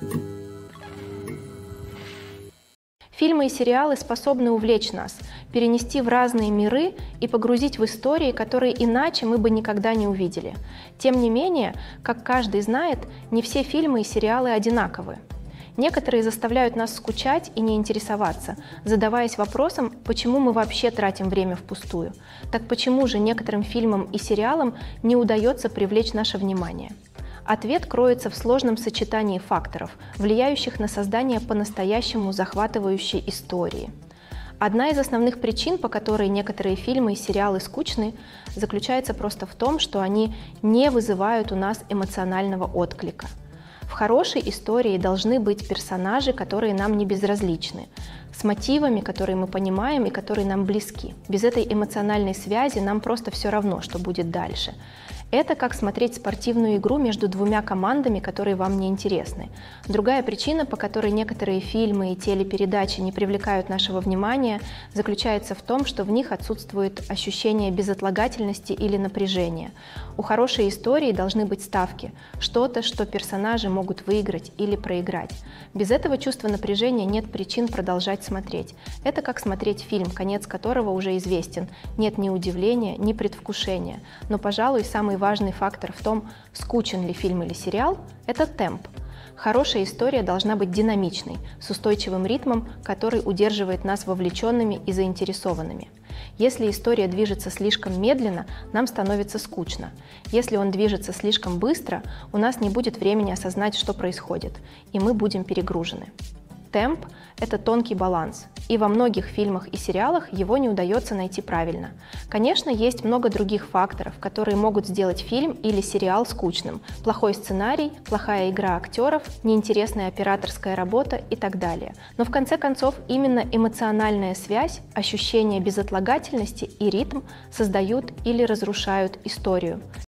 Фильмы и сериалы способны увлечь нас, перенести в разные миры и погрузить в истории, которые иначе мы бы никогда не увидели. Тем не менее, как каждый знает, не все фильмы и сериалы одинаковы. Некоторые заставляют нас скучать и не интересоваться, задаваясь вопросом, почему мы вообще тратим время впустую. Так почему же некоторым фильмам и сериалам не удается привлечь наше внимание? Ответ кроется в сложном сочетании факторов, влияющих на создание по-настоящему захватывающей истории. Одна из основных причин, по которой некоторые фильмы и сериалы скучны, заключается просто в том, что они не вызывают у нас эмоционального отклика. В хорошей истории должны быть персонажи, которые нам не безразличны, с мотивами, которые мы понимаем и которые нам близки. Без этой эмоциональной связи нам просто все равно, что будет дальше. Это как смотреть спортивную игру между двумя командами, которые вам не интересны. Другая причина, по которой некоторые фильмы и телепередачи не привлекают нашего внимания, заключается в том, что в них отсутствует ощущение безотлагательности или напряжения. У хорошей истории должны быть ставки, что-то, что персонажи могут выиграть или проиграть. Без этого чувства напряжения нет причин продолжать смотреть. Это как смотреть фильм, конец которого уже известен. Нет ни удивления, ни предвкушения. Но, пожалуй, самый важный фактор в том, скучен ли фильм или сериал, это темп. Хорошая история должна быть динамичной, с устойчивым ритмом, который удерживает нас вовлеченными и заинтересованными. Если история движется слишком медленно, нам становится скучно. Если он движется слишком быстро, у нас не будет времени осознать, что происходит, и мы будем перегружены. Темп – это тонкий баланс, и во многих фильмах и сериалах его не удается найти правильно. Конечно, есть много других факторов, которые могут сделать фильм или сериал скучным. Плохой сценарий, плохая игра актеров, неинтересная операторская работа и так далее. Но в конце концов именно эмоциональная связь, ощущение безотлагательности и ритм создают или разрушают историю.